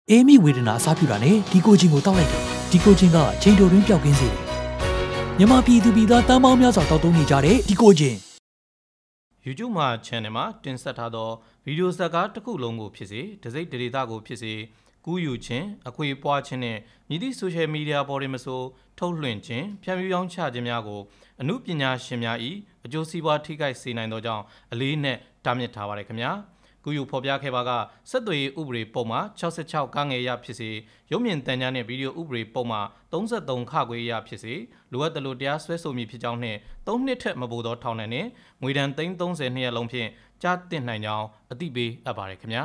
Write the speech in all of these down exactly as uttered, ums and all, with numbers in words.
အေးမီဝေဒနာအစားပြုတာနဲ့ဒီကိုဂျင်ကိုတောက်လိုက်တယ်ဒီကိုဂျင်ကချိန်တိုတွင်းပျောက်ကင်းစေတယ်မြန်မာပြည်သူပြည်သားတန်းပေါင်းများစွာတောက်သုံးနေကြတဲ့ဒီကိုဂျင် YouTube မှာ channel မှာတင်ဆက်ထားသောဗီဒီယိုဇာတ်ကားတစ်ခုလုံးကိုဖြစ်စေတစိမ့်ဒေတာကိုဖြစ်စေကူးယူခြင်းအခွေပွားခြင်းနဲ့မြည်သည့် social media ပေါ်တွင်မဆိုထုတ်လွှင့်ခြင်းဖြန့်ဖြူးရောင်းချခြင်းများကိုအမှုပညာရှင်များ၏အကျိုးစီးပွားထိခိုက်စေနိုင်သောကြောင့်အလေးနက်တားမြစ်ထားပါတယ်ခင်ဗျာကူးယူဖော်ပြခဲ့ပါကဆက်သွယ်ရေးဥပဒေပုံမှာ၆၆ကငယ်ရဖြစ်စေရုပ်မြင်သံကြားနှင့်ဗီဒီယိုဥပဒေပုံမှာ၃၃ခခွေရဖြစ်စေလိုအပ်သလိုတရားစွဲဆိုမည်ဖြစ်ကြောင်းနှင့်၃နှစ်ထက်မပိုသောထောင်ဒဏ်နှင့်ငွေဒဏ်သိန်း၃၀နှစ်ရက်လုံးဖြင့်ကြားသင့်နိုင်ကြောင်းအသိပေးအပ်ပါတယ်ခင်ဗျာ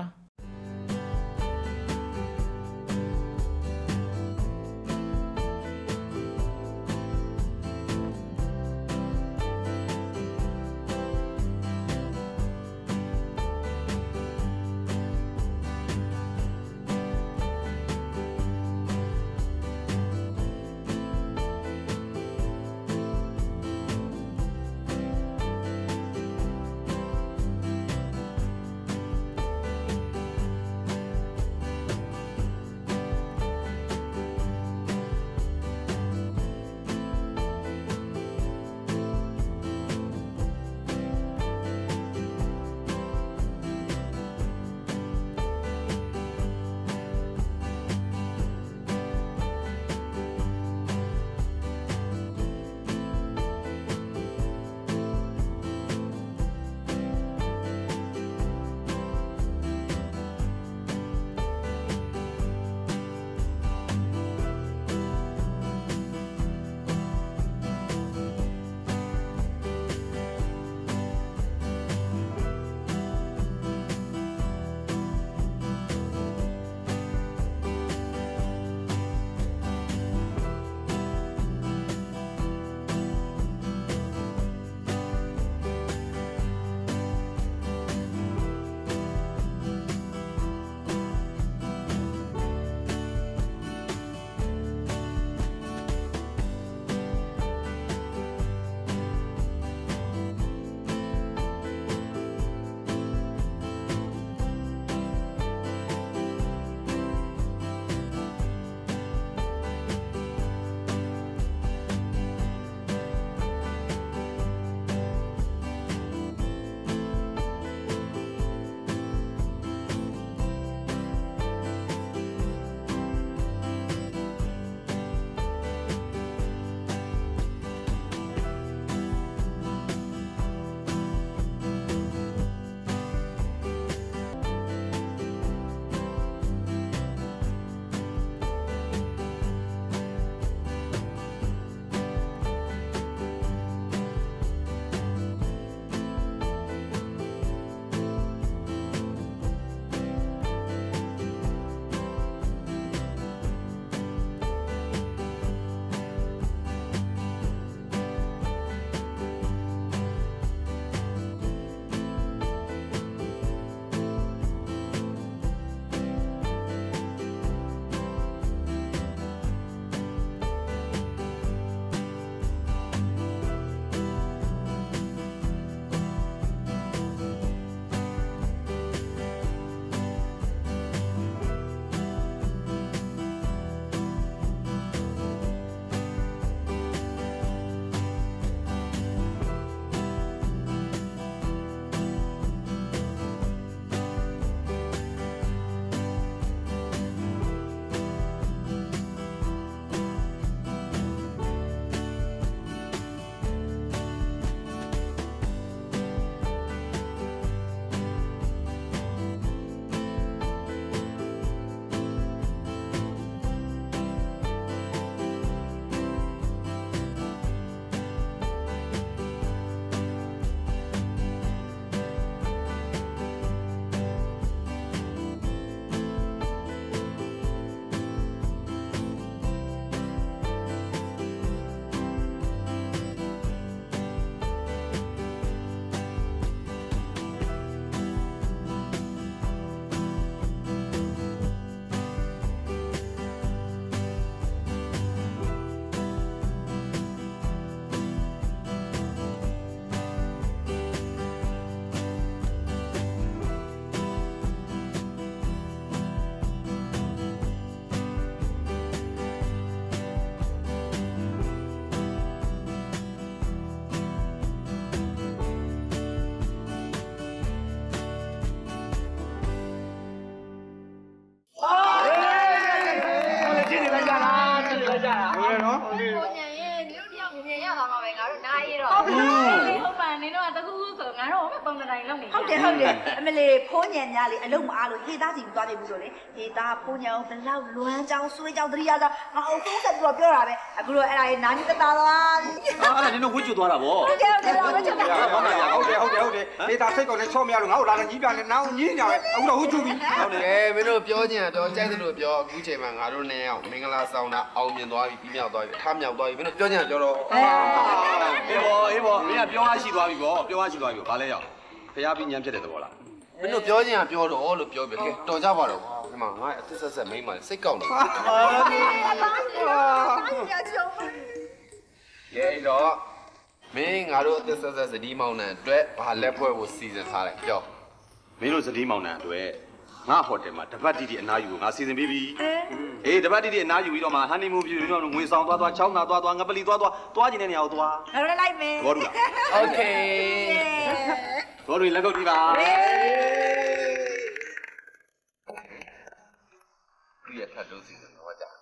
ကြတာဟုတ်တယ်နော်ဟုတ်တယ်ကိုညံရဲ့နင်တို့တယောက်မြင်ရသွားမှာပဲငါတို့နားရတော့ဟုတ်တယ်ဟုတ်ပါနင်တို့ကတခုခုဆိုငါတို့ကပုံစံတိုင်းလုပ်နေဟုတ်တယ်ဟုတ်တယ်အမလေးဖိုးညံများလေအလုံးမအားလို့ဟေသားစီသွားပြီဆိုလေဟေသားဖိုးညံကိုဘလောက်လွမ်းကြောင်းဆွေးကြောင်းတရိယာကြောင်းငါအုပ်ဆုံးဆက်ပြီးတော့ပြောတာပဲအခုတော့အဲ့ဒါလေးနားကြီးတသားသွားအဲ့ဒါနင်တို့ဝှစ်ကျွတ်သွားတာဗောဟုတ်တယ်ဟုတ်တယ်ဝှစ်ကျွတ်တာဟုတ်တယ်ဟုတ်တယ်ဟုတ်တယ်ဟုတ်တယ်ဟေသားစိတ်ကောနဲ့ချော့မရလို့ငါ့ကိုလာတယ်ကြီးပြနေနောင်ကြီးနေတယ်အခုတော့ဝှစ်ကျွတ်ပြီဟုတ်တယ်မင်းတို့ပြောချင်တော့ကြိုက်တယ်လို့ပြောအခုချိန်မှာငါတို့နဲ့အောင်မင်္ဂလာဆောင်တာအောင်မြင်သွားပြီပြီးမြောက်သွားပြီထားမြောက်သွားပြီမင်းတို့ပြောချင်တာပြောတော့အေးဗောအေးဗောမင်းကပြောအားရှိသွားပြီဗောပြောအားရှိသွားပြီဗောဘာလဲရောက်ဖျားပြီးညံဖြစ်တဲ့သဘောလားမင်းတို့ပြောချင်တာပြောတော့လို့ပြောပြီကဲတော်ကြပါတော့ဒီမှာငါအသက်ဆက်ဆက်မိန်းမစိတ်ကောက်နေဟာယေတော့မင်းငါတို့အသက်ဆက်ဆက်စတီးမောင်းတဲ့အတွက်ဘာလက်ဖွဲ့ကိုစီစဉ်ထားတယ်ပြောမင်းတို့စတီးမောင်းတဲ့အတွက်ငါဟိုတယ်မှာတပတ်တိတိအနာယူကိုငါစီစဉ်ပြီးပြီအေးတပတ်တိတိအနာယူပြီးတော့မှဟန်နီမူပြူပြီးတော့ငွေဆောင်သွားသွားချောင်းသာသွားသွားငပလီသွားသွားသွားကျင်တဲ့နေရာကိုသွားငါတို့လိုက်မယ်ဘောတို့လားโอเคဘောတို့လက်ကုပ်တီးပါဒီရထပ်လို့စီစဉ်တော့ကြာ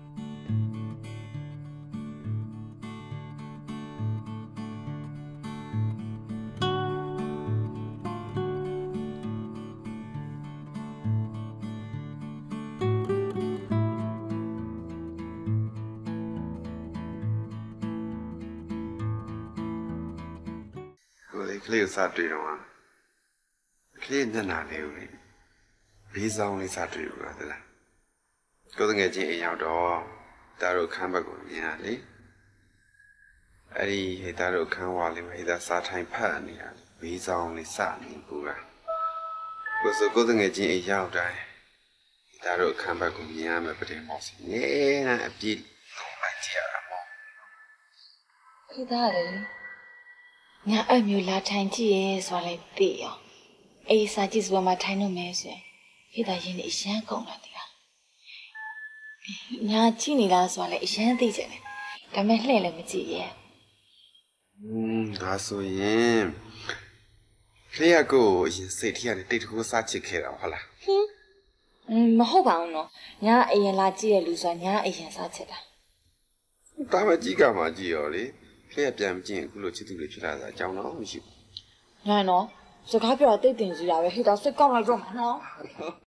ကလေးစားတွေ့တော့ကလေးညနာလေးဦးလေးဘေးဆောင်လေးစားတွေ့ဘူးလားကိုယ်ငယ်ချင်းအိမ်ရောက်တော့ဒါတို့ခမ်းဘက်ကိုမြင်ရလေအဲ့ဒီဟိဒါတို့ခမ်းဝါလေးမှာဟိဒါစားထိုင်ဖတ်နေရဘေးဆောင်လေးစနေဘူးလားကိုယ်စကိုယ်ငယ်ချင်းအိမ်ရောက်တိုင်းဒါတို့ခမ်းဘက်ကိုမြင်ရမယ်ပြတယ်မောက်စီနေအပြည့်လိုက်ကြရမှာဟိဒါလေငါအဲ့မျိုးလာထိုင်ကြည့်ရဲဆိုလိုက်သိအောင်အေးစာကြည့်စပါမှာထိုင်လို့မဲဆိုရင်ဟိဒါရင်အရန်ကုန်လာတယ်လားညာကြည့်နေလားဆိုလိုက်အရန်သိကြတယ်ဒါမဲ့လှည့်လည်းမကြည့်ရဲอืมဒါဆိုရင်လျှက်ကိုအရင်စိတ်ထရတဲ့တိတ်တကူစားချစ်ခဲ့တာဟုတ်လားဟင်းอืมမဟုတ်ပါဘူးနော်ညာအရင်လာကြည့်ရလူဆိုညာအရင်စားချစ်တာဒါမှကြည့်ကမှကြည့်ရောလေလျှက်ပြန်မကြည့်အခုလိုချစ်သူလေးဖြစ်လာတာအကြောင်းတော့မရှိဘူး။ညာနော်စကားပြောတာတိတ်တင်စီတာပဲဟိတာစိတ်ကောက်လိုက်တော့မှာနော်။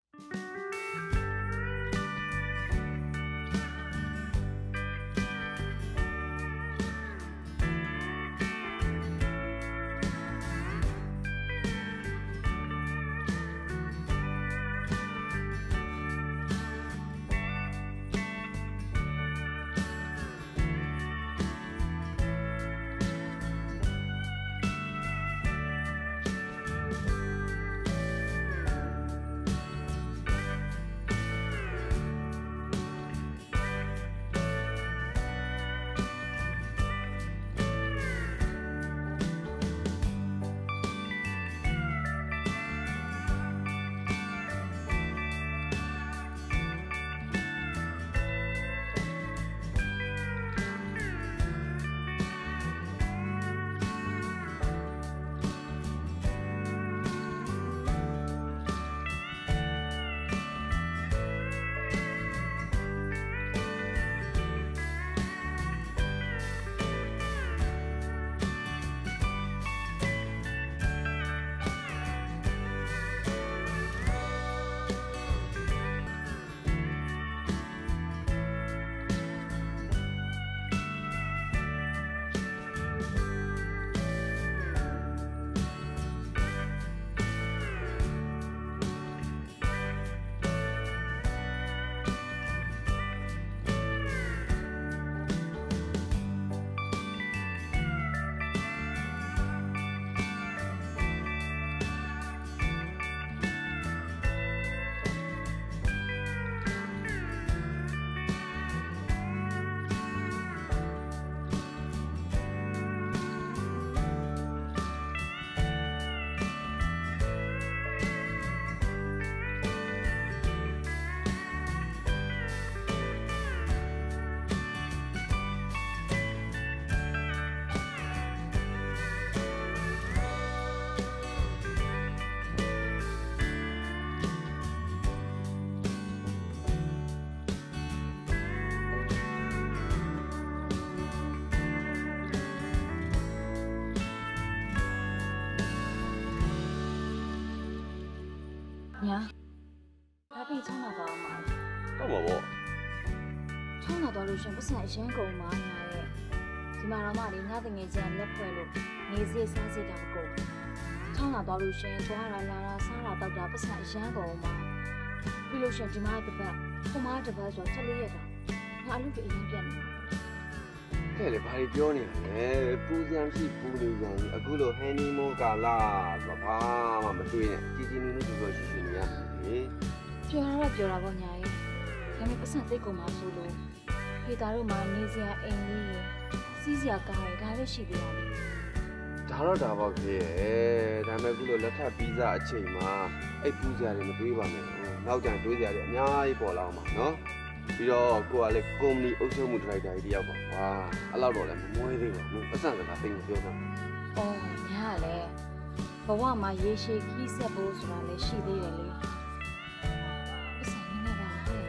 မှာပေါ့ချောင်းလာတော့လို့ရှင်ပတ်စံအရန်ကုန်မှာညာရဲ့ဒီမှာတော့မှလေငါတငယ်ချင်းလက်ဖွဲ့လို့နေစီစားစီတာမကုန်ချောင်းလာတော့လို့ရှင်သွားလာလာတာစားလာတော့တာပတ်စံအရန်ကုန်မှာပြီးလို့ရှင်ဒီမှာတစ်ပတ်ဟိုမှာတစ်ပတ်ဆိုဆက်လေးရတာငါအလုပ်ကြီးအရင်ပြန်နေတာတဲ့လေဘာတွေပြောနေလဲပူစံရှိပူနေကြရင်အခုလိုဟန်နီမွန်းကာလာဆိုတော့ဘာမှမတွေ့နဲ့ကြီးကြီးနူးနူးပြောရှိရှိနေရလေပြောရတော့ပြောတာပေါ့ညာရဲ့ဒါပေမဲ့ပတ်စံသိကုန်မှာဆိုလို့ဖေသားတို့မှနေစရာအိမ်လေးရစီးစရာကားရဒါလည်းရှိသေးတာလေဒါတော့ဒါပေါ့ခေရဲ့ဒါပေမဲ့အခုလိုလက်ထပ်ပြီးစားအချိန်မှာအဲ့ပူစရာတွေမတွေးပါနဲ့နောက်ကျန်တွေးစရာတွေအများကြီးပေါ်လာအောင်ပါနော်ပြီးတော့ကိုကလည်းကုမ္ပဏီအုပ်ချုပ်မှုဒရိုက်တာကြီးတယောက်ပါဟာအဲ့လောက်တော့လည်းမမွေးသေးဘူးပတ်စံစကားသိနေပြောတာအော်ညာလည်းဘဝမှာရေရှည်ခီးဆက်ဖို့ဆိုတာလည်းရှိသေးတယ်လေပတ်စံနေနေပါလေ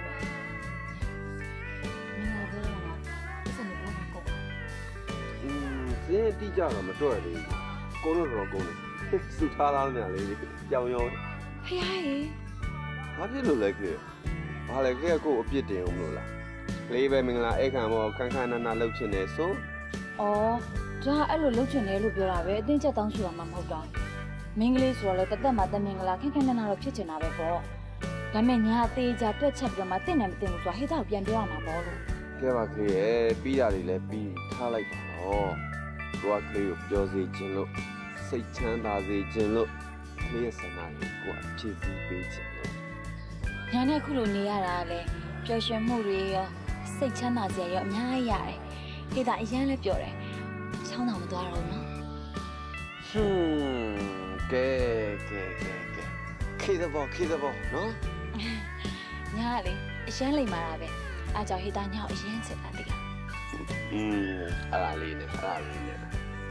မင်းကဘယ်လိုလဲပတ်စံနေဘာမှကုန်อืมစင်းတိကြတော့မတွေ့သေးဘူးကိုလို့တော့ကုန်တယ်စုထားသားများလေးကြောင်ရောဖះရေဘာဖြစ်လို့လဲကြည့်ဘာလဲကြည့်ကိုအပြစ်တင်အောင်မလို့လားကလေးပဲမင်္ဂလာအိတ်ခံမောခန်းခန်းနာနာလှုပ်ချင်တယ်ဆိုအော်ဒါအဲ့လိုလှုပ်ချင်တယ်လို့ပြောတာပဲအတင်းချက်တောင်းရှိတာမှမဟုတ်တာမင်္ဂလေးဆိုတော့လေတသက်မှာတမင်္ဂလာခန်းခန်းနာနာတော့ဖြစ်ချင်တာပဲပေါ့ဒါပေမဲ့ညာသေးကြတွက်ချက်ပြီးတော့မှတင့်တယ်မတင်ဘူးဆိုတာဟိသားကိုပြန်ပြောရမှာပေါ့လို့ကဲပါခေရဲ့ပြီးတာတွေလည်းပြီးထားလိုက်ပါတော့ကိုကကလေးကိုပြောစေခြင်းလို့စိတ်ချမ်းသာစေခြင်းလို့ကလေးရဲ့ဆန္ဒကိုကိုကဖြည့်ဆည်းပေးခြင်းလို့ညာနဲ့ခုလိုနေရတာလေပျော်ရွှင်မှုတွေရောစိတ်ချမ်းသာစရာရောအများကြီးရတယ်ဟိသားအရန်လည်းပြောတယ်ချောင်းတော်မသွားတော့နော်ဟွန်းကဲကဲကဲကဲခေတဘောခေတဘောနော်ညာလေအရန်လိမ္မာတာပဲအားကြောင့်ဟိသားညောင်အရန်ချစ်တာတိလားอืมအဲ့ဒါလေးနဲ့အဲ့ဒါလေးနဲ့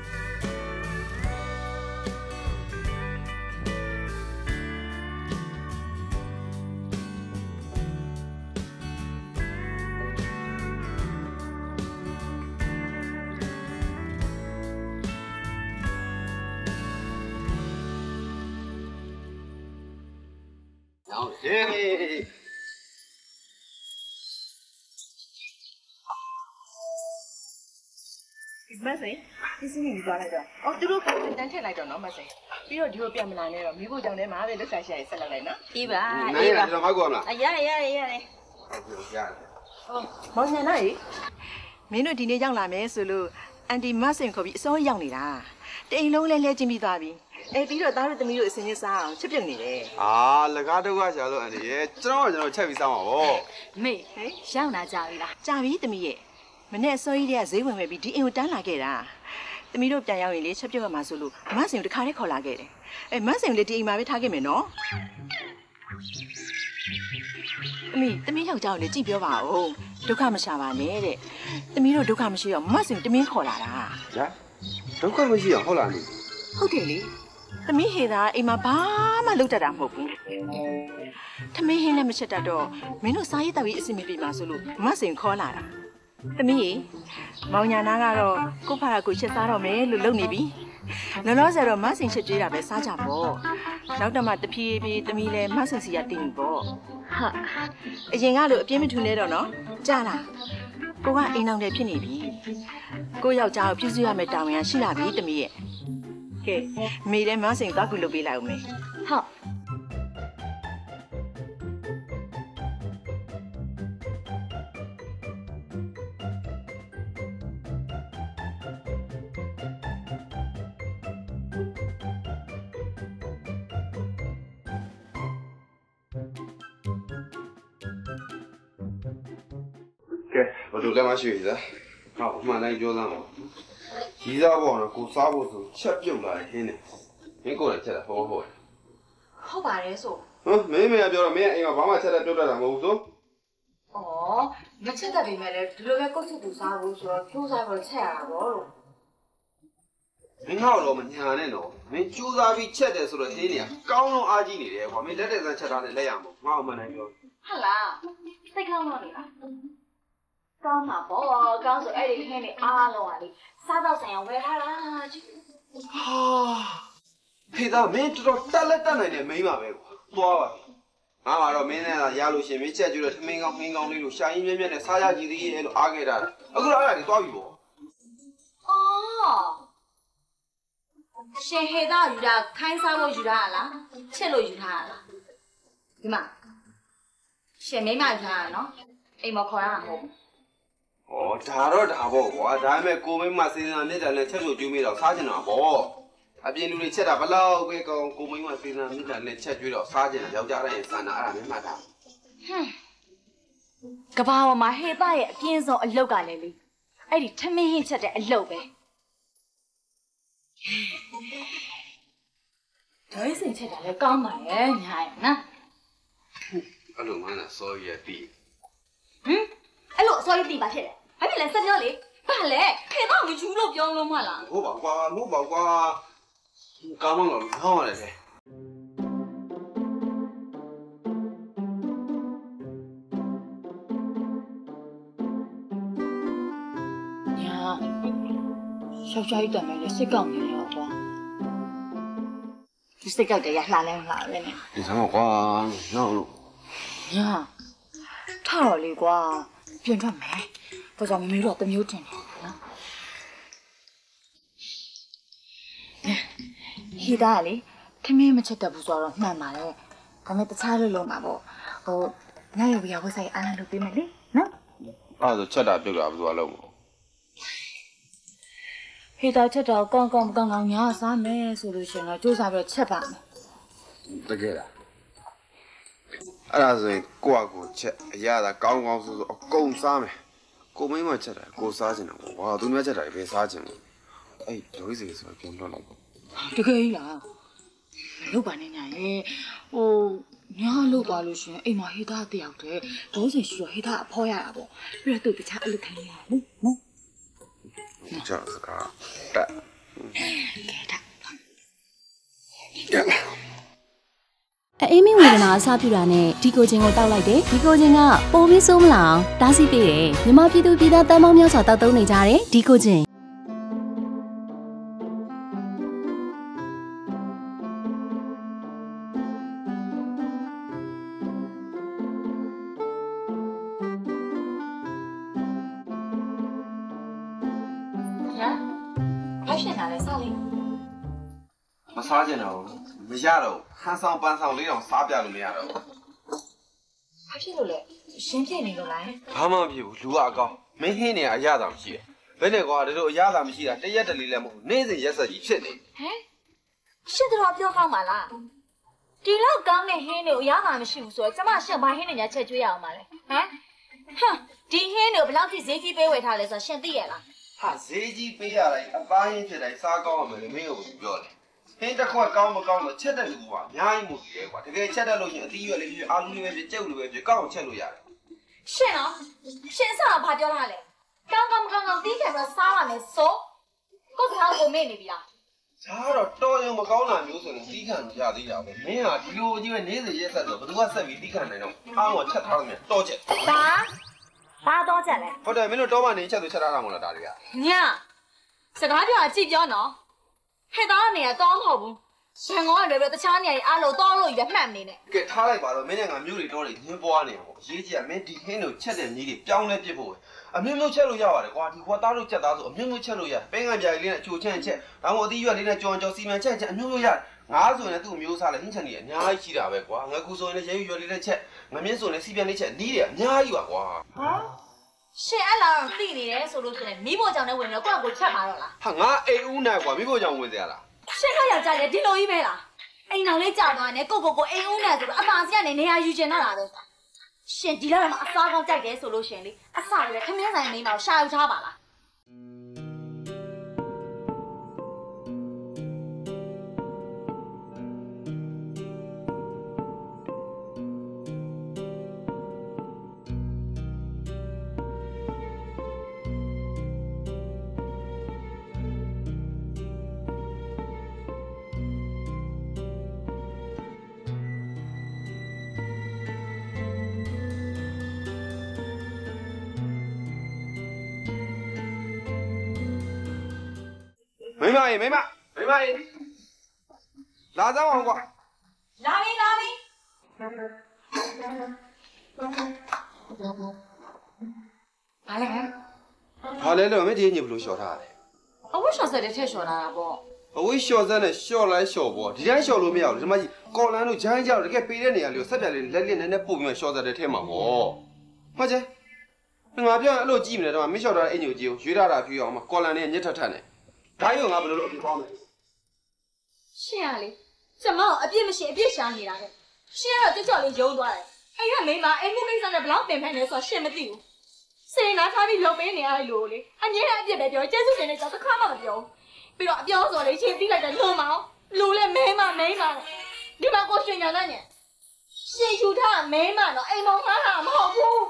ဟေးမဆိန်ဒီစင်းကြီးသွားလိုက်တော့အော်သူတို့ကတန်းထည့်လိုက်တော့နော်မဆိန်ပြီးတော့ဒီလိုပြန်မလာနဲ့တော့မိဖို့ကြောင့်လည်းမှာပဲလက်ဆက်ရှာရေးဆက်လိုက်လိုက်နော်အေးပါအေးပါကျွန်တော်မောက်ကောမလားအရရရရရတယ်ဟုတ်ကဲ့ရတယ်ဟောမောင်ညာနိုင်မင်းတို့ဒီနေ့ရောက်လာမယ်ဆိုလို့အန်တီမဆိန်ခေါ်ပြီးအစောရောက်နေတာတအိမ်လုံးလဲလဲချင်းပြီးသွားပြီအဲပြီးတော့သားတို့သမီးတို့အစင်းချင်းစားအောင်ချစ်ပြုတ်နေတယ်အာလကားဒုက္ခရှာလို့အန်တီရဲ့ကျွန်တော်ကကျွန်တော်ချက်ပြီးစားမှာပေါ့မေဟဲ့ရောက်လာကြပြီလားကြာပြီသမီးရဲ့မနေ့အစောကြီးတည်းကဈေးဝင်ပဲပြီးဒီအိမ်ကိုတန်းလာခဲ့တာသမီးတို့ပြန်ရောက်ရင်လေချက်ပြုတ်ရမှာဆိုလို့မဆိန်ကိုတခါတည်းခေါ်လာခဲ့တယ်အဲမဆိန်လေးဒီအိမ်မှာပဲထားခဲ့မယ်နော်အမေသမီးယောက်ျားကိုလည်းကြည့်ပြောပါဦးဒုက္ခမရှာပါနဲ့တဲ့သမီးတို့ဒုက္ခမရှိတော့မဆိန်တမင်းခေါ်လာတာညာဒုက္ခမရှိအောင်ဟုတ်လားနိဟုတ်တယ်လေသမီးဟေတာအိမ်မှာဘာမှလုပ်တတ်တာမဟုတ်ဘူးထမင်းဟင်းလည်းမချက်တတ်တော့မင်းတို့စားရေးတောက်ရေးအဆင်မပြေပါဆိုလို့မဆိန်ခေါ်လာတာသမီးရေမောင်ညာနာကတော့ကိုဖာကိုချက်စားတော့မယ်လို့လုပ်နေပြီလောလောဆယ်တော့မဆိန်ချက်ကျွေးတာပဲစားကြပေါ့နောက်တော့မှတဖြည်းဖြည်းသမီးလည်းမဆိန်စီကတင်ပြီပေါ့ဟာအရင်ကလိုအပြင်းမထူနေတော့နော်ကြားလားကိုကအိမ်အောင်တယ်ဖြစ်နေပြီကိုယောက်ျားကိုပြုစုရမယ်တာဝန်ကရှိလာပြီသမီးရဲ့ကဲမေလည်းမဆိန်သွားကူလုပ်ပေးလိုက်အောင်မေဟုတ်ကဲဘယ်လိုလဲမရှိသေးလားဟုတ်မှန်တိုင်းပြောသားပါကြီးစားပေါ့နော်ကိုစားဖို့ဆိုချက်ပြုတ်လာတယ်ခင်းတယ်မင်းကိုလည်းချက်တာဟောဟောဟုတ်ပါတယ်ဆိုဟမ်မင်းမင်းပြောတော့မင်းအိမ်မှာဘာမှချက်တာပြုတ်တတ်တာမဟုတ်ဘူးဆိုဩမချက်တတ်ပြီမဲ့လေဒီလိုပဲကိုစုသူစားဖို့ဆိုတော့ကျိုးစားဖို့ချက်ရတာပေါ့လို့မင်းကတော့မညာနဲ့တော့မင်းကျိုးစားပြီးချက်တယ်ဆိုတော့ဟင်းနေကောင်းလုံးအားကြီးနေတယ်ကွာမင်းလက်တဲ့စမ်းချက်တာနဲ့လက်ရမှာငါ့အမှန်တိုင်းပြောဟုတ်လားစိတ်ကောင်းတော့နေလားကောင်းမှာပေါ့ကောင်းဆိုအဲ့ဒီဟင်းနေအားလုံးอ่ะလေစားတော့ဆိုင်အောင်ဝယ်ထားတာကြည့်ဟာဖေသားမင်းတော်တော်တက်လက်တက်နိုင်တယ်မိန်းပါပဲကွာသွားပါငါကတော့မင်းနဲ့ရလို့ရှင်မင်းချက်ကျွတဲ့ထမင်းကောင်းမင်းကောင်းလေးလို့ရှာရင်းမြဲမြဲနဲ့စားရကြည့်သေးရဲ့လို့အားခဲ့တာအခုတော့အဲ့ဒါတွေသွားပြီပေါ့အော်ရှင်ဟေသားယူတာခိုင်းစားလို့ယူတာလားချစ်လို့ယူတာလားဒီမှာရှင်မိမယူတာနော်အိမ်မခေါ်ရမှာမဟုတ်ဩဒါတော့ဒါပေါ့ကွာဒါပေမဲ့ကိုမိမစေစံမြစ်တယ်နဲ့ချက်လို့ကျွေးမိတော့စားကျင်တာပေါ့အပြင်လူတွေချက်တာဘလောက်ပဲကောင်းကိုမိမစေစံမြစ်တယ်နဲ့ချက်ကျွေးတော့စားကျင်တာယောက်ျားတိုင်းဆန္ဒအဲ့ဒါမင်းမှတ်တာဟမ်ကဘာပေါ်မှာဟေသားရဲ့အပြင်းဆုံးအလုတ်ကလည်းလေအဲ့ဒီထမင်းဟင်းချက်တဲ့အလုတ်ပဲဒိုင်းစင်ချက်တာလည်းကောင်းပါရဲ့ညာရဲ့နော်အဲ့လိုမှန်းတော့စောရည်ပြီဟမ်အဲ့လိုအစောရည်ပြီပါဖြစ်တယ်ဘာဖြစ်လဲစက်ပြောလေဘာလဲခေတော့မယူလို့ပြောလို့မလားဟုတ်ပါကွာဟုတ်ပါကွာကောင်းမလို့ဟောရတယ်လေညာယောက်ျားကြီးတမ်းမယ်လေစိတ်ကောက်နေရောကွာဒီစိတ်ကောက်တယ်ရလှလဲလှလဲနဲ့ဒီဆောင်ကွာနော်ညာထားတော့လေကွာပြင်ထွက်မယ်ဘာကြောင့်မမေတို့ကတမျိုးတင်တယ်နော်ဟိဒါလေခမင်းမချက်တတ်ဘူးဆိုတော့မှန်ပါလေဒါပေမဲ့တခြားလို့လုံးမှာပေါ့ဟိုညရဝရဝဆိုင်အားလုပ်ပေးမယ်လေနော်အဲ့ဒါဆိုချက်တာပြုတ်တာဘယ်သူကလုပ်မလဲဟိဒါချက်တော့ကောင်းကောင်းကောင်းကောင်းညာစားမယ်ဆိုလို့ရှင်တော့စူးစမ်းပြီးချက်ပါမယ်တကယ်လားအဲ့ဒါဆိုရင်ကိုယ့်အကိုချက်အရသာကောင်းကောင်းဆိုဆိုအကုန်စားမယ်ကိုမင်းမချက်တာကိုစားချင်တယ်ပေါ့ဘာသူများချက်တာပဲစားချင်တယ်အဲ့ဒိုးစီဆိုတော့ပြန်လွှတ်လိုက်ပေါ့တကယ်ကြီးလားလုပ်ပါနဲ့ညာရဲ့ဟိုညာလုပ်ပါလို့ရှင်အိမ်မှာဟိသားတယောက်တည်းဒိုးစီရှိတော့ဟိသားအဖော်ရတာပေါ့ပြီးတော့သူတခြားအလုပ်ခိုင်းရတာနော်နော်ကြောက်စကားတက်ကဲတာအေးမင်းဝေဒနာအစပြုတာနဲ့ဒီကိုချင်းကိုတောက်လိုက်တယ်ဒီကိုချင်းကပိုပြီးဆိုးမလာအောင်တားဆီးပေးတယ်မြမပြည်သူပြည်သားတန်းပေါင်းများစွာတောက်သုံးနေကြတယ်ဒီကိုချင်းဘာဖြစ်နေလဲစားလေးမစားကျင်တော့မရတော့ဟန်ဆောင်ပန်းဆောင်လေးတော့စားပြလို့မရတော့ဘူးဘာဖြစ်လို့လဲရှင်းပြနေလို့လားဘာမှမဖြစ်ဘူးလူကအကောင်းမင်းဟင်းနေအရသာမရှိတယ်ဘယ်နဲ့ကွာဒီလိုအရသာမရှိတာတရက်တလီလည်းမဟုတ်နေ့စဉ်ရက်ဆက်ကြီးဖြစ်နေဟမ်ရှင်းတော့ပြောကောင်းပါလားဒီလောက်ကောင်းတဲ့ဟင်းတွေကိုအရသာမရှိဘူးဆိုတော့ကျမရှင်းဘာဟင်းတွေညာချက်ကျွေးရအောင်ပါလဲဟမ်ဟမ်ဒီဟင်းတွေကိုဘယ်လောက်ထိဈေးကြီးပေးဝယ်ထားလဲဆိုတော့ရှင်းသိရလားဟာဈေးကြီးပေးရတိုင်းအပားရင်းဖြစ်တိုင်းစားကောင်းအောင်မယ်မင်းကိုပြောတယ်ဟင်းတစ်ခွက်ကောင်းမကောင်းလို့ချက်တဲ့လူကအများကြီးမှုကြီးတယ်ကွာတကယ်ချက်တတ်လို့ရှင်အသီးရွက်လေးဖြစ်အာလူလေးပဲဖြစ်ကြက်လူပဲဖြစ်ကောင်းအောင်ချက်လို့ရတယ်ရှင်းနော်ရှင်းစားဘာပြောထားလဲကောင်းကောင်းကောင်းကောင်းတီးခံပြီးစားရမယ်ဆိုကိုယ်ကကိုမေ့နေပြီလားဒါတော့တော်ရုံမကောင်းတာမျိုးဆိုရင်တီးခံရသေးတာပဲမင်းဟာဒီလိုကြီးပဲနေ့စဉ်ရက်ဆက်ဆိုဘယ်သူကဆက်ပြီးတီးခံနိုင်တော့အားအောင်ချက်ထားမယ်တော့ချက်ဒါဘာတော့ချက်လဲဟုတ်တယ်မင်းတို့တော့မှနေချက်သူချက်ထားတာမဟုတ်လားဒါတွေကညစကားပြောအကြည့်ပြောနော်ဟဲ့သားနေရတော့မဟုတ်ဘူးရန်ကုန်ကလည်းပဲတခြားနေရာကြီးအားလုံးတော့လို့ကြီးပဲမှတ်နေနဲ့ကဲထားလိုက်ပါတော့မင်းနဲ့ငါမျိုးတွေတော့တွေညင်းပွားနေပေါ့ရေးကြည့်ရမင်းဒီဟင်းတို့ချက်တဲ့ကြီးတွေပြောင်းလဲပြစ်ဖို့ပဲအမျိုးမျိုးချက်လို့ရပါတယ်ကွာဒီခွက်သားတို့ချက်သားဆိုအမျိုးမျိုးချက်လို့ရပဲငါပြာကြီးလေးနဲ့အချိုချက်ချက်ဒါမှမဟုတ်အသီးရွက်လေးနဲ့ကြောင်ကြောင်စီမံချက်ချက်အမျိုးမျိုးရငါဆိုရင်လည်းသူ့မျိုးစားလဲဟင်းချက်နေအများကြီးရှိတာပဲကွာငါကူဆိုရင်လည်းရဲရွက်လေးနဲ့ချက်ငါမြင့်ဆိုရင်လည်းစီပြန်လေးချက်နီးတယ်အများကြီးပါကွာဟာရှင်အဲ့လာတော့သိနေတယ်ဆိုလို့ဆိုရင်မိဖို့ကြောင့်လည်းဝင်တော့ကိုယ့်ကိုချက်ပါတော့လားဟာငါအိမ်ဦးနဲ့ကွာမိဖို့ကြောင့်ဝင်သေးရလားရှင်တို့ယောက်ျားလည်းဒီလိုကြီးပဲလားအိမ်တော်လေးကြာသွားတယ်ကိုကိုကိုအိမ်ဦးနဲ့ဆိုတော့အပါစီကနေနေရာယူကျင်တော့တာပဲရှင်ဒီလောက်မှအစားကောင်းကြိုက်တယ်ဆိုလို့ရှင်လေအစားရယ်ခမင်းဆိုင်မိန်းမကိုရှာယူထားပါလားမိမရေမိမမိမရေလာစမ်းအောင်ကွာလာပြီလာပြီဘာလဲဘာလဲလို့မင်းဒီညဘလို့လျှော်ထားတယ်အဝတ်လျှော်ဆက်တဲ့ထည့်လျှော်တာပေါ့အဝေးလျှော်စမ်းနဲ့လျှော်လိုက်လျှော်ပေါ့ဒီတိုင်းလျှော်လို့မရဘူးဒီမှာကြီးကော်လန်တို့ဂျိုင်းကြောက်တကယ်ပေးတဲ့နေရာလေးကိုဆက်ပြလေးလက်လက်နဲ့နဲ့ပို့ပြီးမှလျှော်စက်တဲ့ထဲမှာပေါ့ဟုတ်ကျငါပြောအဲ့လိုကြည့်မလဲတော့မင်းလျှော်ထားတဲ့အင်ညိုကြီးကိုရွေးထားတာဖြူအောင်မကော်လန်နဲ့ညက်ထက်ထက်နဲ့ဒါကြီးကငါဘယ်လိုလုပ်အပြစ်ပေါင်းမလဲရှင်ရလေကျမအပြစ်မရှိအပြစ်ရှာနေတာလေရှင်ကတော့ကြောက်ကြောက်လေးယုံသွားတယ်အဲ့ကမိမအိမ်မှုကိစ္စနဲ့ဘလောက်ပင်ဖန်နေဆိုတော့ရှင်မသိဘူးစေနာထားပြီးလုံပေးနေရတယ်လို့လေအငြင်းတဲ့အပြစ်ပဲပြောကျေးဇူးတင်နေကြတော့တစ်ခါမှမပြောပြီးတော့အပြောဆိုလေချင်းတီးလိုက်တယ်လုံမအောင်လူလဲမဲမမဲမဒီမှာကိုရှင်ညာနဲ့ညရှင်ယူထားမဲမတော့အိမ်မောင်ကားတာမဟုတ်ဘူး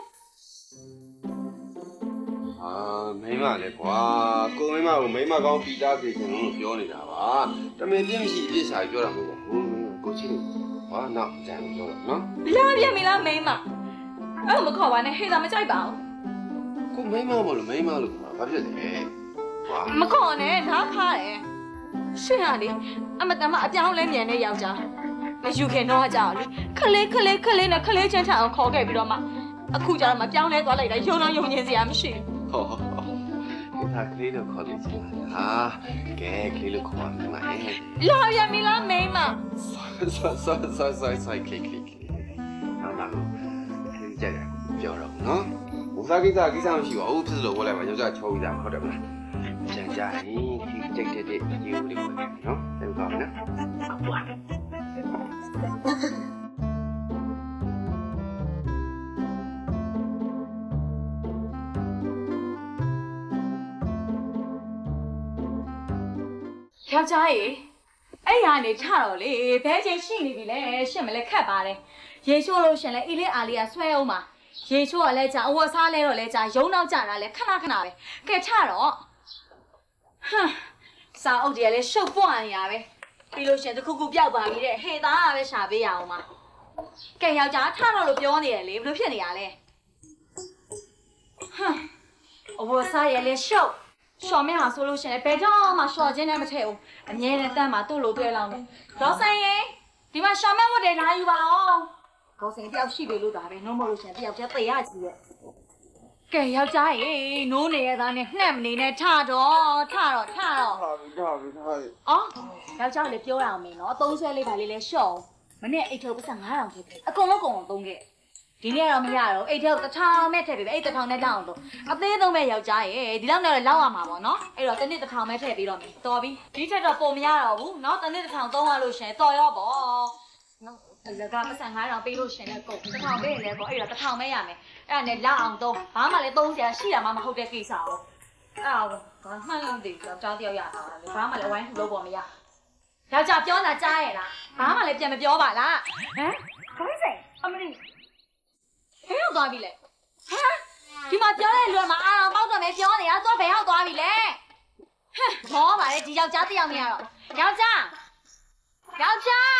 အာမိမလည်းကွာကိုမိမကိုမိမကောင်းပြီးသားစေချင်လို့ပြောနေတာပါတမင်ပြင်းမရှိအပြစ်ရှာပြောတာမဟုတ်ဘူးကိုချစ်လို့ဟာနောက်ကြံပြောတော့နော်လာပြမလားမိမအဲ့မခေါ်ပါနဲ့ဟေးသာမကြိုက်ပါဘူးကိုမိမမလို့မိမလို့ဘာဖြစ်လဲကွာမခေါ်နဲ့နားခါတယ်ရှင်ဟာလေအမတမအပြောင်းလဲမြန်တဲ့ယောက်ျားမယူခင်တော့ကြောက်လေခလေးခလေးခလေးနဲ့ခလေးချင်းထအောင်ခေါ်ခဲ့ပြီးတော့မှအခုကျတော့မပြောင်းလဲသွားလိုက်တာယုံတော့ယုံချင်းစရာမရှိဘူးဟောဒီသားကလေးလို့ခေါ်လို့ချင်တာကဲကလေးလို့ခေါ်မှာမဟဲ့လာရမလားမိမဆောဆောဆောဆောဆောကလေးကလေးဟာလာကလေးကြိုက်တယ်ပြောတော့နော်ဘုရားကိစ္စကိစ္စမရှိပါဘူးဖြစ်လို့ဝင်လိုက်ပါယောက်ျားချောပြီးသားဟုတ်တယ်မလားကြံကြရင်ဒီကြိုက်တဲ့ရေဦးလေးဝင်နော်တယ်ကောင်းနော်အပွားယောက်ျားရေအဲ့ရနေထတော့လေဘဲချင်းရှိနေပြီလေရှင့်မလဲခတ်ပါတယ်ရေချိုးလို့ရှင်လဲအီလေးအာလေးကဆွဲအောင်ပါရေချိုးကလည်းကြာအဝတ်စားလဲတော့လဲကြာရုံနောက်ကြတာလဲခဏခဏပဲကဲထတော့ဟမ်စာအုပ်တွေကလည်းရှုပ်ပွားနေရပဲပြီးလို့ရှင်တခုခုပျောက်ပါပြီတဲ့ဟေသားကပဲရှာပေးရအောင်ပါကဲယောက်ျားထတော့လို့ပြောနေရလေဘယ်လိုဖြစ်နေရလဲဟမ်အဝတ်စားရလဲရှုပ်ရှော်မဲဟာဆိုလို့ရှင်ဘယ်တော့မှရှော်ခြင်းနဲ့မထည့်ဘူးအမြဲတမ်းတမ်းမှာတို့လိုတွေ့လောင်းတယ်ဒေါ်ဆိုင်ရင်ဒီမှာရှော်မဲဝတ်တယ်လာယူပါအောင်ဒေါ်ဆိုင်တယောက်ရှိပြီလို့ဒါပဲနှုံးမလို့ရှင်တယောက်တည်းသေရကြီးရဲ့ကဲယောက်ျားရေနိုးနေရသားနဲ့နှက်မနေနဲ့ထတော့ထတော့ထတော့ဟာပြီဟာပြီဟာပြီအော်ယောက်ျားလေးပြောရအောင်မင်းနော်အသုံးဆွဲလေးပါလေးလဲရှော့မနေ့အိတ်ထုတ်ပတ်စံငါးထောင်ထည့်ပြီအကုန်လုံးကုန်အောင်သုံးခဲ့ဒီနေ့တော့မရတော့အိတ်ထုတ်တစ်ထောင်မဲ့ထည့်ပြီပဲအိတ်တစ်ထောင်နဲ့လောက်အောင်တော့အသေးသုံးမဲ့ယောက်ျားရေဒီလောက်နဲ့တော့လောက်ရမှာပေါ့နော်အဲ့တော့တစ်နေ့တစ်ထောင်မဲ့ထည့်ပြီးတော့မယ်တော်ပြီဒီထက်တော့ပုံမရတော့ဘူးနော်တစ်နေ့တစ်ထောင်သုံးရလို့ရှင်တော်ရောပေါ့နော်အလကပတ်စံငါးထောင်ပေးလို့ရှင်လည်းကုန်တစ်ထောင်ပေးရင်လည်းပေါ့အဲ့တော့တစ်ထောင်မဲ့ရမယ်အဲ့ဒါနဲ့လောက်အောင်သုံးဘာမှလည်းသုံးစရာရှိတာမှမဟုတ်တဲ့ကိစ္စ哦အဲ့ဒါဘာမှလည်းမသိဘူးယောက်ျားတယောက်ရတာလေဘာမှလည်းဝိုင်းထူလို့ပေါ့မရယောက်ျားပြောတာကြားရလားဘာမှလည်းပြန်မပြောပါလားဟမ်ခေါင်းစိန်အမလေးဘယ်ရောက်သွားပြီလဲဟမ်ဒီမှာပြောတဲ့လူကမအားအောင်ပေါက်တော့မယ်ပြောနေတာသူကဘယ်ရောက်သွားပြီလဲဟမ်မောပါလေဒီယောက်ျားတယောက်နေရတော့ယောက်ျားယောက်ျား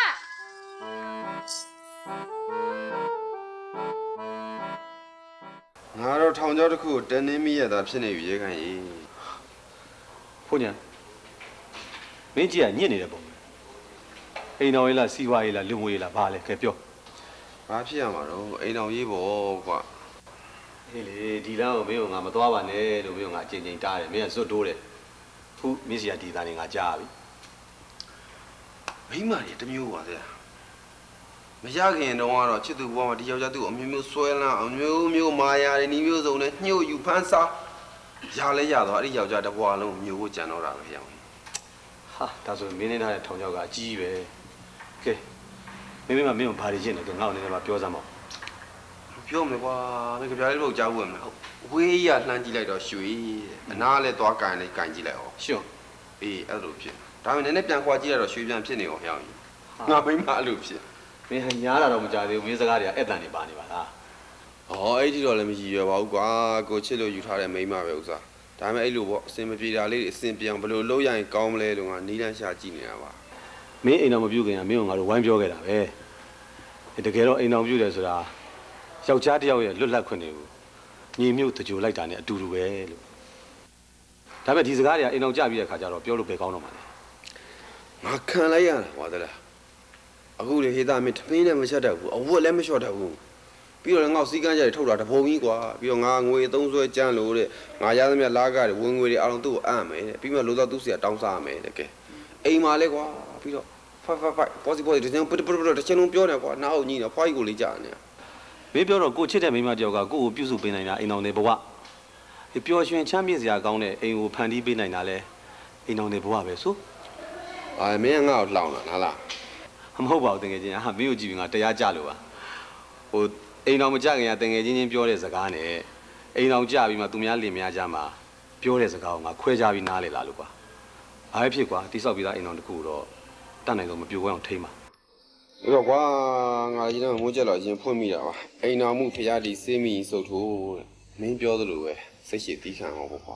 ငါတော့ထောင်ကျောက်တစ်ခုကိုတန်းနေမိရတာဖြစ်နေပြီရေခိုင်ကြီးဖွညာမင်းကြီးကညစ်နေတဲ့ပုံအိမ်တော်ရေးလားစီဝါရေးလားလူငွေရေးလားဘာလဲကဲပြောဘာဖြစ်ရမှာတော့အိမ်တော်ရေးပေါ့ကွာအေးလေဒီလမ်းကိုမင်းကငါမသွားပါနဲ့လို့မင်းကငါအချိန်ချင်းတားတယ်မင်းကဇွတ်တိုးတယ်ခုမင်းစီကဒီသားနေငါကြားပြီမိမကြီးတမျိုးပါသေးလားမရခင်တုန်းကတော့ချစ်သူဘွားမှာဒီယောက်ျားသူ့အမျိုးမျိုးဆွဲလန်းအမျိုးမျိုးမာယာတွေနီးမျိုးစုံနဲ့ညှို့ယူဖန်းစားရလဲရတော့အဲ့ဒီယောက်ျားတစ်ဘွားလုံးမျိုးကိုကြံတော့တာပဲရောဟာဒါဆိုမင်းနေတာတဲ့ထောင်ချောက်ကအကြီးပဲကဲမင်းမမင်းကိုဘာတွေရှင်းနေကြငါ့ကိုနည်းနည်းမှပြောစမ်းပါပြောမယ်ကွာမင်းကြပြားလေးလို့ကြားဘူးမလားဝေးရလှမ်းကြည့်လိုက်တော့ရွှေအနားလဲသွားကန်လိုက်ကန်ကြည့်လိုက်အောင်ရှင်အေးအဲ့လိုဖြစ်ဒါပေမဲ့နည်းနည်းပြန်ခွာကြည့်လိုက်တော့ရွှေပြန်ဖြစ်နေအောင်ဟောင်းကြီးငါမိမအဲ့လိုဖြစ်မင်းဟညားတာတော့မကြသေးဘူးမင်းစကားတွေကအဲ့တန်နေပါနေပါလားဩအဲ့ဒီတော့လည်းမကြည့်ရပါဘူးကွာကိုချစ်လို့ယူထားတဲ့မိမပဲဥစားဒါပေမဲ့အဲ့လိုပေါ့အစင်မပြေတာလေးအစင်ပြေအောင်ဘယ်လိုလုပ်ရရင်ကောင်းမလဲလို့ငါနီးလန်းရှာကြည့်နေတာပါမင်းအိမ်တော်မပြုတ်ခင်ကမင်းကငါတို့ဝိုင်းပြောခဲ့တာပဲတကယ်တော့အိမ်တော်ပြုတ်တယ်ဆိုတာယောက်ျားတစ်ယောက်ရဲ့လွတ်လပ်ခွင့်တွေကိုညီမြုပ်တကြိုလိုက်တာနဲ့အတူတူပဲလို့ဒါပေမဲ့ဒီစကားတွေကအိမ်တော်ကြပြီးတဲ့ခါကျတော့ပြောလို့ပဲကောင်းတော့မှာလေငါခံလိုက်ရတာဟောသလားအခုလေဟေးသားမင်းထမင်းနဲ့မချက်တတ်ဘူးအဝတ်လည်းမလျှော့တတ်ဘူးပြီးတော့ငါ့စီကန်းကြတွေထုတ်တာတပုံကြီးကွာပြီးတော့ငါငွေသုံးဆွဲကြမ်းလို့တဲ့ငါရသမျှလာကားတွေဝင်ငွေတွေအအောင်သူ့ကိုအံ့မယ်တဲ့ပြီးမှလို့တော့သူ့စီကတောင်းစားမယ်တဲ့ကဲအိမ်မှာလဲကွာပြီးတော့ဖတ်ဖတ်ဖတ်ပေါ်စီပေါ်စီတချင်ပပပတချင်လုံးပြောနေကွာနားအောင်ကြီးနေဖွားကြီးကိုလေးကြာနေမင်းပြောတော့ကိုချစ်တဲ့မိန်းမတယောက်ကကိုကိုပြုစုပေးနိုင်တာအိမ်တော်နေဘဝပျော်ရွှင်ချမ်းမြေ့စရာကောင်းတဲ့အိမ်ကိုဖန်တီးပေးနိုင်တာလဲအိမ်တော်နေဘဝပဲဆိုအာမင်းငါ့ကိုလှောင်တာလားလားမဟုတ်ပါဘူးတကယ်ချင်းဟာမင်းကိုကြည့်ပြီးငါတရားကြလို့ပါဟိုအိမ်တော်မကြခင်ကတကယ်ချင်းချင်းပြောတဲ့စကားနဲ့အိမ်တော်ကြပြီးမှသူများလင်များကြမှာပြောတဲ့စကားကိုငါခွဲခြားပြီးနားလေလာလို့ကွာအားဖြစ်ကွာတိဆောက်ပြီးသားအိမ်တော်တစ်ခုတော့တတ်နိုင်တော့မပြိုကွဲအောင်ထိမ့်ပါအဲ့တော့ကွာငါကြီးတော့မိုးချက်တော့ရင်ဖွင့်မိတာပါအိမ်တော်မှုဖရာဒီစေးမိစုပ်ထိုးတဲ့မင်းပြောသလိုပဲစိတ်ရှိတီးခံအောင်ပေါ့ကွာ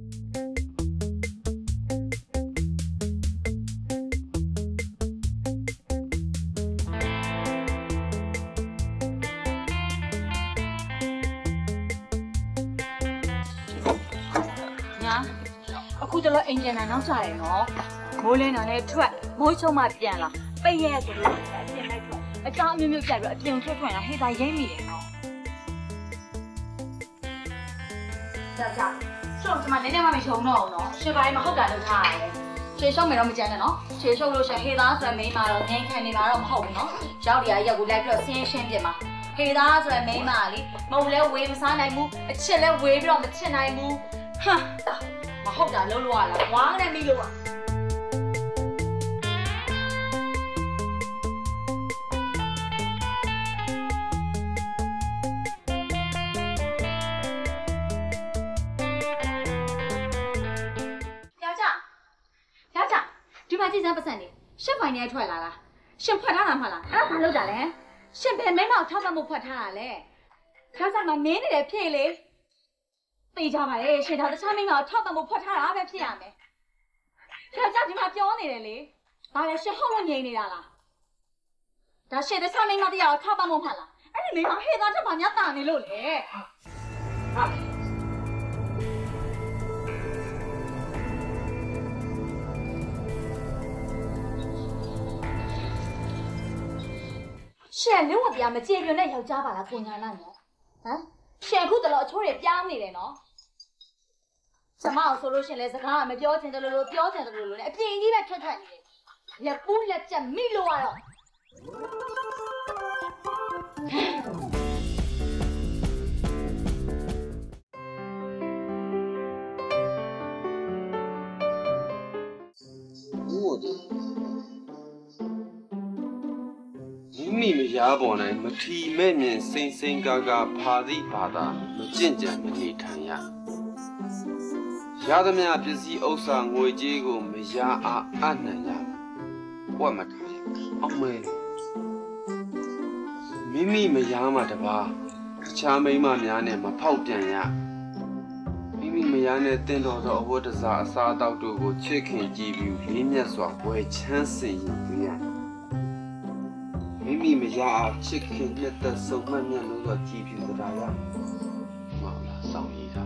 အခုတလောအိမ်ပြန်လာနောက်ကြတယ်နော်မိုးလင်းတာလည်းထွက်မိုးချုံမှပြန်လာပိတ်ရဲဆိုလို့အပြင်လိုက်ထွက်အကြောင်းအမျိုးမျိုးကြိုက်ပြီးအပြင်ထွက်ထွက်လာဟေးသားရိမ့်မိတယ်နော်ကြာကြာရှုပ်ဒီမှာနည်းနည်းမှမရှုံတော့ဘူးနော်ရှင်းပိုင်းမဟုတ်တာလုပ်ထားရတယ်ရှေရှုံမယ်တော့မကြမ်းနဲ့နော်ရှေရှုံလို့ရှင်ဟေးသားဆိုရင်မိန်းမတော့ငင်းခံနေတာတော့မဟုတ်ဘူးနော်ရောက်တရားရောက်ကိုလိုက်ပြီးတော့ဆင်းရှင်းပြင်မှာဟေးသားဆိုရင်မိန်းမလေးမဟုတ်လဲဝေးမစားနိုင်ဘူးအချစ်လဲဝေးပြီးတော့မချစ်နိုင်ဘူးဟမ်မဟုတ်တာလုံးလို့ရလားဝါးနဲ့မိလို့ရယောက်ျားယောက်ျားဒီမှာကြည့်စမ်းပတ်စံနေရှစ်ဖိုင်နဲ့ထွက်လာလားရှင်ဖွက်ထားတာမဟုတ်လားအဲ့ဒါဘာလုပ်တာလဲရှင်ဘယ်မိန်းမကိုထောက်ပံ့မှုဖွက်ထားတာလဲယောက်ျားမမင်းနေတယ်ဖြေလေသိကြပါလေရှင်တော်တခြားမင်းကထောက်ပံ့မှုဖွက်ထားတာပဲဖြစ်ရမယ်။ယောက်ျားဒီမှာပြောနေတယ်လေ။ဘာလဲရှင်ဟုတ်လို့ငြိမ်နေတာလား။ဒါရှင်တခြားမင်းကတရားထောက်ပံ့မှုမှလား။အဲ့ဒီမင်းကဟေ့သားချက်မှညတာနေလို့လေ။ဟာရှင်လုံးဝတရားမကြေပြွန်တဲ့ယောက်ျားပါလားကိုညာလာနော်။ဟမ်ရှင်အခုတလောအချိုးတွေပြားနေတယ်နော်ကျမအောင်ဆိုလို့ရှင်လဲစကားမပြောချင်တယ်လို့ပြောချင်တယ်လို့လည်းအပြင်ကြီးပဲထွက်ထွက်နေတယ်လက်ပူးလက်ချက်မိလို့ရတော့ဟုတ်တယ်မိမိမရပေါ်နိုင်မထီမဲ့မြင်စိမ့်စိမ့်ကားကားဖာသည့်ဘာသာမကြင့်ကြံမနေထိုင်ရရသမျှပစ္စည်းဥစ္စာငွေကြေးကိုမရအားအနှံ့ရပွက်မထားရအောင်မဲမိမိမရမှတပါတခြားမိန်းမများနဲ့မဖောက်ပြန်ရမိမိမရနဲ့တင့်တော်သောအဝတ်တစားအစားအသောက်တို့ကိုချစ်ခင်ကြည်ပြီးလေးမြတ်စွာဝယ်ချမ်းစင်ရင်ပြရမိမိမရအောင်ချစ်ခင်မြတ်သက်ဆုံးမှတ်မြတ်လို့တော့ကြည်ဖြူသတာရမဟုတ်လားစောင့်ရည်တာ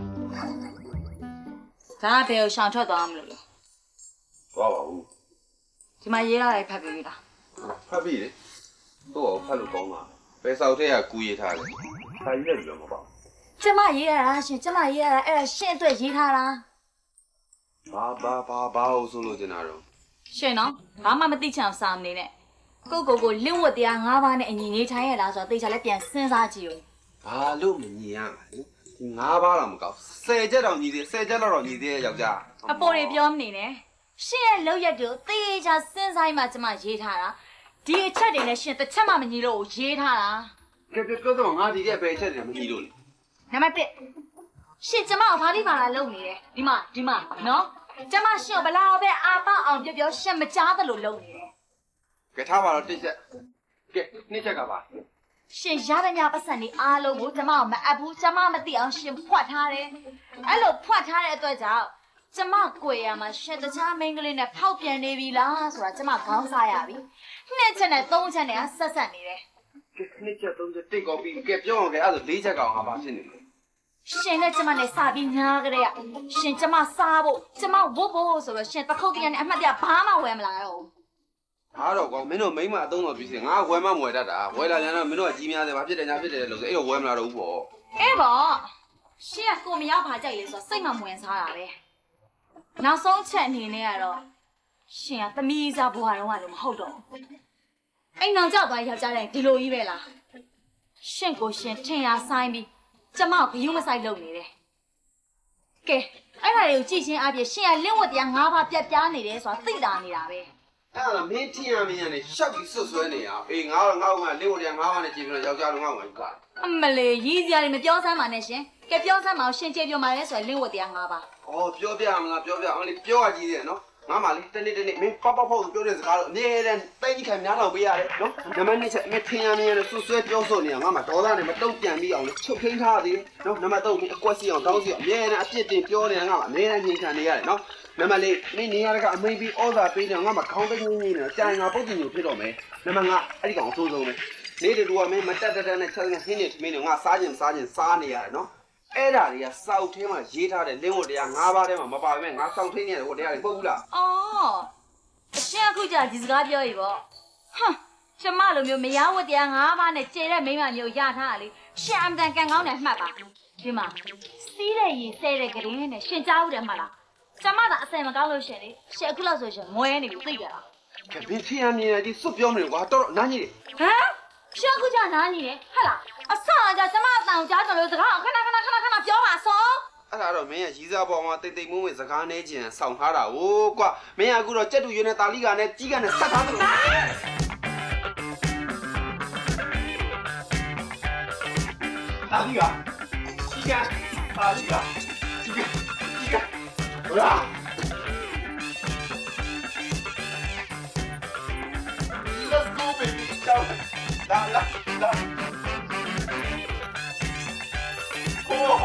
ဒါဘယ်ကိုရှောင်ထွက်သွားမလို့လဲသွားပါဘူးဒီမှာရေးလိုက်ဖတ်ပြီးလားဖတ်ပြီးလေတော့ဖတ်လို့ကောင်းပါဘယ်ဆောက်ထဲကကူရေးထားလဲစာရေးတယ်လို့မပေါ့ကျမရေးရတာရှင်ကျမရေးရတာအဲ့ဒါရှင်အတွက်ရေးထားတာဘာဘာဘာဘာလို့ဆိုလို့ကျင်တာတော့ရှင်နော်ဘာမှမသိချင်အောင်စာမနေနဲ့ကိုကိုကိုလင်းဝတ်တရား၅ပါးနဲ့အညီနေထိုင်ရလားဆိုတော့သိချာလဲပြန်စဉ်းစားကြည့်ဦးဘာလို့မညီရမှာလဲဒီ၅ပါးတော့မကောက်ဆယ်ချက်တော့ညီသေးဆယ်ချက်တော့ညီသေးရဲ့ယောက်ျားအပေါ်တွေပြောမနေနဲ့ရှင်ရဲ့လောက်ရက်တို့သေချာစဉ်းစားမှကျမရေးထားတာဒီအချက်တွေနဲ့ရှင်တစ်ချက်မှမညီလို့ရေးထားတာကဲကဲကတော့ငါဒီကဘယ်အချက်တွေမညီလို့လဲနံပါတ်တစ်ရှင်ကျမကိုဘာလို့ပါလာလုပ်နေလဲဒီမှာဒီမှာနော်ကျမရှင်ကိုဘလောက်ပဲအာပအောင်ပြောပြောရှင်မကြားသလိုလုပ်နေတယ်ကဲထားပါတော့တစ်ချက်ကဲနှစ်ချက်ကပါရှင်ရတဲ့ညပတ်စံနေအားလုံးကိုကျမမအပ်ဘူးကျမမသိအောင်ရှင်ဖွက်ထားတယ်အဲ့လိုဖွက်ထားတဲ့အတွက်ကြောင့်ကျမကိုရမှာရှင်တခြားမိန်းကလေးနဲ့ဖောက်ပြန်နေပြီလားဆိုတာကျမခေါင်းစားရပြီနှစ်ချက်နဲ့သုံးချက်နဲ့ဆက်ဆက်နေတယ်ကဲနှစ်ချက်သုံးချက်တိတ်ကောပြီးကဲပြောအောင်ကဲအဲ့ဒါလေးချက်ကောင်ဟာဘာဖြစ်နေလဲရှင်နဲ့ကျမနဲ့စပြီးညားကြတဲ့ရှင်ကျမစားဖို့ကျမဝတ်ဖို့ဆိုတော့ရှင်တခုတ်တည်းနဲ့အမှတ်တရဘာမှဝယ်မလာတော့ဘူးအဟာတော့ကောင်မင်းတို့မိမအသုံးတော်ပြီးစီငါဝယ်မမွယ်တတ်တာဝယ်လာကြတော့မင်းတို့ကကြီးများတယ်ဘာဖြစ်တယ်ညာဖြစ်တယ်လို့ဆိုအဲ့တော့ဝယ်မလာတော့ဘူးပေါ့အေးပေါ့ရှင်းကကိုမရောက်ပါကြိုက်လေဆိုစိတ်မဝင်စားတာပဲနောက်ဆုံးချက်အနေနဲ့ကတော့ရှင်ကသမီးစားဘွားတော့ကလည်းမဟုတ်တော့အိမ်အောင်ကြောက်သွားယောက်ျားတဲ့ဒီလိုကြီးပဲလားရှင့်ကိုရှင်ထင်ရဆိုင်ပြီးကျမကိုဂယုမဆိုင်လုပ်နေတယ်ကဲအဲ့ဒါတွေကိုကြည့်ချင်းအပြည့်ရှင်ကလင့်ဝတ်တရား၅ပါးပြတ်ပြားနေတယ်ဆိုတာသိတာနေတာပဲအဲ့ဒါမင်းထင်ရမင်းနဲ့ရှောက်ပြီးဆွဆွဲနေရအောင်အေးငါတော့ငါ့ကလင့်ဝတ်တရား၅ပါးနဲ့ကြည့်ပြီးတော့ယောက်ျားလုံးငါ့ကိုကအမလေးရည်စရာတွေမပြောစမ်းပါနဲ့ရှင်ကဲပြောစမ်းမအောင်ရှင်ကျေပြောမှလဲဆိုရင်လင့်ဝတ်တရား၅ပါးဩပြောပြမလားပြောပြအောင်လေပြောရကြီးတယ်နော်ငါမှလေတနေ့တနေ့မင်းပေါက်ပေါက်ပေါက်ပြောတဲ့စကားတော့အမြဲတမ်းတိုင်းကြီးခံများတော့ပေးရတယ်နော်နံပါတ်နှစ်ချက်မင်းထင်ရမင်းနဲ့ဆွဆွဲပြောဆိုနေအောင်ငါမှဒေါသနဲ့မတုံ့ပြန်ပြီးအောင်လေချုပ်ခင်းထားသေးနော်နံပါတ်သုံးမင်းအကွက်စီအောင်တောင်းစီအောင်အမြဲတမ်းအပြစ်တင်ပြောနေတာငါမှအမြဲတမ်းညှိခံနေရတယ်နော်နံပါတ်လေးမင်းနေရတဲ့အမိန်ပြီးဩဇာပေးနေငါမှခေါင်းသိင်းနေနေကြာရင်ငါပုတ်တင်ညိုဖြစ်တော့မယ်နံပါတ်ငါအဲ့ဒီကောင်အဆိုးဆုံးပဲနေတူကမင်းမတက်တက်တက်နဲ့ချက်နေဟင်းနေသမင်းနေငါစားခြင်းစားခြင်းစားနေရတယ်နော်အဲ့ဒါတွေကစောက်ထဲမှာရေးထားတဲ့လင်းဝတ်တရား၅ပါးထဲမှာမပါဘဲငါစောက်ထင်းနေတယ်ဟိုတရားတွေပုတ်ဘူးလားအော်အရှင်အခုကြာဒီစကားပြောရပေါ့ဟမ်ကျမလိုမျိုးမရဝတ်တရား၅ပါးနဲ့ကျေတဲ့မိမမျိုးရထားတာလေရှင်အမတန်ကန်ကောင်းတယ်မှတ်ပါဒီမှာစီးတဲ့ရေဆဲတဲ့ကလေးနဲ့ရှင်ကြားဦးတယ်မှတ်လားကျမသာအစင်မကောင်းလို့ရှင်လေရှင်အခုလောက်ဆိုရှင်မွဲနေပြီသိကြလားကဲဘင်းထင်ရမြင်ရဒီစွတ်ပြောမနေကွာတော်တော်နားကြီးတယ်ဟမ်ရှင်အခုကြာနားကြီးတယ်ဟဲ့လားအဆအကြကျမအတောင်ကြားကြလို့စကားခဏခဏခဏခဏပြောပါစောအဲ့ဒါတော့မင်းရဲ့ရီးစားပေါ်မှာတိတ်တိတ်မုံဝင်စကားနေခြင်းစောင့်ထားတာဟိုကွာမင်းကအခုတော့ကြက်တူရွေးနဲ့တာလီကနဲ့ကြီးကနဲ့ဆက်ထားတယ်တာလီကကြီးကတာလီကကြီးကကြီးကဟလာLet's go baby ciao la la la oh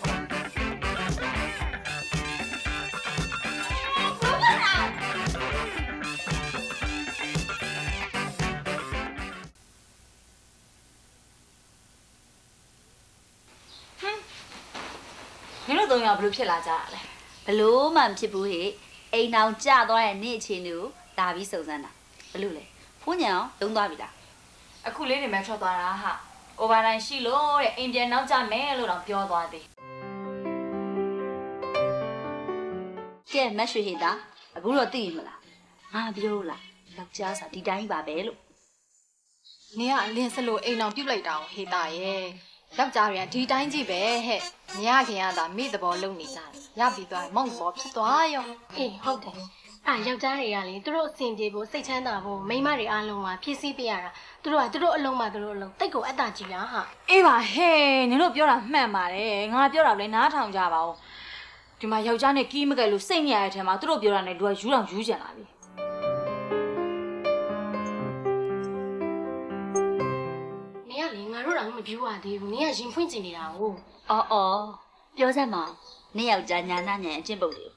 မင်းတို့သုံးယောက်ဘလို့ဖြစ်လာကြတာလဲဘလို့မှမဖြစ်ဘူးဟဲ့အိမ်အောင်ကျသွားတဲ့နေ့ချင်းတွေကိုဒါပြီးစုံစမ်းတာဘလို့လဲဖုန်းညံအောင်လုံးသွားပြီလားအခုလေးနေမှထွက်သွားတာဟာအိုဗာတိုင်းရှိလို့တဲ့အိမ်ပြန်နောက်ကျမယ်လို့တော့ပြောသွားသေးကဲမတ်ရွှေဟိတာအခုတော့သိပြီမလားငါပြောလားယောက်ျားစာဒီတိုင်းပါပဲလို့နေကအလင်းစလို့အိမ်အောင်ပြုတ်လိုက်တာဟိတာရဲ့ယောက်ျားတွေကဒီတိုင်းကြည့်ပဲဟဲ့ညခင်ရတာမိသဘောလုံနေကြတယ်ရပြီးသွားမောင်သဘောဖြစ်သွားရောအေးဟုတ်တယ်အာယောက်ျားတွေကလေသူတို့အဆင်ပြေဖို့စိတ်ချမ်းသာဖို့မိန်းမတွေအားလုံးကဖြည့်ဆည်းပေးရတာသူတို့ကသူတို့အလုံးမှသူတို့အလုံးတိတ်ကိုအတ္တကြီးတာဟာအေးပါဟဲ့နင်တို့ပြောတာမှန်ပါတယ်ငါပြောတာလည်းနားထောင်ကြပါဦးဒီမှာယောက်ျားနဲ့ကီးမကဲလို့စိတ်ညစ်ရတဲ့အထက်မှာသူတို့ပြောတာနဲ့လူကယူတော့ယူကြလာပြီနေရလေငါတို့တော့မပြောရသေးဘူးနင်ကရင်ဖွင့်ကျင်နေတာဟုတ်အော်အော်ပြောစမ်းမနင်ယောက်ျားညာနာညံအကျင့်ပုတ်လေ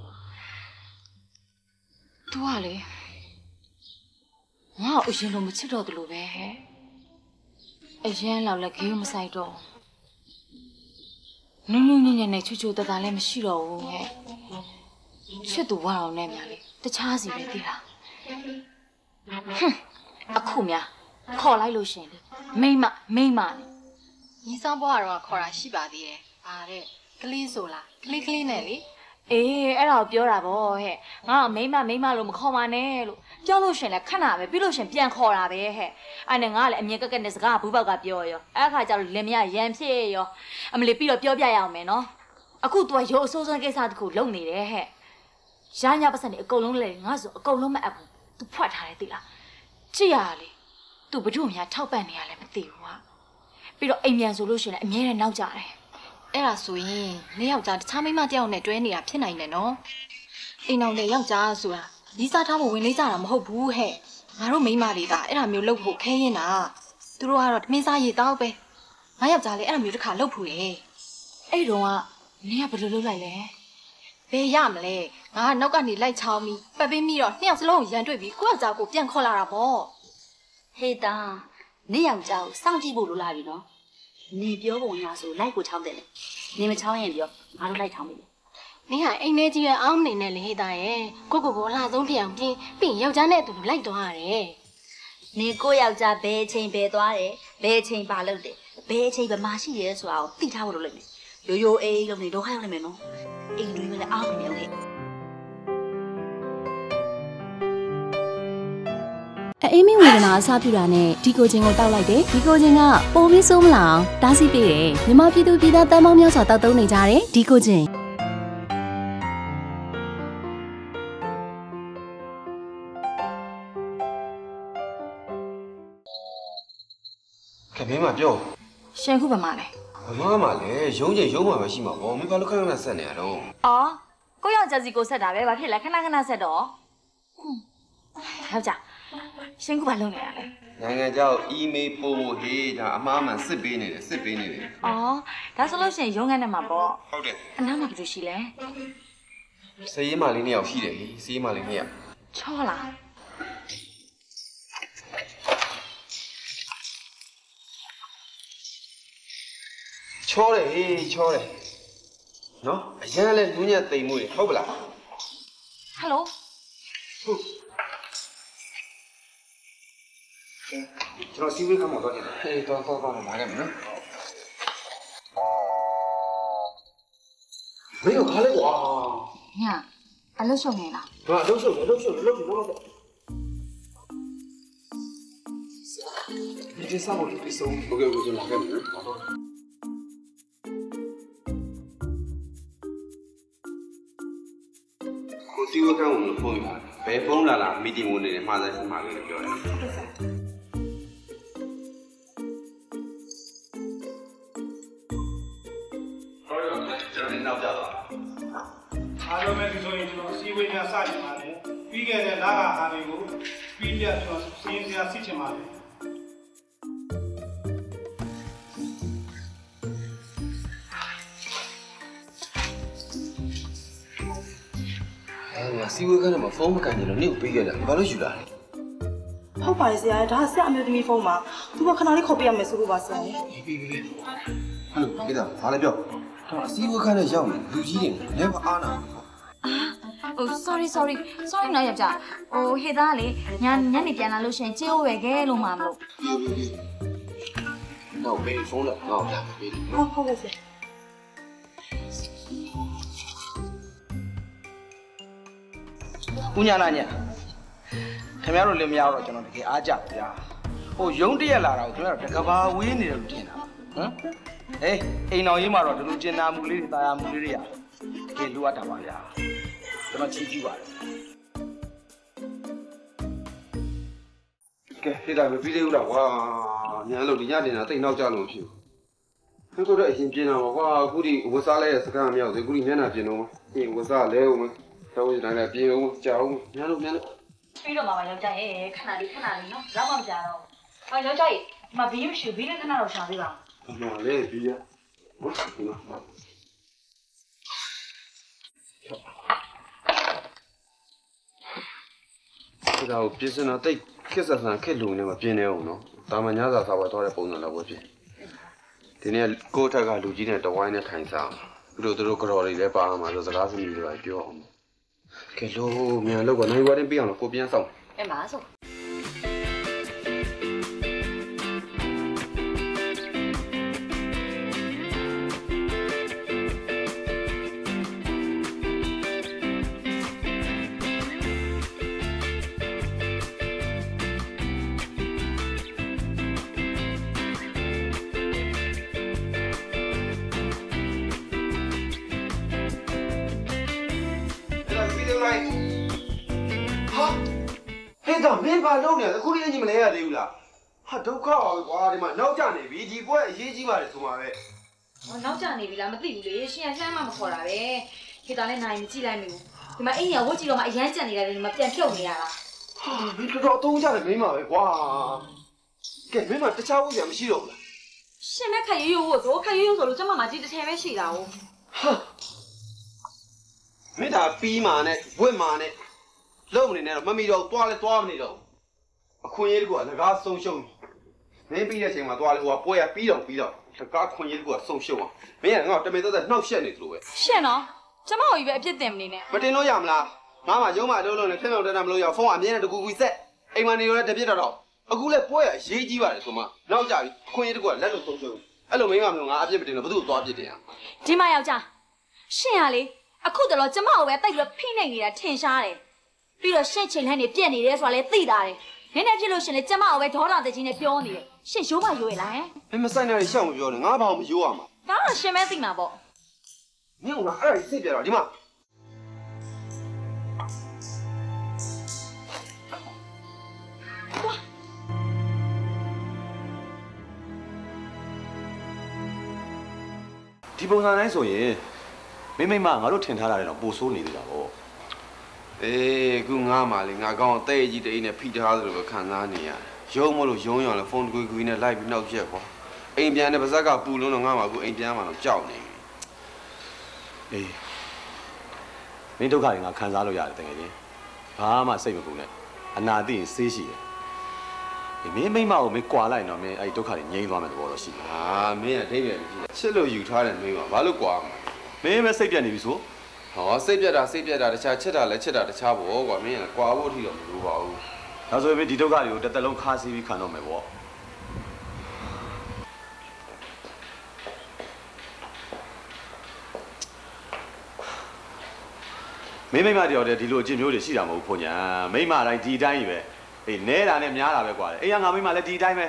သူကလေငါ့အရင်လိုမချစ်တော့တယ်လို့ပဲဟဲ့အရင်လောက်လည်းခေးမဆိုင်တော့နုံနုံညံ့ညံ့နဲ့ချွတ်ချွတ်တသားလည်းမရှိတော့ဘူးဟဲ့ချစ်သူဝါအောင်နဲ့များလေတခြားစီပဲသိလားဟွန်းအခုများခေါ်လိုက်လို့ရှင်လေမိမမိမညီဆောင်ဘွားကတော့ခေါ်တာရှိပါသေးတယ်ဗါတဲ့ကလေးဆိုလားကလေးကလေးနဲ့လေအေးအဲ့ဒါကိုပြောတာဗောဟဲ့ငါကမိမမိမလို့မခေါ်ပါနဲ့လို့ပြောလို့ရှင်လဲခဏပဲပြီးလို့ရှင်ပြန်ခေါ်တာပဲဟဲ့အဲ့နဲ့ငါကလည်းအမြင်ကက်ကက်နဲ့စကားဘူးပေါက်ကပြောရောအဲ့ခါကျတော့လင်မယားရန်ဖြစ်ရောအမလီပြီးတော့ပြောပြရအောင်မယ်နော်အခု तू ကရိုးအစိုးစမ်းကိစ္စတခုလုပ်နေတယ်ဟဲ့ရညာပတ်စံနေအကုန်လုံးလဲငါဆိုအကုန်လုံးမအပ်ဘူး तू ဖွက်ထားတယ်သိလားကြည့်ရလေ तू ဘ ᱹ တို့များထောက်ပံ့နေရလဲမသိဘူးဟာပြီးတော့အိမ်မြန်ဆိုလို့ရှင်လဲအမြဲတမ်းနောက်ကြတယ်အဲ့ဒါဆိုရင်နေယောက်ျားတခြားမိန်းမတယောက်နဲ့တွဲနေတာဖြစ်နိုင်တယ်နော်အိမ်အောင်တဲ့ယောက်ျားဆိုတာရီးစားထားဖို့ဝင်လေးကြတာမဟုတ်ဘူးဟဲ့ငါတို့မိန်းမတွေကအဲ့ဒါမျိုးလုပ်ဖို့ခဲရင်တာသူတို့ကတော့ထမင်းစားရေတောက်ပဲငါယောက်ျားလည်းအဲ့ဒါမျိုးတစ်ခါလုပ်ဖို့ရဲ့အဲ့တုန်းကနေကဘယ်လိုလုပ်လိုက်လဲဘယ်ရမလဲငါကနောက်ကနေလိုက်ချောင်းပြီးပတ်ပေးပြီးတော့နှစ်ယောက်စလုံးကိုရန်တွေ့ပြီးကိုယ့်ယောက်ျားကိုပြန်ခေါ်လာတာပေါ့ဟေးတာနေယောက်ျားကိုစောင့်ကြည့်ဖို့လိုလာပြီနော်နေပြောပုံညာဆိုလိုက်ကိုချောင်းတယ်လေနေမချောင်းရင်ပြောငါတို့လိုက်ချောင်းပြီ你看，哎，那几月俺们那里黑大爷，哥哥哥拉总片片，并要家那都来多少人？ 你哥要家白钱白多的，白钱白漏的，白钱白马戏的时候，地差不多了没？有有哎，有你都还有那没弄？哎，你们来熬没有嘿？ အေးမင်းဝေဒနာအစပြုတာနဲ့ဒီကိုချင်းကိုတောက်လိုက်တယ်ဒီကိုချင်းကပိုပြီးဆိုးမလားတားဆီးပေးတယ်မြမပြည်သူပြည်သားတမ်းပေါင်းများစွာတောက်သုံးနေကြတယ်ဒီကိုချင်းခင်ဗျားမပြောရှင်ခုပဲမလဲဘာမှမလဲရုံးချိန်ရုံးမှာပဲရှိမှာပေါ့မင်းဘာလို့ခဏခဏဆက်နေရတော့အော်ကိုယောက်ျားစီကိုဆက်တာပဲဘာဖြစ်လဲခဏခဏဆက်တော့ယောက်ျားရှင်ကဘာလုပ်နေရလဲနိုင်ငံเจ้าအီးမေးပို့ဖို့ဟေးဒါအမှားမှန်စစ်ပေးနေတယ်စစ်ပေးနေတယ်အော်ဒါဆိုလို့ရှိရင်ရုံးခန်းထဲမှာပေါ့ဟုတ်တယ်အနားမှာဘယ်လိုရှိလဲစရေးမလေးနှစ်ယောက်ရှိတယ်ဟေးစရေးမလေးနှစ်ယောက်ချောလားချောတယ်ဟေးချောတယ်နော်အရင်ကလည်းနူးညံ့တိမ်မွေးဟုတ်ပလားဟယ်လိုဟုတ်ကျွန်တော်စီးဝေးခါမှာတော့နေတယ်ဟေးတော့တော့တော့လာခဲ့မယ်နော်မင်းကဘာလဲကွာညာအလုပ်ရှုံနေလားဘာလှုပ်ရှုပ်လဲလှုပ်ရှုပ်လဲလှုပ်ရှုပ်တော့ဒီစားဖို့ဒီဆုံးโอเคโอเคကျွန်တော်လာခဲ့မယ်နော်ကိုစီဝကံကိုဖုန်းလာဘယ်ဖုန်းလာလာမီတင်ဝင်နေတယ်မှားစားမှာလေးပြောတယ်ဟုတ်ကဲ့ကျွန်တော်နောက်ကြတော့အားလုံးပဲဒီဆိုရင်ကျွန်တော်စီဝေးများစတင်ပါတယ်ပြီးခဲ့တဲ့လကဟာတွေကိုပြီးပြကျွန်တော်စီရင်စရာစီချင်ပါတယ်ငါစီဝေးခန်းထဲမှာဖုန်းမကန်ကြလို့နင့်ကိုပေးခဲ့တာဘာလို့ယူလာလဲဟုတ်ပါရဲ့ဆရာဒါဆရာအမျိုးသမီးဖုန်းမှာသူကခဏလေးခေါ်ပြရမယ်ဆိုလို့ပါဆရာပြီးပြီပြီဟယ်လိုကိတာဘာလဲပြောဟာစီဝေးခန်းထဲရောက်နေလူကြီးတွေလည်းမအားနာဟို sorry sorry sorry နော်ယောက်ျားဟိုဟေသားလေညညနေပြန်လာလို့ရှိရင်ကြေးဝယ်ခဲ့လို့မှာမလို့တော့ပေးဖုန်းတော့ငါ့ကိုလာပေးတယ်ဟုတ်ဟုတ်ကဲ့ဆရာဦးညာနာညခင်ဗျားတို့လည်းမရတော့ကျွန်တော်တကယ်အားကြပါဗျာဟိုရုံးတရက်လာတာကိုခင်ဗျားတို့တကဘာဝေးနေတယ်လို့ထင်တာဟမ်အေးအိမ်တော်ကြီးမှာတော့ဒီလိုကျင်နာမှုလေးတွေတာယာမှုလေးတွေရကဲလိုအပ်တာပါဗျာကျွန်တော်ချီးကျူးပါတယ်ကဲဒီတာပဲပြီးသေးဘူးလားကွာညာလို့ဒီညတင်တာတိတ်နောက်ကြလို့မဖြစ်ဘူးခင်ဗျားတို့အရင်ပြင်တာပါကွာအခုဒီဝတ်စားလိုက်တဲ့စကားမရောက်သေးဘူးအခုဒီမျက်နှာပြင်တော့ပြင်ဝတ်စားလဲဦးမတော့ဒီတိုင်းလည်းပြင်အောင်ကြောက်အောင်ညာလို့ညာလို့ပြီးတော့မှာပါယောက်ျားရဲ့ခဏလေးခဏလေးနော်လောက်မှမကြတော့ဟောယောက်ျားကြီးဒီမှာဘီးမရှိဘီးလည်းခဏတော့ရှာပေးပါဘာလဲပြီးရဟုတ်ကဲ့ဒါကိုပြင်စင်တာတိတ်ခက်ဆက်ဆန်ခက်လုံနေမှာပြင်းနေအောင်နော်တာမညာစာစာဝယ်သွားတဲ့ပုံစံလောက်ပဲဖြစ်ဒီနေ့ကိုယ့်ထက်ကလူကြီးနဲ့တဝိုင်းနဲ့ထိုင်စားသူတို့တို့ကြော်တွေလည်းပါမှာဆိုစကားစမြည်တွေပြောအောင်ကဲလို့မြန်လို့ကနိုင်ဝါတင်ပြအောင်လို့ကိုပြန်ဆောင်အဲပါဆိုမင်းဘာလုပ်နေလဲအခုလေးအကြီးမလဲရသေးဘူးလားဟာဒုက္ခပါပဲကွာဒီမှာနောက်ကျနေပြီဒီပွဲအရေးကြီးပါတယ်ဆိုမှာပဲဟောနောက်ကျနေပြီလားမသိဘူးလေရှင်ကလှမ်းမှမခေါ်တာပဲခေတာလည်းနိုင်မကြည့်လိုက်မိဘူးဒီမှာအိမ်ရဝတ်ကြည့်တော့မှအရန်ကြံနေတယ်ဒီမှာပြန်ဖြုတ်နေရတာဟာဒီတော်တော်အသုံးကျတယ်မင်းပါပဲကွာကဲမင်းမတခြားဝတ်ရမရှိတော့ဘူးလားရှင်မဲ့ခက်ရိုးရိုးဝတ်ဆိုခက်ရိုးရိုးဆိုလို့ကျမမကြီးတစ်ထည်ပဲရှိတာ哦ဟာမင်းဒါပြီးမာနဲ့ဝတ်မာနဲ့လုံးနေနဲ့တော့မမီတော့သွားလဲသွားမနေတော့အခွင့်အရေးတကူကလကားဆုံးရှုံးမင်းပြီးတဲ့အချိန်မှာသွားလဲဟိုကပွဲရပြီးတော့ပြီးတော့လကားခွင့်အရေးတကူကဆုံးရှုံးအောင်မင်းကငါ့ကိုတမင်သက်သက်နှောက်ရှက်နေသလိုပဲရှင်နော်ကျမကိုပဲအပြစ်တင်မနေနဲ့မတင်လို့ရမလားငါမှရုံးမှလုံးလုံးနဲ့ဖြောင်းဖြောင်းတန်းတန်းမလို့ရဖုန်းအမြဲတမ်းတကူကူဆက်အိမ်မနေရောလည်းတပြစ်တော့တော့အခုလည်းပွဲရရေးကြီးပါတယ်ဆိုမှနောက်ကြပြီခွင့်ရတကူကလက်လို့ဆုံးဆုံးအဲ့လိုမင်းကမျိုးငါအပြစ်မတင်လို့ဘသူ့ကိုသွားပြစ်တင်ရဒီမှာယောက်ျားရှင်ရလေအခုတလောကျမကိုပဲတိတ်ပြီးဖိနေနေတာထင်ရှားတယ်ပြီးတော့ရှင့်ချိန်လှမ်းနေပြက်နေတယ်ဆိုတာလည်းသိတာတယ်နည်းနည်းဖြစ်လို့ရှင်လေကျမကိုပဲဒေါသတကြီးနဲ့ပြောနေတယ်ရှင်ရိုးမရိုးရလားဟင်မင်းမဆိုင်နဲ့ရှောက်မပြောနဲ့ငါဘာမှမရိုးရမှာဒါတော့ရှင်မဲသိမှာပေါ့မင်းကအဲ့ဒါစိတ်ပြတော့ဒီမှာဒီပုံစံတိုင်းဆိုရင်မိမိမငါတို့ထင်ထားတာလည်းတော့ပိုဆိုးနေသေးတာပေါ့အေးခုငါမှလေငါကောင်းတဲ့ကြီးတိတ်နဲ့ဖိထားသလိုပဲခံစားနေရတယ်ရုံးမလို့ရုံးရအောင်ဖုန်းကွေးကွေးနဲ့လိုက်ပြီးနောက်ရက်ကွာအိမ်ပြန်တဲ့ပါဇက်ကပူလုံးတော့ငါမှအခုအိမ်ပြန်မှတော့ကြောက်နေပြီအေးမင်းဒုက္ခတွေငါခံစားလို့ရတယ်တကယ်ချင်းဘာမှစိတ်မပူနဲ့အနာသိရင်ဆေးရှိတယ်မင်းမိမကိုမင်းကွာလိုက်တော့မင်းအဲ့ဒုက္ခတွေငြိမ်းသွားမယ်သဘောတော့ရှိတယ်ဟာမင်းအထိပ္ပယ်မရှိချစ်လို့ယူထားတယ်မင်းကဘာလို့ကွာမင်းပဲစိတ်ပြတ်နေပြီဆိုဟောစိတ်ပြတ်တာစိတ်ပြတ်တာတခြားချစ်တာလည်းချစ်တာတခြားပေါ့ကွာမင်းကကွာဖို့အထိတော့မလိုပါဘူးဒါဆိုရင်ဒီဒုက္ခတွေကိုတစ်သက်လုံးခါးစီးပြီးခံတော့မယ်ပေါ့မိမိမတယောက်တည်းဒီလိုအကျင့်မျိုးတွေရှိတာမဟုတ်ဘူးဖွညာမိမတိုင်းဒီအတိုင်းကြီးပဲအေးနဲတာနဲ့များတာပဲကွာအေးကငါမိမလည်းဒီအတိုင်းပဲ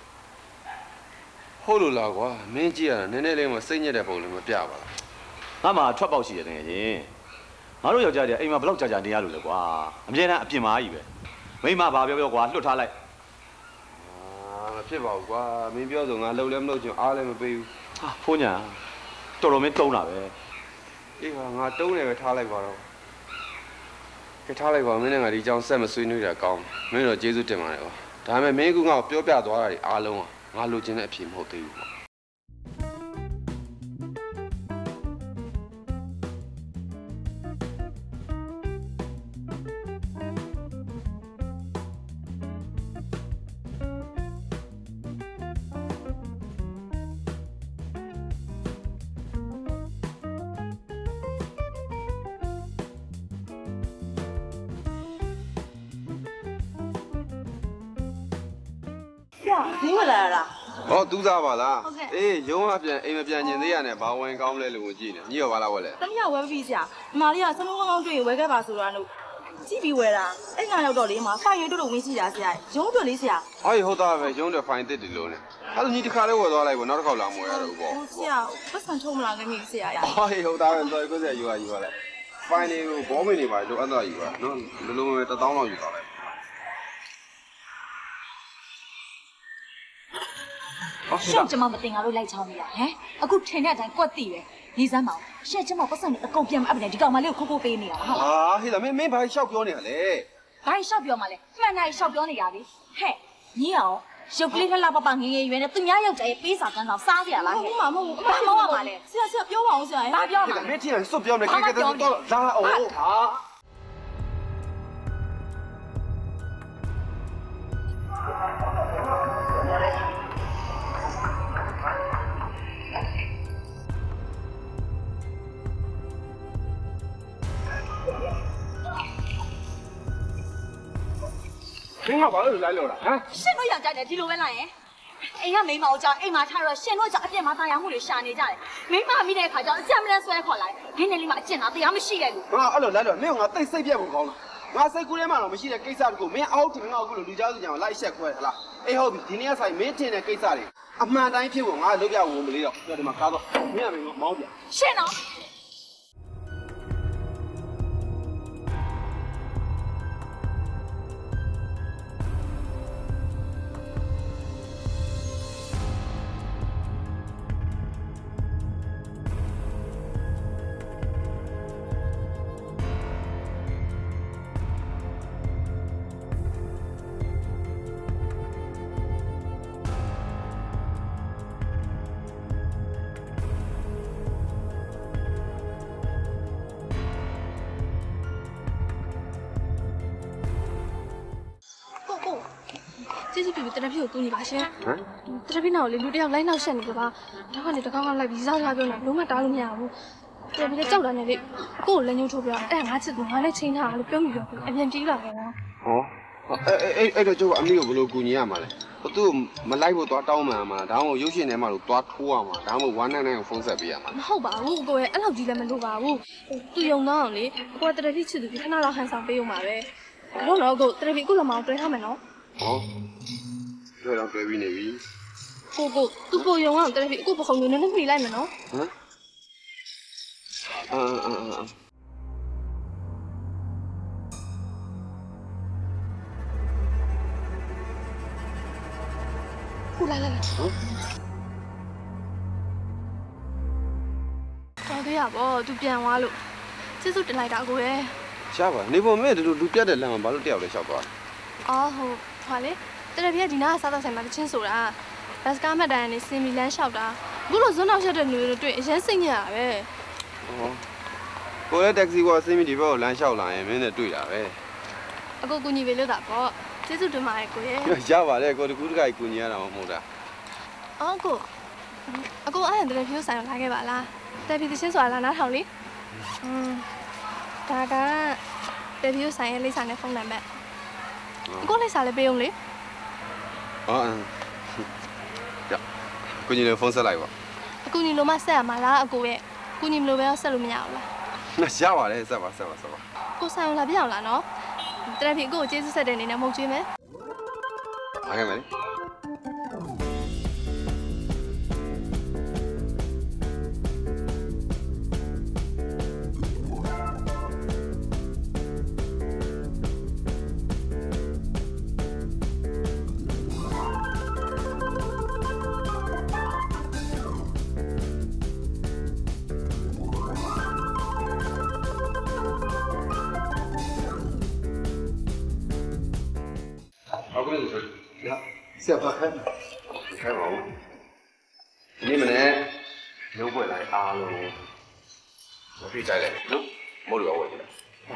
ဟုတ်လို့လားကွာမင်းကြည့်ရတာနည်းနည်းလေးမှစိတ်ညစ်တဲ့ပုံလေးမပြပါလားငါမှထွက်ပေါက်ရှိတယ်တကယ်ချင်းငါတို့ယောက်ျားတွေအိမ်မှာဘလောက်ကြာကြာနေရလို့လဲကွာအမြဲတမ်းအပြင်မှာကြီးပဲမိမဘာပြောပြောကွာလွတ်ထားလိုက်အာမဖြစ်ပါဘူးကွာမင်းပြောဆိုငါလှုပ်လည်းမလှုပ်ချင်အားလည်းမပေးဘူးဟာဖိုးညာတော်တော်မင်းတုံးတာပဲအေးကွာငါတုံးတယ်ပဲထားလိုက်ပါတော့ကထားလိုက်ပါမင်းနဲ့ငါဒီအကြောင်းဆက်မဆွေးနွေးတာကောင်းမင်းတို့ကျေးဇူးတင်ပါတယ်ကွာဒါပေမဲ့မင်းကငါ့ကိုပြောပြသွားတာတွေအားလုံးကငါလိုချင်တဲ့အဖြေမဟုတ်သေးဘူးပေါ့ဒီဝလာလားဟောသူစားပါလားအေးရုံးအပြန်အိမ်မပြန်ကျင်သေးရနဲ့ဘာဝင်ကောင်းလဲလို့ဝင်ကြည့်နေညီရောပါလားဝဲလဲတမရဝဲပြီးဆရာဒီမာလေးကစလုံးကောင်းကောင်းတွေ့ရင်ဝဲခဲ့ပါဆိုတော့လို့ကြည့်ပြီးဝဲတာအဲ့ငါရောက်တော့လေးမှာဖိုင်ရွတို့လို့ဝင်ကြည့်တာဆရာရုံးတို့လေးဆရာအေးဟုတ်တာပဲရုံးတွေဖိုင်တစ်တယ်လို့နဲ့အဲ့လိုညီတစ်ခါလေးဝယ်သွားလိုက်ပေါ့နောက်တစ်ခါလာမဝယ်ရတော့ဘူးပေါ့ဆရာပတ်စံထုံးမလားခင်ဗျဆရာဟောဟုတ်တာပဲဆိုကိုဆရာယူရယူရလဲဖိုင်တွေကိုဘောမင်းတွေပါလို့အဲ့တော့ယူရနော်လုံးလုံးပဲတစ်သောင်းလောက်ယူသွားလိုက်ရှင့်ကျမမတင်ငါတို့လိုက်ချောင်းနေတာဟမ်အခုထင်တဲ့အတိုင်းကွက်တိပဲနေစမ်းပါဦးရှင့်ကျမပတ်စံနေအကုန်ပြန်မအပ်နေဒီကောင်မလေးကိုခိုးခိုးပေးနေတာဟာဟေးလားမင်းမင်းဘာရှောက်ပြောနေတာလဲဘာရှောက်ပြောမှလဲမှန်တိုင်းရှောက်ပြောနေတာလေဟဲ့ညီအောင်ရုပ်ကလေးလှလှပပငငယ်ရွယ်နဲ့သူများယောက်ျားရဲ့ပေးစာကန်းဆောင်စားစရာလားဟဲ့မမဟုတ်ဘူးဘာမဟုတ်ပါလဲဆရာဆရာပြောပါဦးဆရာဘာပြောမှာမင်းထင်စွတ်ပြောမယ်ကိကတဲ့တော့လာအောင်ဟာမင်းကဘာလို့လိုက်လို့လားဟမ်ရှင်တို့ယောက်ျားတယ်ဒီလိုပဲလိုက်ရင်အိမ်ကမိန်းမအောင်ကြောင့်အိမ်မှာထားတော့ရှင်တို့ကြောင့်အပြစ်မှာတာယာမှုတွေရှာနေကြတယ်မိန်းမမိတဲ့အခါကျတော့အကြံမလန်းဆွဲခေါ်လာတယ်နင်းနေလေးမှာအကျင့်တာတရားမရှိတဲ့လူငါအဲ့လိုလိုက်လို့မင်းကငါတိတ်စိတ်ပြက်ဖို့ကောင်းလားငါစိတ်ကူးထဲမှာတော့မရှိတဲ့ကိစ္စတခုမင်းအောက်တင်ငါအခုလိုလူကြားစုကြောင်လိုက်ရှက်ခွဲဟလားအေးဟုတ်ပြီဒီနေ့ဆိုင်မင်းတင်တဲ့ကိစ္စတွေအမှန်တိုင်းဖြစ်ဖို့ငါလုပ်ပြဖို့မလေးတော့ပြောဒီမှာကားတော့မင်းကမင်းကမောင်းပြရှင်တော့ကျေးဇူးပြုပြီးတရဖီကိုကူညီပါရှင်ဟမ်တရဖီနောက်လေလူတယောက်လိုက်နောက်ရှက်နေကြပါဒါကနေတကောင်းကောင်းလိုက်ပြီးစားစားပြောနေလုံးဝတားလို့မရဘူးတယ်ပြီးကြောက်တာနဲ့လေကိုကိုလည်းညှို့ထုတ်ပြအဲ့ငါချစ်သူငါနဲ့ချင်းထားလို့ပြောမိတော့အပြန်ပြေးလာခဲ့တော့ဟောအဲ့အဲ့အဲ့တော့ကျုပ်ကအမေကိုဘယ်လိုကူညီရမှာလဲဟိုသူ့မလိုက်ဖို့သွားတောင်းမှန်မှာဒါမှမဟုတ်ရုပ်ရှင်ထဲမှာလို့သွားထိုးရမှာဒါမှမဟုတ်one nine nineကိုဖုန်းဆက်ပေးရမှာမဟုတ်ပါဘူးကိုရဲ့အဲ့လောက်ကြီးလည်းမလို့ပါဘူးသူယုံတော့အောင်လေကိုကတရတိချစ်သူခဏလောက်ဟန်ဆောင်ပေးဦးမှာပဲတော့တော့ကိုတရတိကိုလည်းမအောင်တွဲထားမယ်နော်ဟောတွဲတော့တွဲပြီးနေပြီကိုကိုသူကိုယုံအောင်တရတိကိုပခုံနေနဲ့နှိလိုက်မယ်နော်ဟမ်အာအာအာခုလာလာလာဟုတ်တော်သေးရပေါ့သူပြန်သွားလို့ကျေးဇူးတင်လိုက်တာကိုရဲ့ရပါနေပေါ်မဲ့ဒီလိုလူပြတ်တဲ့လမ်းမှာဘာလို့တယောက်လဲလျှောက်သွားလဲအော်ဟုတ်ဟာလေတရပြည့်ဒီနားစားတော့ဆိုင်မှာတချင်းဆိုတာဘတ်စကားမှတ်တမ်းနဲ့စင်မီလန်းလျှောက်တာအခုလိုဇွန်းနောက်ရက်တဲ့လူတွေတွေ့အရင်စိတ်ညစ်ရပဲဟောကိုလည်းတက္ကစီကစင်မီဒီဘက်ကိုလမ်းလျှောက်လာရင်မင်းနဲ့တွေ့တာပဲအကိုကူညီပေးလို့တာပေါ့ကျေးဇူးတင်ပါတယ်ကိုရဲ့ရပါလေကိုတကူတကကြီးကူညီရတာမဟုတ်တာအော်ကိုအကိုအဲ့ဒါတရပြည့်ဆိုင်လာခဲ့ပါလားတရပြည့်တချင်းဆိုတာလာနားထောင်လေอืมဒါကတရပြည့်ဆိုင်ရဲ့လိပ်စာနဲ့ဖုန်းနံပါတ်အကိုလိပ်စာလေးပေးအောင်လေအော်ရကိုညီလေးဖုန်းဆက်လိုက်ပါအကူညီလိုမှဆက်ရမှာလားအကိုရဲ့ကူညီမလို့ပဲဆက်လို့မရဘူးလားရပါလေဆက်ပါဆက်ပါဆက်ပါကိုဆိုင်လာပြအောင်လားနော်တရပြည့်ကိုကျေးဇူးဆက်တဲ့အနေနဲ့မဟုတ်ကျွေးမယ်အားရမယ်ဆက်ပါခဲ့ခဲ့ပါဦးဒီမနေ့ရုပ်ပွဲလိုက်အားလုံးမပြကြလိုက်နော်မို့လို့ဝယ်ကြတယ်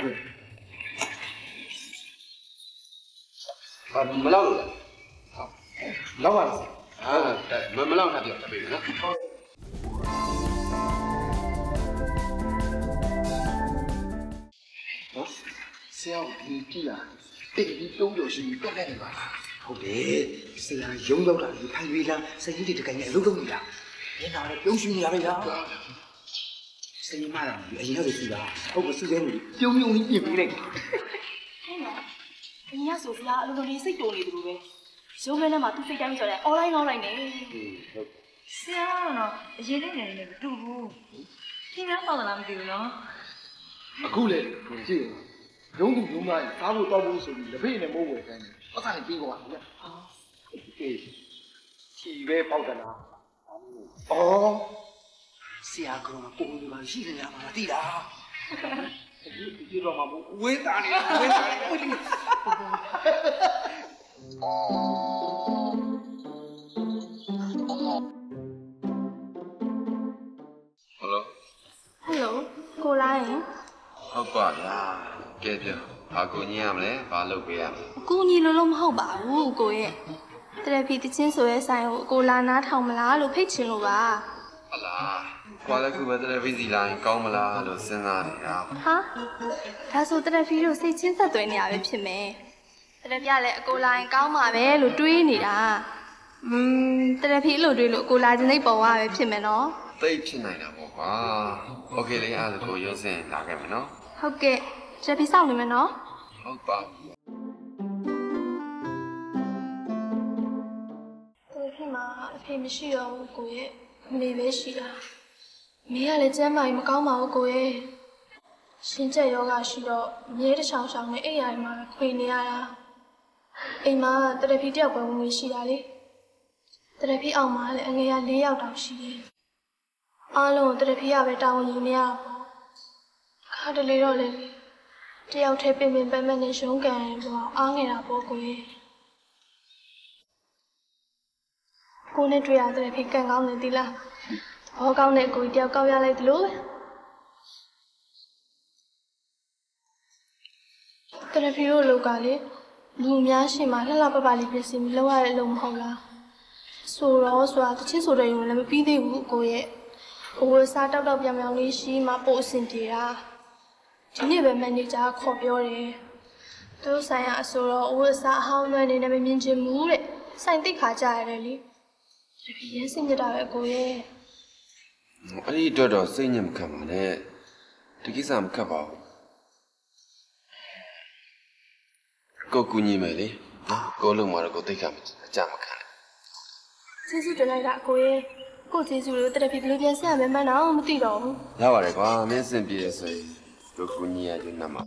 ဟာမလောက်လို့လောက်ပါလားဟာမမလောက်ထားပြတပေးနော်နော်ဆရာဒီကြည့်လားတိတ်ပြီးတုံးလို့ရှိရင်တက်နေပါလားဟုတ်တယ်ဆရာရုံးရောက်တာဒီခိုင်ရီလာစရင်တွေတကယ်နဲ့အလုပ်လုပ်နေတာညနာလည်းပြုံးရွှင်နေရပဲလားစရင်မတာအရင်ကတည်းကဟုတ်ကစုစဲနေပြုံးပြုံးကြီးပြင်ပေးလိုက်ဟဲ့နော်အရင်ကဆိုဖလားအလိုလိုလေးစိတ်တုံနေတယ်လို့ပဲရုံးမဲနဲ့မှသူစိတ်တိုင်းဆိုတော့ online လောက်လိုက်နေဟုတ်ဆရာကတော့အရင်လေးနေနေမတူဘူးခင်းများပေါက်လာမသိဘူးနော်အခုလေကြည့်ရုံးသူရုံးသားစားဖို့တော့ဖို့ဆိုပြီးလက်ဖေးနဲ့မိုးဝယ်ခိုင်းတယ်ပတ်စံနဲ့ပြီးသွားပြီ။အော်။အေး။ချီပဲပေါက်တယ်လား။အော်။ဆရာကောင်ကပုံစံမှာရှိနေရမှာသိလား။ဒီဒီတော့မှဝင်းတာနေဝင်းတာနေဝင်းနေ။ဟယ်လိုဟယ်လိုကိုလာရင်ဟုတ်ပါလားကဲပြောဘာကူညီရမလဲဘာလုပ်ပေးရမလဲအကူညီလို့လို့မဟုတ်ပါဘူးကိုရဲ့တရဖီတချင်းဆိုရဲဆိုင်ကိုကိုလာနားထောင်မလားလို့ဖိတ်ချင်လို့ပါဟုတ်လားကွာလည်းခုပဲတရဖီစီလာရင်ကောင်းမလားလို့စဉ်းစားနေတာဟာဒါဆိုတရဖီတို့စိတ်ချင်းဆက်သွဲနေရပဲဖြစ်မယ်တရဖီကလည်းအကိုလာရင်ကောင်းမှာပဲလို့တွေးနေတာอืมတရဖီလို့တွေးလို့ကိုလာခြင်းစိတ်ပေါ်သွားပဲဖြစ်မယ်နော်သိဖြစ်နိုင်တာပေါ့ကွာโอเคလေအားကိုရုံးစင်လာခဲ့မယ်နော်ဟုတ်ကဲ့တရဖီစောင့်နေမယ်နော်ဟုတ်ပါဘူးတရဖီမှာအဖေမရှိတော့ဘူးကိုရဲ့မနေပဲရှိတာမင်းကလည်းကျမ်းမာရင်မကောင်းပါဘူးကိုရဲ့ရှင်ကျက်ယောဂရှိတော့မြဲတစ်ချောင်းချောင်းနဲ့အိမ်ရိုင်မှာခွေနေရတာအိမ်မှာတရဖီတယောက်ပဲဝင်ဝင်ရှိတာလေတရဖီအောင်မှာလည်းအငယ်က၄ယောက်တောင်ရှိတယ်အားလုံးတရဖီကပဲတာဝန်ယူနေရတာပေါ့ခါတလေတော့လေတယောက်တည်းပင်ပင်ပန်းပန်းနဲ့ရုံးကန်ပေါ့အားငယ်တာပေါ့ကိုရဲ့ကိုနဲ့တွေ့ရတဲ့ဖိကန်ကောင်းနေသီလားဘောကောင်းတဲ့ကိုတယောက်ကောက်ရလိုက်သလိုတရဖီတို့လောက်ကလေလူများရှင်မှာလှလှပပလေးပြင်ဆင်ပြီးလောက်ရတဲ့အလုပ်မဟုတ်လားဆိုတော့ဆိုတာတချင်းဆိုတဲ့ရုံလည်းမပြီးသေးဘူးကိုရဲ့我啥到到表面里是嘛保险的啦，今天被门的家考标的，都三亚说了我啥好难的那边面前木嘞，三地卡家来哩，这边也是你大外国耶。 အဲ့ဒီတော့တော့စိတ်ညစ်မခံပါနဲ့ဒီကိစ္စမခက်ပါဘူးကိုကူညီမယ်လေနော်ကိုလုံးမှာတော့ကိုသိခါမအကြမခံနဲ့ကျေးဇူးတင်လိုက်တာကိုရဲ့ကိုကျေးဇူးလို့တရဖြစ်ဘလို့ပြန်ဆက်ရမယ်မှန်းတော့မသိတော့ဘူးရပါတယ်ကွာမင်းစင်ပြေရဆိုရင်ကိုကူညီရယူနမှာ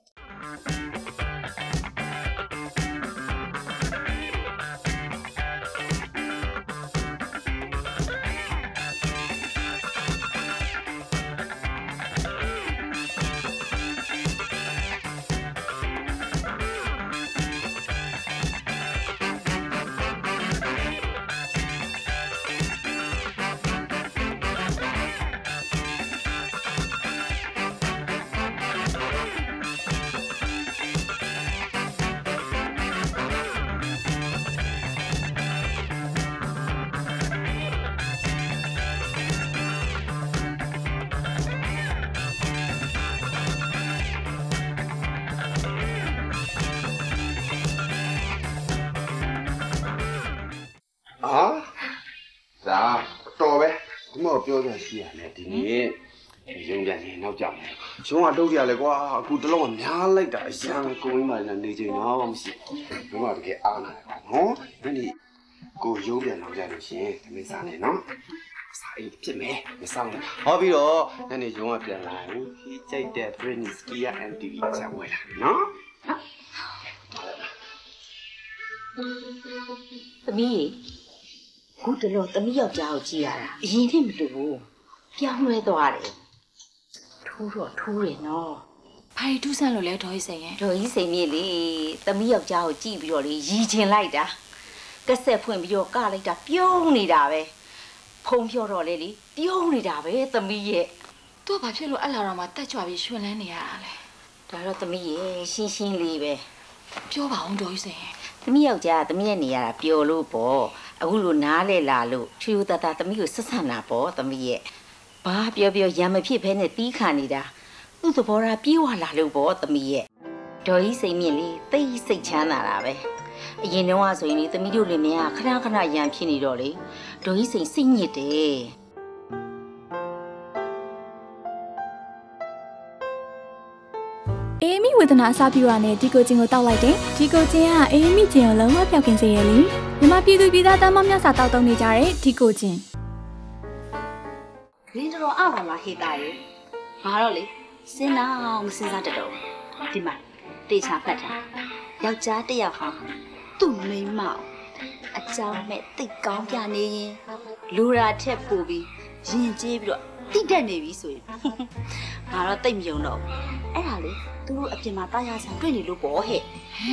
ပြောပြရှိရတယ်ဒီနေ့ရုံပြန်နေနောက်ကြမယ်ရုံကတုတ်ကြလေကွာအခုတလုံးကများလိုက်တာအရန်ကိုဝင်းပါနေချိန်တော့မရှိဘူးဘာမှတကယ်အားနာတယ်နော်ဒီနေ့ကိုရုံပြန်နောက်ကြလို့ရှင်ဒီမိစားနေနော်စားအိတ်ဖြစ်မယ်မဆောင်နဲ့ဟောပြီးတော့ညနေရုံကပြန်လာရင်ဒီကြိုက်တဲ့ Britney Spears and တီ ဗီ ချဝဲလာနော်သမီးခုတလို့သမီးယောက်ျားကိုကြည့်ရတာအရင်နဲ့မတူဘူးပြောင်းလဲသွားတယ်ထိုးတော့ထိုးတယ်နော်ဘာထူးဆန်းလို့လဲဒေါ်ကြီးစိန်ရဲ့ဒေါ်ကြီးစိန်မြေလေသမီးယောက်ျားကိုကြည့်ပြီးတော့လေရီချင်လိုက်တာကက်ဆက်ဖွင့်ပြီးတော့ကလိုက်တာပြုံးနေတာပဲဖုံဖြောတော့လေလေပြုံးနေတာပဲသမီးရဲ့သူကဘာဖြစ်လို့အဲ့လာတော့မှတက်ကြွပြီးရှင်လန်းနေရတာလဲဒါတော့သမီးရဲ့ရှင်းရှင်းလေးပဲပြောပါအောင်ဒေါ်ကြီးစိန်ရဲ့သမီးယောက်ျားသမီးရဲ့နေရတာပျော်လို့ပေါ့အခုလိုနားလဲလာလို့ချွေဦးတတသမီးကိုဆက်ဆံတာပေါ့သမီးရဲ့ဘာပြောပြောရံမဖြစ်ဖဲနဲ့တီးခါနေတာသူ့သဘောထားပြေးဝလာလို့ပေါ့သမီးရဲ့ဒေါ်ကြီးစိန်မြင့်လေးသိစိတ်ချမ်းသာတာပဲအရင်တော့ဆိုရင်လေသမီးတို့လည်းမရခဏခဏရံဖြစ်နေတော့လေဒေါ်ကြီးစိန်စိတ်ညစ်တယ်အေးမီဝေဒနာအစပြုရနဲ့ဒီကိုချင်းကိုတောက်လိုက်တယ်ဒီကိုချင်းကအေးမီချင်းကိုလုံးဝပျောက်ကင်းစေရလေမြမပြည်သူပြည်သားတမ်းမများစာတောက်တုံနေကြတဲ့ဒီကိုချင်းလင်းတော်အောင်လာဟေးတာရေငါတော့လေစဉ်းစားမစဉ်းစားတတ်တော့ဒီမှာတေချာဖတ်တာယောက်ျားတစ်ယောက်ဟာသူ့မိန်းမအကြောင်းမဲ့တိတ်ကောင်းပြနေရင်လူရာထက်ပိုပြီးရင်ကျေးပြီးတော့တိတက်နေပြီဆိုရင်ငါတော့တိတ်မယုံတော့အဲ့ဒါလေသူတို့အပြင်မှာတာယာဆန်တွေ့နေလို့ပေါ့ဟဲ့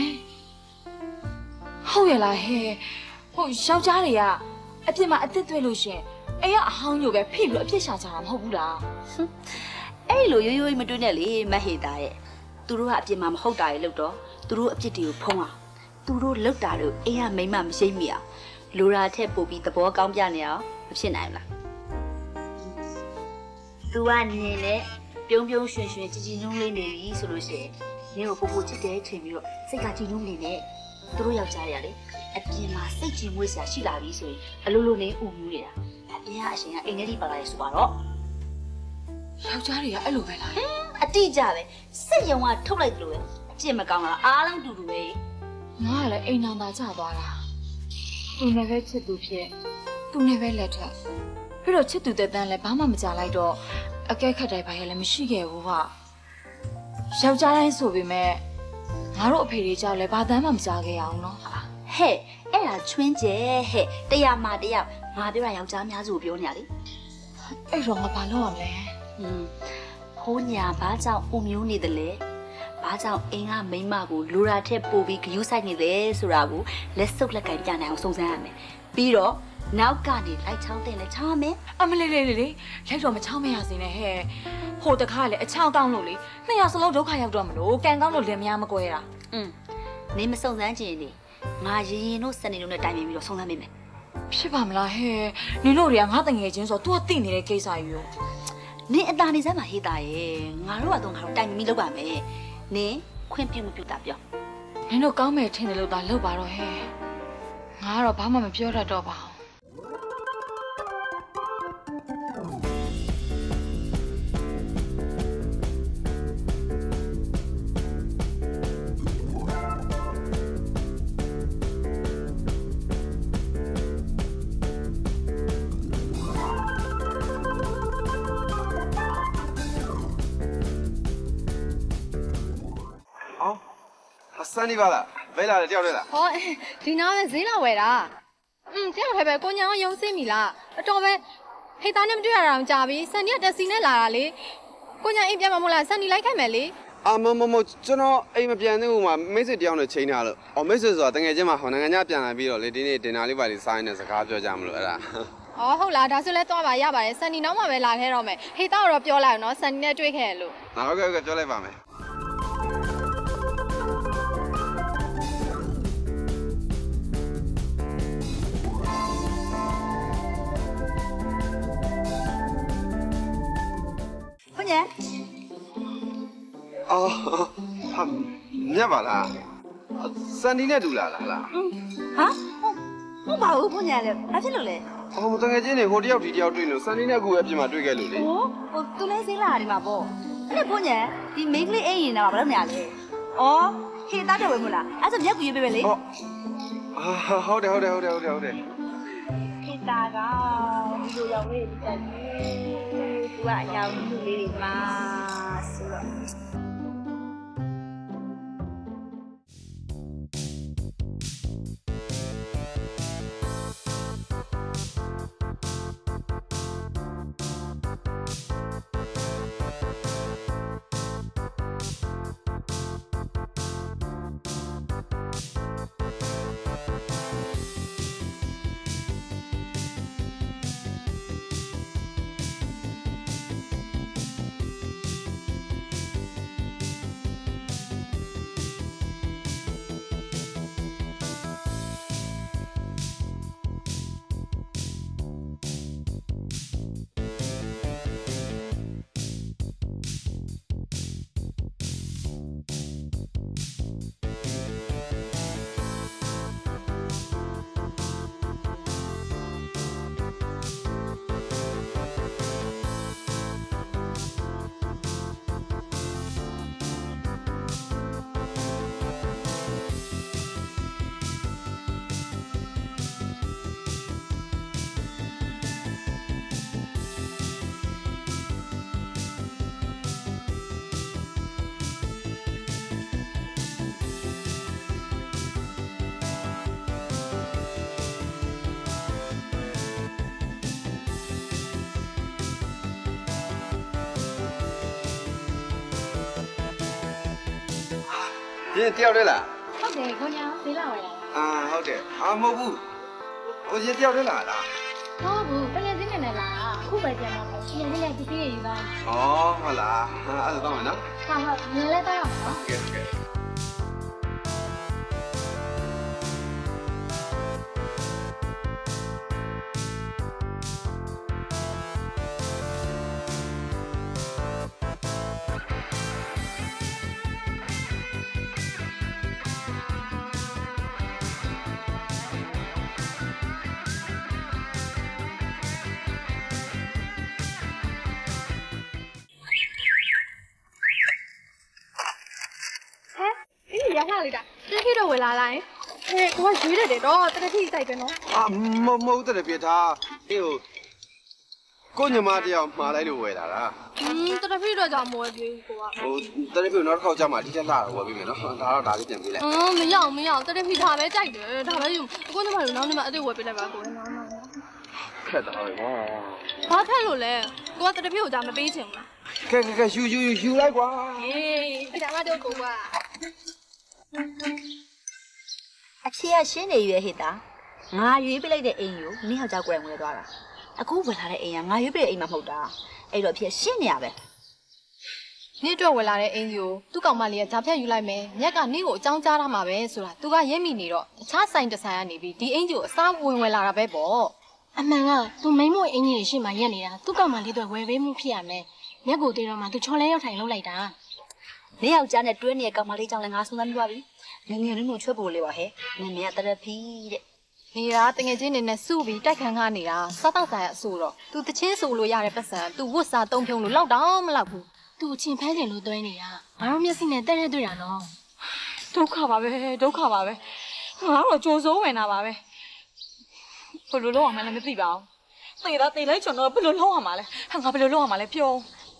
ဟုတ်ရလားဟဲ့ဟုတ်ယောက်ျားတွေကအပြင်မှာအသက်သွေးလို့ရှင်အဲ့ရအဟောင်းညိုပဲဖိပြီးအဖြစ်ရှာကြတာမဟုတ်ဘူးလားအဲ့လိုရိုးရိုးမတွေ့နဲ့လေမဟေတာရဲ့သူတို့ကအပြင်မှာမဟုတ်တာရေလို့တော့သူတို့အပြစ်တွေကိုဖုံးအောင်သူတို့လောက်တာလို့အိမ်ကမိမမရှိမိအောင်လူရာထက်ပို့ပြီးသဘောကောင်းပြနေအောင်မဖြစ်နိုင်ဘူးလားသူကနေလေပြုံးပြုံးရွှင်ရွှင်ကြည်ကြည်နုံးလေးနေပြီဆိုလို့ရှိရင်နင်းကိုပို့ပို့ချစ်တဲ့ချိန်ပြီးတော့စိတ်ကကြည်နုံးနေနဲ့သူတို့ယောက်ျားတွေကလေအပြင်မှာစိတ်ကြည်မွေးစရာရှိလာပြီဆိုရင်အလိုလိုနေဥမှုနေတာအပြင်ကအရှင်ကအိမ်ထဲထိပါလာရဲဆိုပါတော့ယောက်ျားတွေကအဲ့လိုပဲလားအတိအကျပဲစိတ်ယုံကထုတ်လိုက်တယ်လို့ပဲအကျင့်မကောင်းတာအားလုံးတူတူပဲငါကလည်းအိမ်နာသာကျသွားတာသူနဲ့ပဲချစ်သူဖြစ်သူနဲ့ပဲလက်ထပ်ပြီးတော့ချစ်သူတဲ့တန်းလည်းဘာမှမကြလိုက်တော့အကဲခတ်တိုင်းဘာရလည်းမရှိခဲ့ဘူးဟာယောက်ျားတိုင်းဆိုပေမဲ့ငါတို့အဖေတွေကြောက်လဲဘာတမ်းမှမကြခဲ့အောင်နော်ဟဲ့အဲ့ဒါချွင်းကျဲဟဲ့တရားမှတရားငါပြောတာယောက်ျားများစုပြောနေရလေအဲ့တော့ငါဘာလုပ်ရမလဲဟွန်းဖိုးညာဘာကြောင့်အုံမျိုးနေတယ်လဲဘာကြောင့်အင်းကမိန်းမကိုလူရာထက်ပို့ပြီးဂယုဆိုင်နေတယ်ဆိုတာကိုလက်စုပ်လက်ကင်ပြနိုင်အောင်စုံစမ်းရမယ်ပြီးတော့နောက်ကနေလိုက်ချောင်းတင်လဲချောင်းမယ်အမလေးလေးလေးလိုက်တော့မချောင်းမရစင်းနဲ့ဟဲ့ဟိုတခါလေအချောင်းတောင်းလို့လေနှစ်ယောက်စလုံးဒုက္ခရောက်တော့မလို့ကန်ကောင်းလို့လင်မယားမကွဲတာอืมနေမစုံစမ်းချင်နေငါရင်ရင်တို့စနေတို့နဲ့တိုင်ပင်ပြီးတော့စုံစမ်းမိမယ်ဖြစ်ပါမလားဟဲ့နင်တို့တွေကငါတငယ်ချင်းဆိုတော့ तू ကသိနေတဲ့ကိစ္စကြီးရောနင်အတားနေစမ်းမှာဟေးတာရဲ့ငါတို့ကတော့ငါတို့တိုင်မီလောက်ပါမယ်နင်ခွင့်ပြုမပြုတာပြောနင်တို့ကောင်းမယ်ထင်တယ်လို့သာလောက်ပါတော့ဟဲ့ငါကတော့ဘာမှမပြောတတ်တော့ပါစမ်းနေပါလားဘယ်လာလဲတယောက်တည်းလားဟောဒီနားပဲဈေးလာဝယ်တာอืมတယောက်ထဲပဲကိုညာရုံစင်းပြီလားအတော်ပဲဟိတ်သားနဲ့မတွေ့ရတာကြာပြီဆန်နီကတက်စီနဲ့လာတာလေကိုညာအိမ်ပြန်မှာမဟုတ်လားဆန်နီလိုက်ခိုင်းမယ်လေအာမမမကျွန်တော်အိမ်မပြန်သေးဘူးမှာမိတ်ဆွေတယောက်နဲ့ချိန်ထားလို့အော်မိတ်ဆွေဆိုတာတကယ်ချင်းမှာဟောနိုင်ငံခြားပြန်လာပြီးတော့လေဒီနေ့တင်တာလေးပါလေးစားရင်းနဲ့စကားပြောကြမလို့အဲ့ဒါအော်ဟုတ်လားဒါဆိုလဲသွားပါရပါတယ်ဆန်နီနောက်မှပဲလာခဲ့တော့မယ်ဟိတ်သားတော့ပြောလိုက်အောင်နော်ဆန်နီနဲ့တွေ့ခဲ့ရလို့ဟုတ်ကဲ့ဟုတ်ကဲ့ပြောလိုက်ပါမယ်ခွန်ညာအော်ဟာမြတ်ပါလားစန်ဒီနဲ့တူလာလားလားဟာဟုတ်ပါဘူးခွန်ညာလေဘာဖြစ်လို့လဲအော်မတငယ်ချင်းတွေဟိုတယောက်ဒီတယောက်တွေ့လို့စန်ဒီနဲ့အခုပဲပြင်မှာတွေ့ခဲ့လို့လေဟိုဟိုသူလဲစေးလာတယ်မှာပေါ့အဲ့ခွန်ညာဒီမိန်းကလေးအိမ်ရင်တော့ဘာလို့နေရလဲအော်ဟေးသားတော်ဝင်မလားအဲ့ဆိုမြက်ကူရေးပေးပဲလေဟုတ်အာဟုတ်တယ်ဟုတ်တယ်ဟုတ်တယ်ဟုတ်တယ်ဟုတ်တယ်ဟေးသားကဒီလိုရောက်နေတယ်သူကအယောင်သူလေးတွေမှာဆိုတော့ဒီတယောက်တည်းလားဟုတ်တယ်ကိုညာဈေးလာဝယ်တာအာဟုတ်တယ်အာမဟုတ်ဘူးဟိုရင်တယောက်တည်းလားလားဟုတ်ဘူးတကယ်ချင်းနေနဲ့လားအခုပဲပြန်တော့ရှင်နေနဲ့ဒီပြေးရေးသားဩဟုတ်လားအဲ့ဒါတော့မယ်နော်ဟာဟုတ်ငယ်လဲတော့ရမှာနော်ကဲကဲလိုက်တာတတိတော့ဝယ်လာလိုက်ဟဲ့ကိုကရွေးတယ်တော့တတိစိုက်ပဲနော်အာမမဟုတ်တယ်ပြထားအေးဟိုကိုညီမတယောက်မှားလိုက်လို့ဝယ်လာတာอืมတတိတော့ကြောင့်မဝယ်ပြေးကိုကဟိုတတိနောက်တစ်ခေါက်ကြာမှဒီချက်လာတော့ဝယ်ပြီးမယ်နော်ဒါတော့ဒါလေးပြန်ပေးလိုက်อืมမရအောင်မရအောင်တတိဒါပဲကြိုက်တယ်ဒါပဲယူကိုညီမတို့နောက်နေ့မှအသေးဝယ်ပေးလိုက်ပါကိုနော်နော်ခက်တာပဲကွာဘာထက်လို့လဲကိုကတတိကိုဒါမပေးချင်ဘူးလားကဲကဲကဲယူယူယူလိုက်ကွာဟေးဒါမှတော့ကိုကအချီကရှင်းနေရွယ်ဟစ်တာငါရွေးပြလိုက်တဲ့အိမ်ကိုနင်းယောက်ျားကိုယ်ဝင်သွားတာအခုဝင်လာတဲ့အိမ်ကငါရွေးပြတဲ့အိမ်မှာမဟုတ်တာအဲ့တော့အဖြစ်ရှင်းနေရပဲကနေ့အတွက်ဝင်လာတဲ့အင်ဂျီကိုသူ့ကောင်မလေးကဂျာဖြတ်ယူလိုက်မယ်မြက်ကနေ့ကိုအကြောင်းကြားထားမှာပဲဆိုတာသူကရဲမိနေတော့တခြားဆိုင်တစ်ဆိုင်ကနေပြီးဒီအင်ဂျီကိုအစားဝင်ဝင်လာတာပဲပေါ့အမှန်ကသူမိမ့်မို့အင်ဂျီရှိမှရက်နေတာသူ့ကောင်မလေးတွေဝယ်ပေးမှုဖြစ်ရမယ်မြက်ကိုသေးတော့မှသူချော်လဲရောက်ထိုင်လုပ်လိုက်တာနေယောက်ျားနဲ့တွဲနေတဲ့ကောင်မလေးကြောင့်လည်းငါဆုံးသမ်းပြီးပါပြီငငယ်လေးမျိုးချွတ်ဖို့လေးပါဟဲ့နင်မြတ်တရဖီတဲ့နေတာတငယ်ချင်းနေနဲ့စုပြီးတိုက်ခန်းခါနေတာစားတော့ဆိုင်အဆိုတော့သူတချင်းဆိုလို့ရတဲ့ပတ်စံသူဝတ်စားတုံးဖြုံလို့လောက်တော့မလောက်ဘူးသူအချင်းဖမ်းကျင်လို့တွဲနေတာငါတို့မျက်စိနဲ့တက်ရက်တွေ့တာနော်ဒုက္ခပါပဲဒုက္ခပါပဲငါတို့ကြိုးစိုးဝင်တာပါပဲဘယ်လိုလုပ်အောင်မလဲမသိပါဘူးသေတာသေလိုက်ကျွန်တော်ဘယ်လိုလုပ်အောင်မလဲဟာငါဘယ်လိုလုပ်အောင်မလဲပြော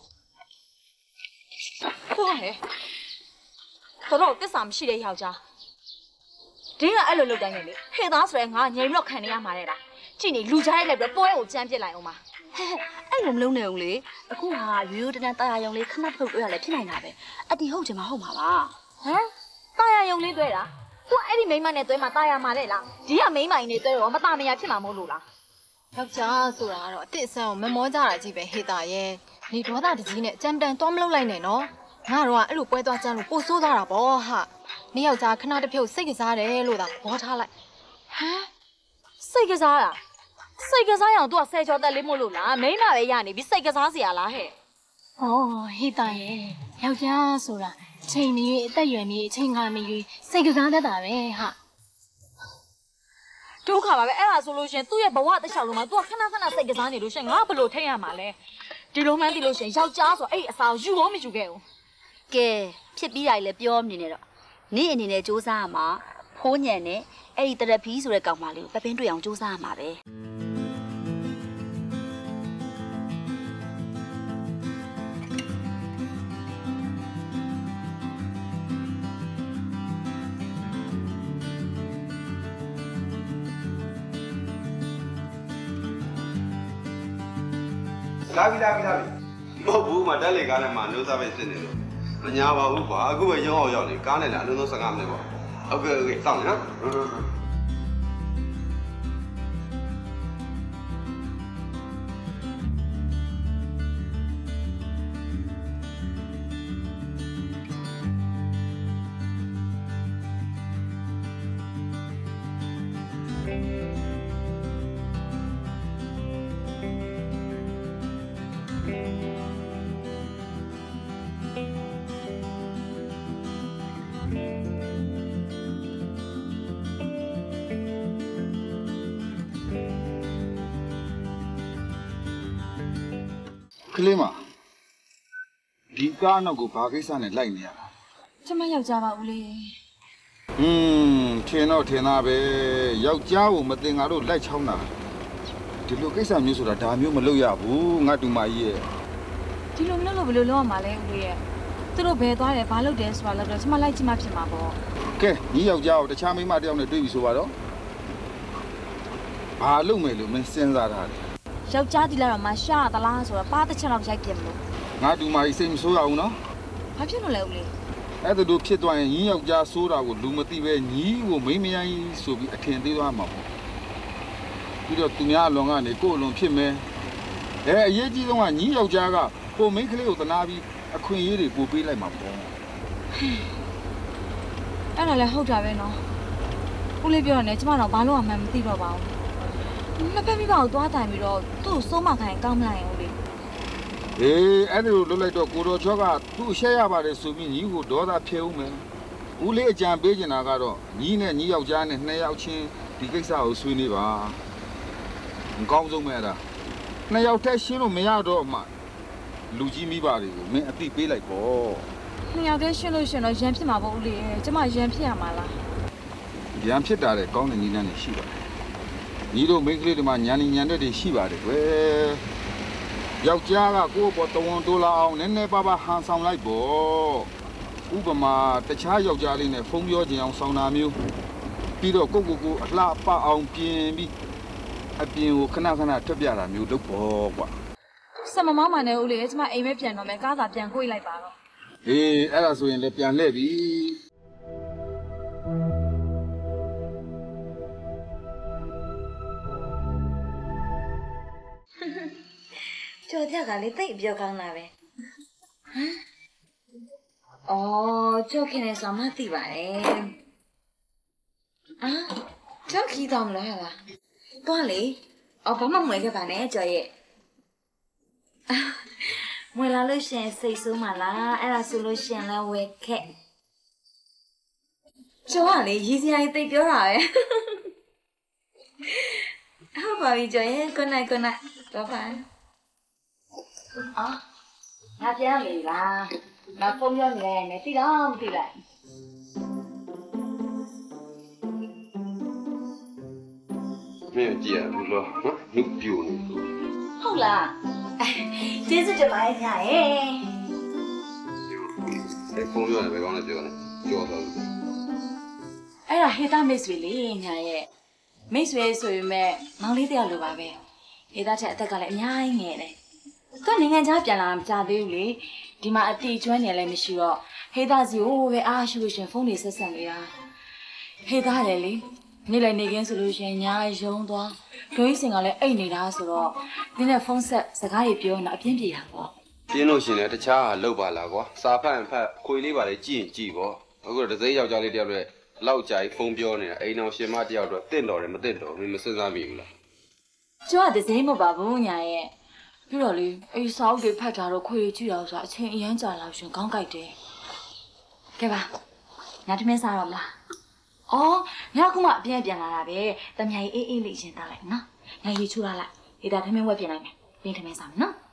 ဟုတ်ဟဲ့တော့တစ္ဆာမရှိတဲ့ယောက်ျားဒင်းကအဲ့လိုလုပ်တိုင်းနဲ့လေဟဲ့သားဆိုရဲငါငြိမ်တော့ခံနေရမှာတဲ့လားကြည့်နေလူကြားလိုက်ပြီးပွဲကိုကြမ်းပစ်လိုက်အောင်ပါအဲ့လိုမလုံးနဲ့ဦးလေအခုဟာရိုးရိုးတန်းတန်းတာယာယုံလေးခဏထုတ်တွေ့ရလဲဖြစ်နိုင်တာပဲအတီဟုတ်ချင်မဟုတ်မှာပါဟမ်တာယာယုံလေးတွေ့တာသူအဲ့ဒီမိန်းမနဲ့တွေ့မှာတာယာမှာတဲ့လားဒီကမိန်းမကြီးနဲ့တွေ့တော့မတာမယာဖြစ်မှာမဟုတ်လို့လားယောက်ျားဆိုတာကတော့အစ်အဆန်းကိုမမောကြတာကြီးပဲဟေတာရဲ့နေဒေါသတကြီးနဲ့ကြမ်းတမ်းသွားမလုပ်လိုက်နဲ့နော်ငါတော့အဲ့လိုပွဲသွားကြမ်းလို့ပို့ဆိုးသွားတာပေါ့ဟာနေယောက်ျားခဏတစ်ဖြုတ်စိတ်ကစားတယ်လို့သာဘောထားလိုက်ဟမ်စိတ်ကစားတာစိတ်ကစားရအောင်သူကဆယ်ကျော်တက်လေးမို့လို့လားမိန်းမပဲရနေပြီစိတ်ကစားเสียလားဟဲ့ဩဟေတာရဲ့ယောက်ျားဆိုတာချိန်မီအသက်ရွယ်မီအချိန်ခါမီစိတ်ကစားတတ်တာပဲဟာဒုက္ခပါပဲအဲ့ဒါဆိုလို့ရှင်သူ့ရဲ့ဘဝတစ်လျှောက်လုံးမှာသူကခဏခဏစိတ်ကစားနေလို့ရှင်ငါဘယ်လိုထိတ်ရမှာလဲဒီလိုမှန်းသိလို့ရှင်ယောက်ျားဆိုအဲ့အစာကိုယူရောမယူခဲ့ဘူးကဲဖြစ်ပြီးတာလည်းပြောနေနေတော့နေ့အနေနဲ့စူးစမ်းရမှာဖိုးညံနဲ့အဲ့ဒီတရဖီဆိုတဲ့ကောင်မလေးကိုပပင်းတွေ့အောင်စူးစမ်းရမှာပဲလာပြီလာပြီလာပြီမဟုတ်ဘူးမတက်လေကားနဲ့မှနှုတ်စားပဲစစ်နေလို့မညာပါဘူးကွာအခုပဲရုံးအောင်ရောက်နေကားနဲ့လည်းအလုံးစုံဆယ်ငါးမိနစ်ပေါ့ဟုတ်ကဲ့ဟုတ်ကဲ့စောင့်နေနော်ကလေးမဒီကားနောက်ကိုဘာကိစ္စနဲ့လိုက်နေရတာကျမယောက်ျားပါဦးလေးอืมထင်တော့ထင်သားပဲယောက်ျားကိုမတင်ငါတို့လိုက်ချောင်းတာဒီလိုကိစ္စမျိုးဆိုတာဒါမျိုးမလုပ်ရဘူးငါတူမကြီးရဲ့ဒီလိုမလုပ်လို့ဘယ်လိုလုပ်ရမှာလဲဦးလေးရဲ့သူတို့ဘယ်သွားတယ်ဘာလုပ်တယ်ဆိုတာလည်းတော့ကျမလိုက်ကြည့်မှဖြစ်မှာပေါ့ကဲညီယောက်ျားကိုတခြားမိန်းမတစ်ယောက်နဲ့တွေ့ပြီဆိုပါတော့ဘာလုပ်မယ်လို့မင်းစဉ်းစားထားတယ်ယောက်ျားဒီလာတော့မှရှားသလားဆိုတော့ပါတစ်ချက်တော့ရိုက်ပြမလို့ငါတူမကြီးစိတ်မဆိုးရဘူးနော်ဘာဖြစ်လို့လဲဦးလေးအဲ့ဒါတို့ဖြစ်သွားရင်ညီယောက်ျားဆိုးတာကိုလူမသိပဲညီကိုမိန်းမရိုင်းဆိုပြီးအထင်သေးသွားမှာပေါ့ပြီးတော့သူများအလွန်ကနေကိုယ်အလွန်ဖြစ်မယ်အဲအရေးကြီးဆုံးကညီယောက်ျားကကိုမိန်းကလေးကိုတနာပြီးအခွင့်အရေးတွေပို့ပေးလိုက်မှာပေါ့အဲ့ဒါလည်းဟုတ်တာပဲနော်ဦးလေးပြောရတယ်ကျမတော့ဘာလို့မှမသိတော့ပါဘူးနှစ်ဖက်မိဘကိုသွားတိုင်ပြီးတော့သူ့စိုးမခိုင်ကောင်းမလိုက်ရင်ဦးလေးအေးအဲ့ဒါလိုလုပ်လိုက်တော့ကိုတော်ချောကသူ့ရှက်ရပါတယ်ဆိုပြီးညီကိုဒေါသဖြဲဦးမယ်ဦးလေးအကြံပေးချင်တာကတော့ညီနဲ့ညီယောက်ျားနဲ့နှစ်ယောက်ချင်းဒီကိစ္စကိုဆွေးနွေးပါမကောင်းဆုံးပဲအဲ့ဒါနှစ်ယောက်တည်းရှင်းလို့မရတော့မှလူကြီးမိဘတွေကိုမင်းအသိပေးလိုက်ပေါ့နှစ်ယောက်တည်းရှင်းလို့ရှင်းတော့ရန်ဖြစ်မှာပေါ့ဦးလေးကျမရန်ဖြစ်ရမှာလားရန်ဖြစ်တာလေကောင်းတဲ့ညီနဲ့နေရှိပါတယ်ညီတို့မိန်းကလေးတွေမှာညာနေညာတဲ့တွေရှိပါတယ်ကွယ်ယောက်ျားကကိုယ့်ဘောတဝန်တိုးလာအောင်နည်းနည်းပါးပါးဟန်ဆောင်လိုက်ပေါ့ဥပမာတခြားယောက်ျားလေးနဲ့ဖုန်းပြောကြအောင်ဆောင်တာမျိုးပြီးတော့ကိုကိုကိုအလှပအောင်ပြင်ပြီးအပြင်ကိုခဏခဏထွက်ပြတာမျိုးလုပ်ပေါ့ကွာစမမောင်းမှနဲ့ဦးလေးကျမအိမ်ပဲပြန်တော့မယ်ကားသာပြန်ခွေးလိုက်ပါတော့အေးအဲ့ဒါဆိုရင်လည်းပြန်လှည့်ပြီကျော်ပြကလည်းတိတ်ပြောကောင်းတာပဲဟမ်哦，就看那什么地方嘞？啊，这看到没了啦？多嘞？哦，爸妈买个办呢，叫ye。啊，买了路线岁数嘛啦，哎啦，是路线啦，我看。这话嘞，以前还对表了诶。好，爸比叫ye，过来过来，多饭。啊，那这样没啦。那风要来，那对了，对了。 没有姐，不说，啊，你表呢？ 好啦，哎，这次就来听哎。 哎，风要来，别讲了，叫呢，叫他。 哎呀，黑大没水哩，听耶，没水水咩，忙里条路吧呗，黑大才得个来伢眼嘞。都你眼家变啦，家对哩。ဒီမှာအတီကျွမ်းနေလည်းမရှိတော့ဟေးသားစီကိုပဲအားရှိလို့ရှင်ဖုန်းတွေဆက်ဆက်နေတာဟေးသားလည်းလေနေ့လည်းနေခင်းဆိုလို့ရှင်ညာရုံသွားဒွိစင်ကလည်းအိတ်နေတာဆိုတော့ဒီနဲ့ဖုန်းဆက်စကားတွေပြောနေတာအပြင်းပြေတာပေါ့ပြင်းလို့ရှင်လည်းတခြားဟာလောက်ပါလားကွာစာဖတ်ဖတ်ခွေလေးပါလေကြည့်ရင်ကြည့်ပေါ့အခုတော့ဒစိယောက်ျားလေးတယောက်လည်းလောက်ကြိုက်ဖုန်းပြောနေတာအိမ်အောင်ရှင်မတယောက်တော့တင့်တော်တယ်မတင့်တော်ဘူးမစဉ်းစားမိဘူးလားကျွတ်တဲ့စိမ့်မပါဘူးညာရဲ့ပြီးတော့လေအေးစာအုပ်တွေဖတ်တာတော့ခွေကြည့်တော့ဆိုအချိန်အရမ်းကြာလာရှင်ခေါင်းကိုက်တယ်ကဲပါညထမင်းစားတော့မလားအော်ညကမှအပြင်းပြန်လာတာပဲတမယာကြီးအေးအေးလေးရှင်းသားလိုက်နော်ညရီချူလာလိုက်ဒီတာထမင်းဝက်ပြင်လိုက်မယ်ပြင်းထမင်းစားမယ်နော်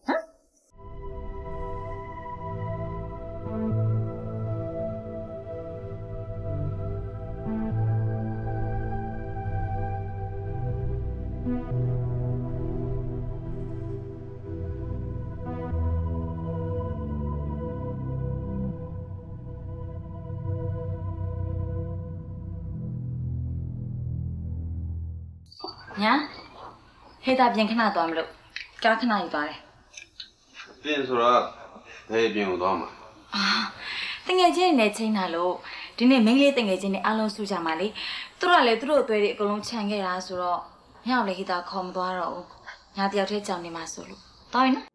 ညာဟေးတာပြင်ခဏသွားမလို့ကားခဏယူသွားတယ်ပြင်ဆိုတော့ဘယ်ပြင်ကိုသွားမှာအာတငယ်ချင်းနဲ့ချိန်တာလို့ဒီနေ့မိန်းကလေးတငယ်ချင်းနဲ့အားလုံးစုကြမှာလေသူတို့ကလည်းသူတို့အသွေးတွေအကုန်လုံးခြံခဲ့တာဆိုတော့ညောင်လေးဟေးတာခေါ်မသွားတော့ဘူးညာတယောက်တည်းကြောင်နေမှာဆိုလို့သွားပြီနော်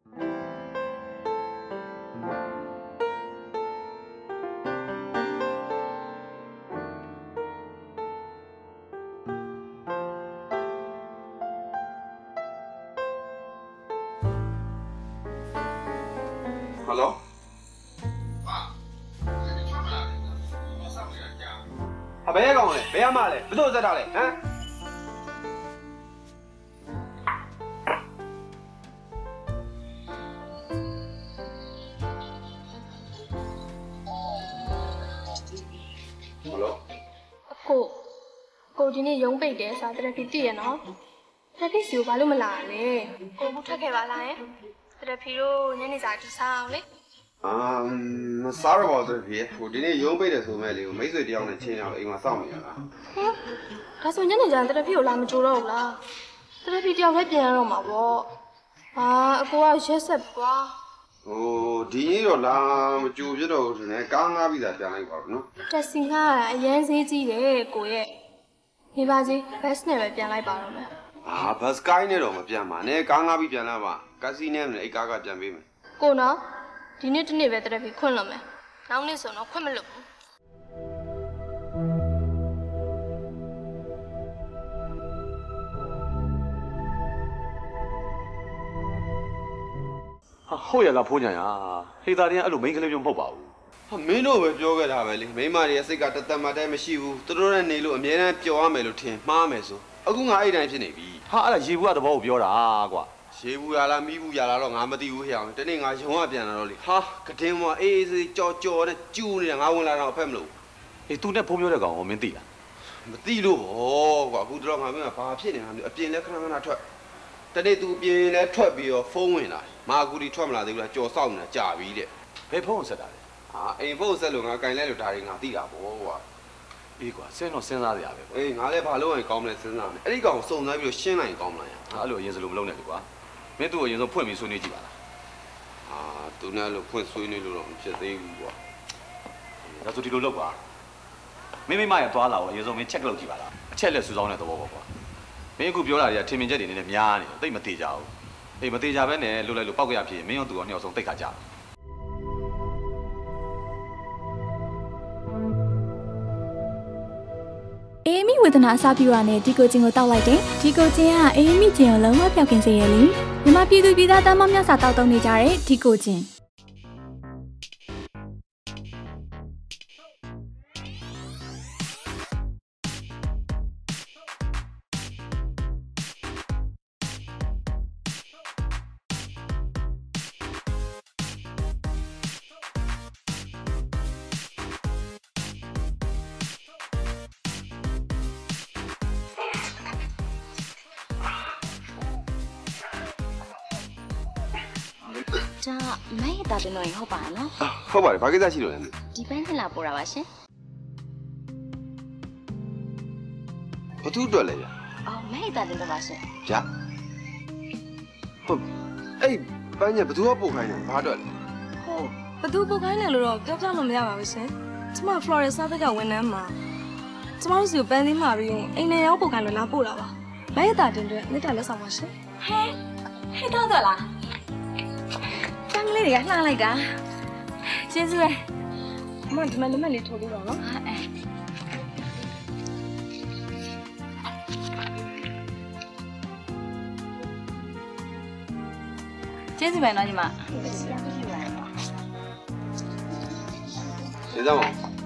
ဟယ်လိုဟာဘယ်ကောင်လဲဘယ်မှလဲဘယ်လိုစက်တာလဲဟမ်ဟယ်လိုကိုကိုဒီနေ့ရုံးပိတ်တယ်ဆိုတာတရဖီသိရနော်တရဖီစီကိုဘာလို့မလာလဲကိုဘူးထွက်ခဲ့ပါလားယတရဖီတို့ညနေစာတူစားအောင်လေအာမစားရပါဘူးတရဖီဟိုဒီနေ့ရုံးပိတ်တယ်ဆိုမဲ့လေမိတ်ဆွေတယောက်နဲ့ချင်းအောင်အိမ်မှာစောင့်နေရတာဟမ်ဒါဆိုညနေကျရင်တရဖီကိုလာမကြိုတော့ဘူးလားတရဖီတယောက်လည်းပြန်ရတော့မှာပေါ့အာအကိုကရက်ဆက်ကွာဟိုဒီနေ့တော့လာမကြိုပြတော့ဘူးဆိုနေကားငားပြီးသားပြန်လိုက်ပါတော့နော်တက်စီငါအရန်ဈေးကြီးတယ်ကိုရဲ့နေပါစီဘတ်နဲ့ပဲပြန်လိုက်ပါတော့မယ်အာဘတ်ကိုင်းနဲ့တော့မပြန်ပါနဲ့ကားငားပြီးပြန်လာပါကက်စီနဲ့နဲ့အိတ်ကားကပြန်ပေးမယ်ကိုနော်ဒီနေ့တနေ့ပဲတရက်ပြီးခွင့်လို့မယ်နောက်နေ့ဆိုတော့ခွင့်မလို့ဘူးဟာဟုတ်ရလားဖိုးညာရဟေးသားတင်းအဲ့လိုမိန်းကလေးမျိုးမဟုတ်ပါဘူးဟာမင်းတို့ပဲပြောခဲ့တာပဲလေမိမတွေစိတ်ကတသက်မှတည်းမရှိဘူးသူတို့နဲ့နေလို့အမြဲတမ်းပျော်ရမယ်လို့ထင်မှားမယ်ဆိုအခုငါအဲ့တိုင်းဖြစ်နေပြီဟာအဲ့ဒါရေဘူးကတဘောကိုပြောတာကွာရေဘူးရလားမီးဘူးရလားတော့ငါမသိဘူးဟဲ့အောင်တနေ့ငါရုံးကပြန်လာတော့လေဟာကတင်းမအေးအေးစေးကြော်ကြော်နဲ့ကျူးနေတာငါဝင်လာတော့အဖက်မလို့အေးသူနဲ့ဖုံးပြောတဲ့ကောင်ကိုမင်းသိလားမသိလို့ဗောကွာအခုတော့ငါမင်းကဘာဖြစ်နေတာလဲအပြင်လဲခဏခဏထွက်တနေ့သူအပြင်လဲထွက်ပြီးတော့ဖုန်းဝင်လာမာကူဒီထွက်မလာသေးဘူးလားကြော်စောက်နေတာကြာပြီတဲ့ဘယ်ဖုန်းဆက်တာလဲဟာအိမ်ဖုန်းဆက်လို့ငါကင်လဲလို့ဒါတွေငါသိတာဗောကွာအေးကွာစဉ်းတော့စဉ်းစားရပဲအေးငါလည်းဘာလို့ရင်ကောင်းမလဲစဉ်းစားမယ်အဲ့ဒီကောင်စုံစမ်းပြီးတော့ရှင်းလိုက်ရင်ကောင်းမလားဟာအဲ့လိုအရင်စလို့မလုပ်နဲ့လေကွာမင်းတို့အရင်ဆုံးဖွင့်ပြီးဆွေးနွေးကြည့်ပါလားအာသူနဲ့လို့ဖွင့်ဆွေးနွေးလို့တော့မဖြစ်သေးဘူးကွာဒါဆိုဒီလိုလုပ်ပါမင်းမိမရသွားလာတော့အရင်ဆုံးမင်းချက်လုပ်ကြည့်ပါလားအချက်လက်စူးစောင်းတဲ့သဘောပေါ့ကွာမင်းအခုပြောတာတွေကထင်မြင်ချက်တွေနေနဲ့များနေတယ်တိတ်မသေးကြဘူးအေးမသေးကြဘဲနဲ့လှုပ်လိုက်လို့ပောက်ကြရဖြစ်ရင်မင်းရောသူရောနှစ်ယောက်ဆုံးတိတ်ခါကြအေးမီဝေဒနာအစပြုရနဲ့ဒီကိုချင်းကိုတောက်လိုက်တယ်ဒီကိုချင်းကအေးမီချင်းကိုလုံးဝပျောက်ကင်းစေရလေမြန်မာပြည်သူပြည်သားတမ်းမများစွာတောက်တုံးနေကြတဲ့ဒီကိုချင်းဒါမဲတာတင်တော့ဟုတ်ပါနော်ဟုတ်ပါတယ်ဘာကိစ္စရှိလို့လဲဒီပန်းတင်လာပို့တာပါရှင်ဘာသူ့အတွက်လဲဗျအော်မဲတာတင်တော့ပါရှင်ဗျာဟုတ်အဲ့ပန်းညဘသူကပို့ခိုင်းတယ်ဘာအတွက်လဲဟုတ်ဘသူပို့ခိုင်းတယ်လို့တော့ပြောပြလို့မရပါဘူးရှင်ကျမ Florida Service ကဝန်ထမ်းမှာကျမတို့စီကိုပန်းသင်းမှာပြီးရင်အိမ်နဲ့ရောက်ပို့ခိုင်းလို့လာပို့တာပါမဲတာတင်အတွက်မိတာလက်ဆောင်ပါရှင်ဟဲဟဲတော့တော့လားတန်းလေးတွေကလှမ်းလိုက်တာကျေးဇူးပဲအမဒီမှာလက်မှတ်လေးထိုးပြီးတော့နော်အဲကျေးဇူးပဲနော်ညီမကျေးဇူးပါကျေးဇူးပါ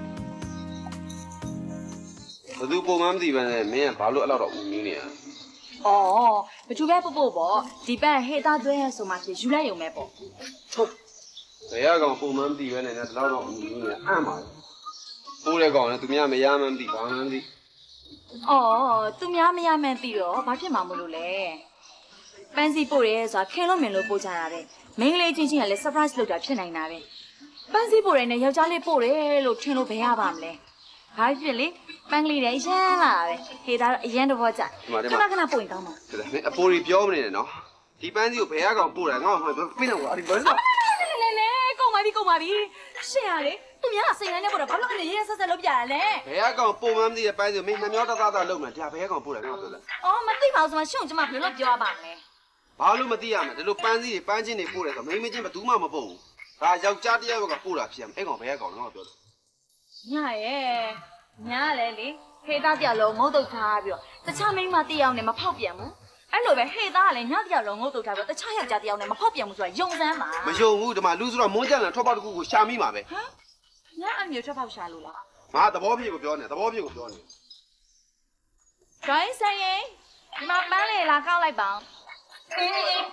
ဘသူပုံမှန်မသိပဲနဲ့မင်းကဘာလို့အဲ့လောက်တော့ဦးမင်းနေရဩဘသူပဲပို့ပို့ပေါ့ဒီပန်းဟေးသားသွဲရဆိုမှဖြစ်ယူလိုက်ရုံပဲပေါ့ဟုတ်ဘယ်ကောင်ပုံမှန်မသိပဲနဲ့ဒီလောက်တော့ဦးမင်းနေအံ့ပါပိုးတဲ့ကောင်နဲ့သူများမရမှန်းသိဘာမှန်းသိဩသူများမရမှန်းသိတော့ဘာဖြစ်မှာမလို့လဲပန်းစီပို့ရဲဆိုတာခင်လို့မင်လို့ပို့ကြတာတဲ့မိန်းကလေးချင်းချင်းကလည်း surprise လုပ်တာဖြစ်နိုင်တာပဲပန်းစီပို့ရဲနဲ့ယောက်ျားလေးပို့တယ်လို့ထင်လို့ဘယ်ရပါမလဲဘာဖြစ်လေပန်းကလေးတွေရမ်းလာပဲဟေးဒါတော့အရန်တဘောကြခဏခဏပို့ရင်ကောင်းမှာဒါမင်းအပိုးကြီးပြောမနေနဲ့နော်ဒီပန်းစီကိုဘယ်ရကောင်ပို့တယ်ငါ့ကိုပြင်းတော့အဲ့ဒီပန်းစီနဲနဲနဲကုန်ပါပြီကုန်ပါပြီရှေ့ရလေသူများစိတ်နဲ့ပို့တော့ဘာလို့အဲ့ရဲဆက်ဆက်လုပ်ပြရလဲဘယ်ရကောင်ပုံမှန်မသိတဲ့ပန်းစီကိုမင်းနှမျောတသားသားလုပ်နေဒါဘယ်ရကောင်ပို့တယ်ငါ့ကိုပြောလိုက်အော်မသိပါဘူးဆိုမှရှုံကျမဘယ်လိုပြောရပါမလဲဘာလို့မသိရမလဲဒီလိုပန်းစီတွေပန်းချင်းတွေပို့တယ်ဆိုမိမချင်းဘယ်သူမှမပို့ဘူးဒါယောက်ျားတစ်ယောက်ကပို့တာဖြစ်ရမယ်အဲ့ကောင်ဘယ်ရကောင်လဲငါ့ကိုပြောညရဲ့ညားလေလေဟေးသားတယောက်လုံးငုတ်တုတ်ထားပြီးတော့တခြားမိန်းမတယောက်နဲ့မဖောက်ပြန်ဘူးအဲ့လိုပဲဟေးသားကလည်းညတယောက်လုံးငုတ်တုတ်ထားပြီးတော့တခြားယောက်ျားတယောက်နဲ့မဖောက်ပြန်ဘူးဆိုတာယုံစမ်းပါမယုံဘူးဒီမှာလူဆိုတော့မွန်းကြလာထွက်ပေါက်တစ်ခုကိုရှာမိမှာပဲဟမ်ညာအမျိုးထွက်ပေါက်ရှာလို့လားငါသဘောပြေကိုပြောနေသဘောပြေကိုပြောနေဂိုင်းဆိုင်ရင်ဒီမှာပန်းလေလာကောက်လိုက်ပါအေးအေး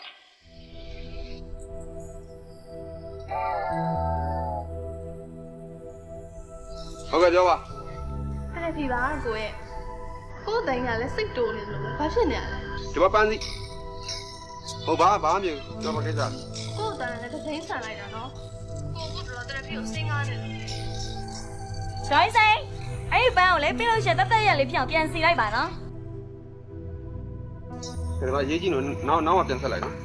ဟုတ်ကဲ့ပြောပါအဲ့ဒီပါကိုရဲ့ကိုယ်တိုင်ကလည်းစိတ်တိုးနေလို့ဘာဖြစ်နေရလဲဒီမှာပန်းစီဟုတ်ပါဘာမှမဖြစ်ဘူးပြောပါကိစ္စကိုယ်တိုင်လည်းတစ်သိန်းဆန်လိုက်တာနော်ကိုကတော့တရဖီကိုစင်းကားနေတယ်ဂျိုင်းဆိုင်အဲ့ဒီပန်းကိုလေပြီးလို့ရှိရင်တတ်တတ်ရလေးဖြစ်အောင်ပြန်စီလိုက်ပါနော်ဒီမှာရေးကြည့်လို့နောက်နောက်မှပြန်ဆက်လိုက်နော်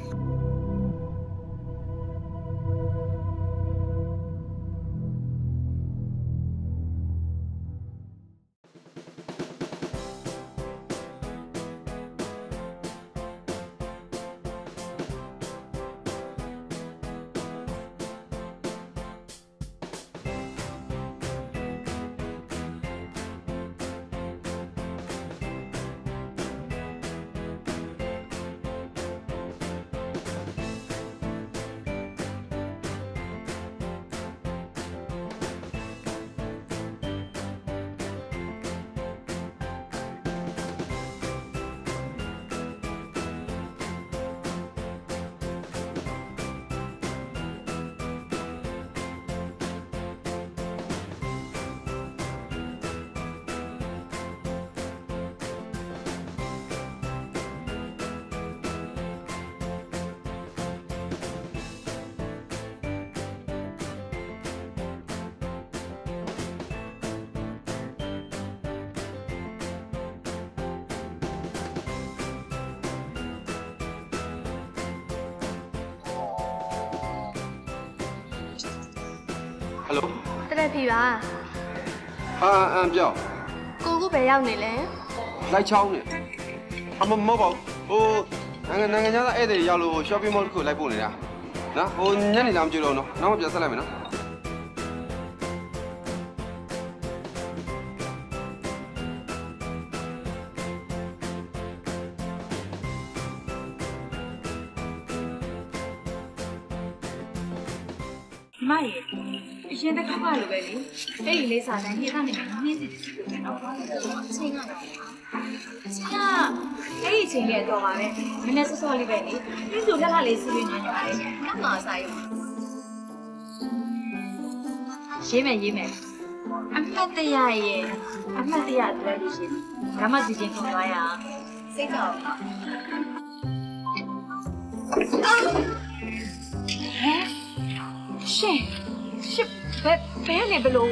ဟယ်လိုတရက်ဖီပါအာအမ်ပြောကိုကိုပဲရောက်နေလဲလိုက်ချောင်းနေအမမဟုတ်ပါဘူးဟိုနိုင်ငံနိုင်ငံသားဧည့်သည်ရောက်လို့ shopping mall ကိုလိုက်ပို့နေတာနော်ဟိုညနေလာမကြည့်တော့နော်နောက်မှပြန်ဆက်လိုက်မယ်နော်မရေအရင်တစ်ခါမှလိုပဲလေအဲ့ဒီလေးစားတိုင်းနေ့သားနေမှာနည်းစီစီလို့နော်ဘာလို့လဲဆိုတော့အချိန်ကတော့အချိန်ကအဲ့ဒီအချိန်လေးတော့ပါပဲနည်းနည်းစောစောလေးပဲလေပြီးဆိုလက်လက်လေးစီးပြီးညညပါလေကတ်မှာစားရုံရေးမယ်ရေးမယ်အမှတ်တရရဲ့အမှတ်တရအတွက်လို့ရှိရင်ဓမ္မစီချင်းခေါ်သွားရအောင်စိတ်ကြောက်ပါဟမ်ရှင်ရှင်ဘယ်ဘယ်နေဘလို့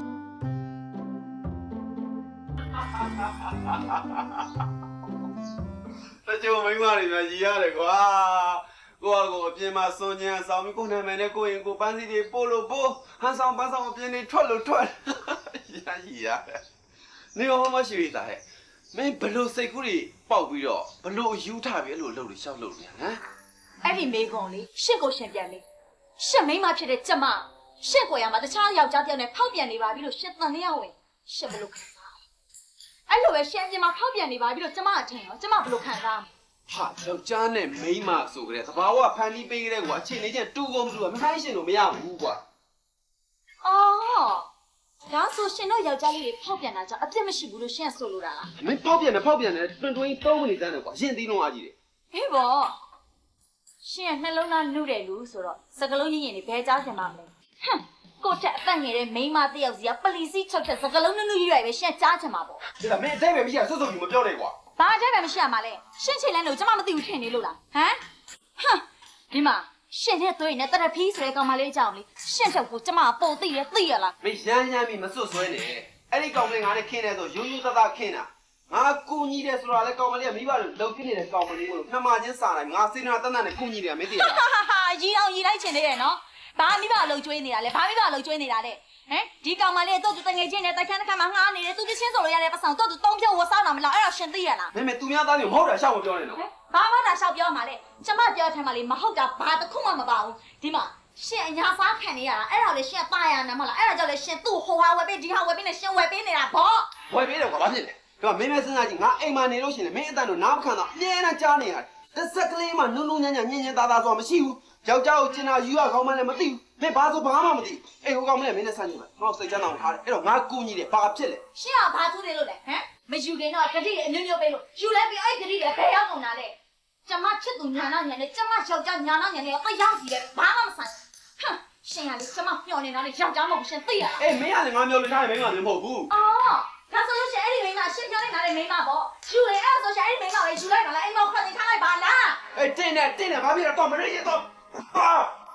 တချို့မိန်းမတွေများရီရတယ်ကွာကိုကကိုအပြင်မှာစွန်ချင်ဆောင်ပြီးကိုနာမည်နဲ့ကိုရင်ကိုပန်းစီတွေပို့လို့ပို့ဟန်ဆောင်ပန်းဆောင်အပြင်တွေထွက်လို့ထွက်ရရီရတယ်နေရောမရှိသေးတာဟဲ့မင်းဘလို့စိတ်ကူးတွေပေါက်ပြီးတော့ဘလို့ယူထပြီးအဲ့လိုလှုပ်လို့ရှောက်လို့နေဟမ်အဲ့ဒီမေကုံလေးရှစ်ကိုရှင်ပြန်လေရှစ်မိန်းမဖြစ်တဲ့ကျမရှစ်ကိုရမှာတခြားယောက်ျားတယောက်နဲ့ဖောက်ပြန်နေပါပြီလို့ရှစ်တန်လျောက်ဝင်ရှစ်ဘလို့ခံစားအဲ့လိုပဲရှစ်အပြင်မှာဖောက်ပြန်နေပါပြီလို့ကျမအထင်ရောကျမဘလို့ခံစားဟာယောက်ျားနဲ့မိန်းမဆိုကြတဲ့သဘာဝဖန်တီးပေးကြတဲ့ကွာအချိန်လေးချင်းတူကုန်မတူဘူးမတိုင်းရှင်လို့မရဘူးကွာအော်ဒါဆိုရှင်တို့ယောက်ျားလေးတွေဖောက်ပြန်တာကြောင့်အပြစ်မရှိဘူးလို့ရှင်ကဆိုလိုတာလားမင်းဖောက်ပြန်တယ်ဖောက်ပြန်တယ်တွင်တွင်သုံးမိနစ်တန်းတယ်ကွာရင်သီးလုံးအားကြီးတယ်ဟေးဘောရှင်ကနှလုံးသားနုတယ်လူဆိုတော့စကလုံးကြီးရင်တွေဘယ်ကြားရှင်ပါမလဲဟမ်ကိုတက်အသက်ငယ်တဲ့မိန်းမတယောက်စီကပလီစီချုပ်တဲ့စကလုံးနုနုရွရွပဲရှင်ကြားချင်မှာပေါ့ဒါမင်းအသေးပဲမရှိရစွတ်စွတ်ကြီးမပြောနဲ့ကွာဘာအသေးပဲမရှိရမှာလဲရှင်ချေလန်းလို့ကျမမသိဘူးထင်နေလို့လားဟမ်ဟမ်ဒီမှာရှင်နဲ့သွေးနဲ့တရဖီးဆိုတဲ့ကောင်မလေးကြောင့်လေရှင်ချက်ကိုကျမပုံသိရသိရလားမင်းရမ်းရမ်းပြီးမစွတ်ဆွဲနဲ့အဲ့ဒီကောင်မလေးငါနဲ့ခင်းနေဆိုရိုးရိုးသားသားခင်းတာငါကူညီတယ်ဆိုတာလေကောင်မလေးကမိဘတို့လုံဖြစ်နေတဲ့ကောင်မလေးကိုနှမချင်းစာလိုက်ငါစေနာတန်းတန်းနဲ့ကူညီတယ်မင်းသိလားဟာဟာရီအောင်ရီလိုက်ချင်သေးတယ်နော်ဘာမိဘလုံကျွေးနေတာလဲဘာမိဘလုံကျွေးနေတာလဲဟမ်ဒီကောင်မလေးတော့သူတငယ်ချင်းနဲ့တိုက်ခန်းတစ်ခါမှငှားနေတယ်သူချင်းဆိုလို့ရတဲ့ပတ်စံတော့သူသုံးဖြုတ်ဝစားတာမလားအဲ့တော့ရှင်သိရလားမင်းမသူများသားတွေမဟုတ်တာရှောက်မပြောနဲ့နော်ဘာမှတာရှောက်ပြောမှာလဲကျမပြောထမ်းမှာလေမဟုတ်တာဘာတစ်ခုမှမပါဘူးဒီမှာရှင်အညာစားခံနေရတာအဲ့ဒါလေရှင်တာရနာမလားအဲ့ဒါကြောင့်လေရှင်သူ့ဟိုဟာဝယ်ပေးဒီဟာဝယ်ပေးနဲ့ရှင်ဝယ်ပေးနေတာဗောဝယ်ပေးတယ်ကွာဘာဖြစ်လဲဒါမင်းမဲစဉ်းစားကြည့်ငါအိမ်မှာနေလို့ရှင်လေမင်းအတန်တို့နားမခံတော့အမြဲတမ်းကြားနေရတယ်တစ်စက်ကလေးမှနုံနုံညံ့ညံ့ညင်ညင်သားသားဆိုတာမရှိဘူးယောက်ျားကိုကျင်နာယူရကောင်းမှလည်းမသိဘူးမင်းဘာဆိုဘာမှမသိဘူးအေးဟိုကောင်မလေးမင်းနဲ့ဆန့်ကျင်မှာငါ့စိတ်ချမ်းသာအောင်ထားတယ်အဲ့တော့ငါကူညီတယ်ဘာဖြစ်လဲရှင်ကဘာထူးတယ်လို့လဲဟမ်မယူခင်တော့ဂတိအမျိုးမျိုးပေးလို့ယူလဲပြီးအဲ့ဂတိလည်းဘယ်ရောက်ကုန်တာလဲကျမချစ်သူညာနာညာနဲ့ကျမယောက်ျားညာနာညာနဲ့တိတ်ရောက်စီတယ်ဘာမှမဆိုင်ဟမ်ရှင်ကလေကျမမျှော်နေတာလေယောက်ျားမဟုတ်ရှင်သိရလားအေးမင်းကလည်းငါမျှော်လင့်ထားတယ်မင်းကလည်းမဟုတ်ဘူးအော်ဒါဆိုလို့ရှင်အဲ့ဒီမိန်းမရှင်းပြောနေတာလေမိန်းမပေါ့ယူလေအဲ့ဆိုရှင်အဲ့ဒီမိန်းမပဲယူလိုက်တာလားအိမ်မောက်ခတ်နေထားလိုက်ပါလားအေးတင်းနဲ့တင်းနဲ့ဘာဖြစ်လဲတော့မရရတော့ဟာ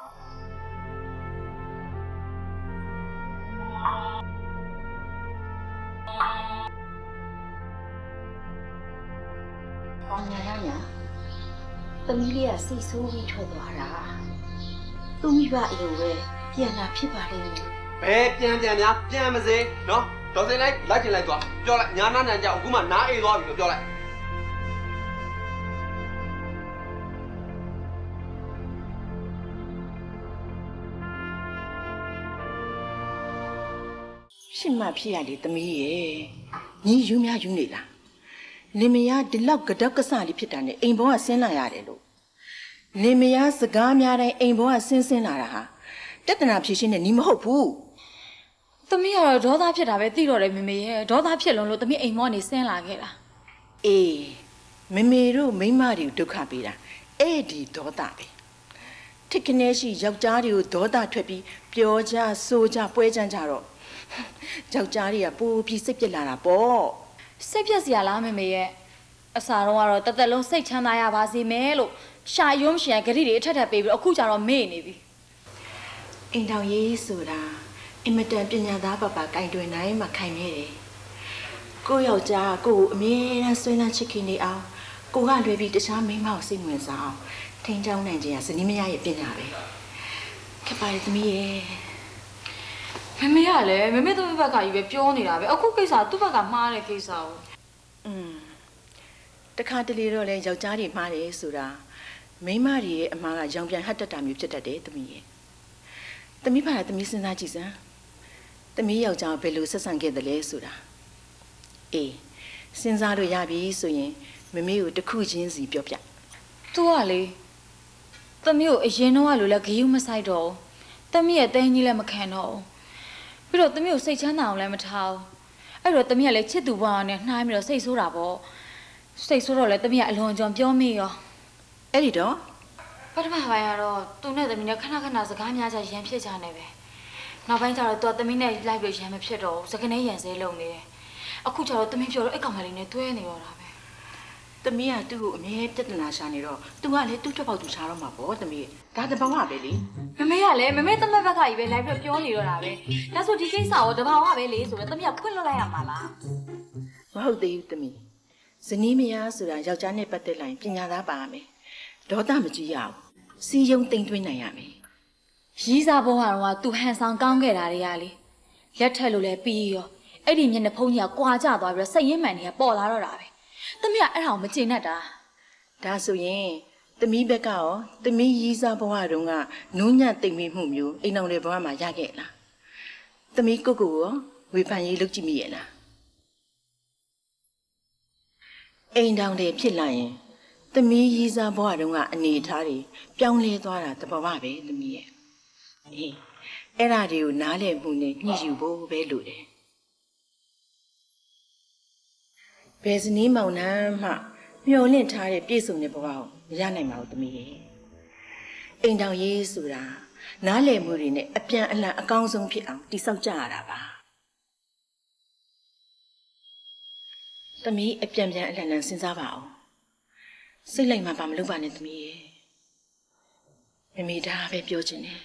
အော်ညာညာသမီးလေးကစိတ်ဆိုးပြီးထွက်သွားတာသူ့မိဘအလိုပဲပြန်လာဖြစ်ပါလိမ့်မယ်ဘယ်ပြန်ပြန်များပြန်မစေနော်တော်စင်လိုက်လိုက်ချင်လိုက်သွားပြောလိုက်ညာနာနန်ကြောက်အခုမှနားအေးသွားပြီလို့ပြောလိုက်ရှင်မဖြစ်ရလေသမီးရဲ့ညီယူများယူနေလားလင်မယားဒီလောက်ကတောက်ကဆလေးဖြစ်တာနဲ့အိမ်ဘောကဆင်းလာရတယ်လို့လင်မယားစကားများတိုင်းအိမ်ဘောကဆင်းဆင်းလာတာဟာတက်တနာဖြစ်ရှင်းနဲ့ညီမဟုတ်ဘူးသမီးကတော့ဒေါသဖြစ်တာပဲသိတော့တယ်မေမေရဲ့ဒေါသဖြစ်လုံးလို့သမီးအိမ်မောကနေဆင်းလာခဲ့တာအေးမေမေတို့မိန်းမတွေကိုဒုက္ခပေးတာအဲ့ဒီဒေါသပဲထစ်ကနေရှိယောက်ျားတွေကိုဒေါသထွက်ပြီးပျော်ကြဆိုကြပွဲကြမ်းကြတော့ယောက်ျားတွေကပူပြီးစိတ်ပြက်လာတာပေါ့စိတ်ပြက်စရာလားမေမေရဲ့အစာတော့ကတော့တသက်လုံးစိတ်ချမ်းသာရပါစေမယ်လို့ရှာယုံရှင်ဂရိတွေအထက်ထက်ပေးပြီးအခုကျတော့မေ့နေပြီအိမ်တော်ရေးဆိုတာအင်မတန်ပညာသားပပကင်တွင်နိုင်မှခိုင်နေတယ်ကိုယောက်ျားကိုကိုအမြဲတမ်းဆွေးနွေးချစ်ခင်နေအောင်ကိုကလွယ်ပြီးတခြားမိန်းမကိုစိတ်ဝင်စားအောင်ထိန်းချောင်းနိုင်ခြင်းကဇနီးမယားရဲ့ပညာပဲခက်ပါလေသမီးရဲ့မမေကလည်းမမေသူ့ဘက်ကကြီးပဲပြောနေတာပဲအခုကိစ္စသူ့ဘက်ကမှားတဲ့ကိစ္စကိုอืมတခါတလေတော့လေယောက်ျားတွေမှားတယ်ဆိုတာမိန်းမတွေရဲ့အမှားကရောင်ပြန်ဟတ်တတ်တာမျိုးဖြစ်တတ်တယ်သမီးရဲ့သမီးပါလားသမီးစဉ်းစားကြည့်စမ်းသမီးယောက်ျားဘယ်လိုဆက်ဆံခဲ့တယ်လဲဆိုတာအေးစဉ်းစားလို့ရပြီဆိုရင်မမေကိုတစ်ခုချင်းစီပြောပြသူကလေသမီးကိုအရင်တော့ကလိုလဲဂယုမဆိုင်တော့တသမီးရဲ့တဲကြီးလည်းမခံတော့ဘူးပြီးတော့သမီးကိုစိတ်ချမ်းသာအောင်လည်းမထားဘူးအဲ့တော့သမီးကလည်းချစ်သူဘွားနဲ့နှိုင်းပြီးတော့စိတ်ဆိုးတာပေါ့စိတ်ဆိုးတော့လည်းသမီးကအလွန်ကြုံပြောမိရောအဲ့ဒီတော့ပထမပိုင်းကတော့သူနဲ့သမီးနဲ့ခဏခဏစကားများကြရန်ဖြစ်ကြနေပဲနောက်ပိုင်းကျတော့သူကသမီးနဲ့လိုက်ပြီးရန်မဖြစ်တော့ဘူးစကနေရန်စဲလုံနေတယ်အခုကျတော့သမီးပြောတော့အဲ့ကောင်မလေးနဲ့တွဲနေတော့တာပဲသမီးကသူ့ကိုအမြဲပြဿနာရှာနေတော့သူကလည်းသူ့ထွက်ပေါက်သူရှာတော့မှာပေါ့သမီးဒါတဘာဝပဲလေမမေကလည်းမမေသမက်ဘက်ကကြီးပဲလိုက်ပြီးပြောနေတော့တာပဲဒါဆိုဒီကိစ္စကိုတဘာဝပဲလေဆိုတော့သမီးကဖွင့်လွှတ်လိုက်ရမှာလားမဟုတ်သေးဘူးသမီးဇနီးမယားဆိုတာယောက်ျားနဲ့ပတ်သက်လိုက်ပညာသားပါမယ်ဒေါသမကြည့်ရအောင်စီယုံတိမ်သွင်းနိုင်ရမယ်ရီးစားဘဝတော့ကသူဟန်ဆောင်ကောင်းခဲ့တာတွေကလေလက်ထက်လို့လဲပြီးရောအဲ့ဒီမျက်နှာဖုံးကြီးကကွာကျသွားပြီးတော့စိတ်ရင်းမှန်တွေကပေါ်လာတော့တာပဲသမီးကအဲ့ဒါကိုမကျေနပ်တာဒါဆိုရင်သမီးဘက်ကရောသမီးရီးစားဘဝတုန်းကနုံးညံ့တိမ်မိမှုမျိုးအိမ်အောင်တဲ့ဘဝမှာရခဲ့လားသမီးကိုကိုရောဝေဖန်ရေးလုပ်ကြည့်မိရဲ့လားအိမ်တောင်တွေဖြစ်လာရင်သမီးရီးစားဘဝတုန်းကအနေထားတွေပြောင်းလဲသွားတာတဘာဝပဲသမီးရဲ့အေးအဲ့ဒါတွေကိုနားလည်မှုနဲ့ညှိယူဖို့ပဲလိုတယ်ဘယ်စနီးမောင်နှံမှမျောလင့်ထားတဲ့ပြည့်စုံတဲ့ဘဝကိုမရနိုင်ပါဘူးသမီးရဲ့အိမ်တောင်ရေးဆိုတာနားလည်မှုတွေနဲ့အပြန်အလှန်အကောင်းဆုံးဖြစ်အောင်တည်ဆောက်ကြရတာပါသမီးအပြန်ပြန်အလှန်လှန်စဉ်းစားပါအောင်စိတ်လိုက်မှပါမလုပ်ပါနဲ့သမီးရဲ့မမေဒါပဲပြောချင်တယ်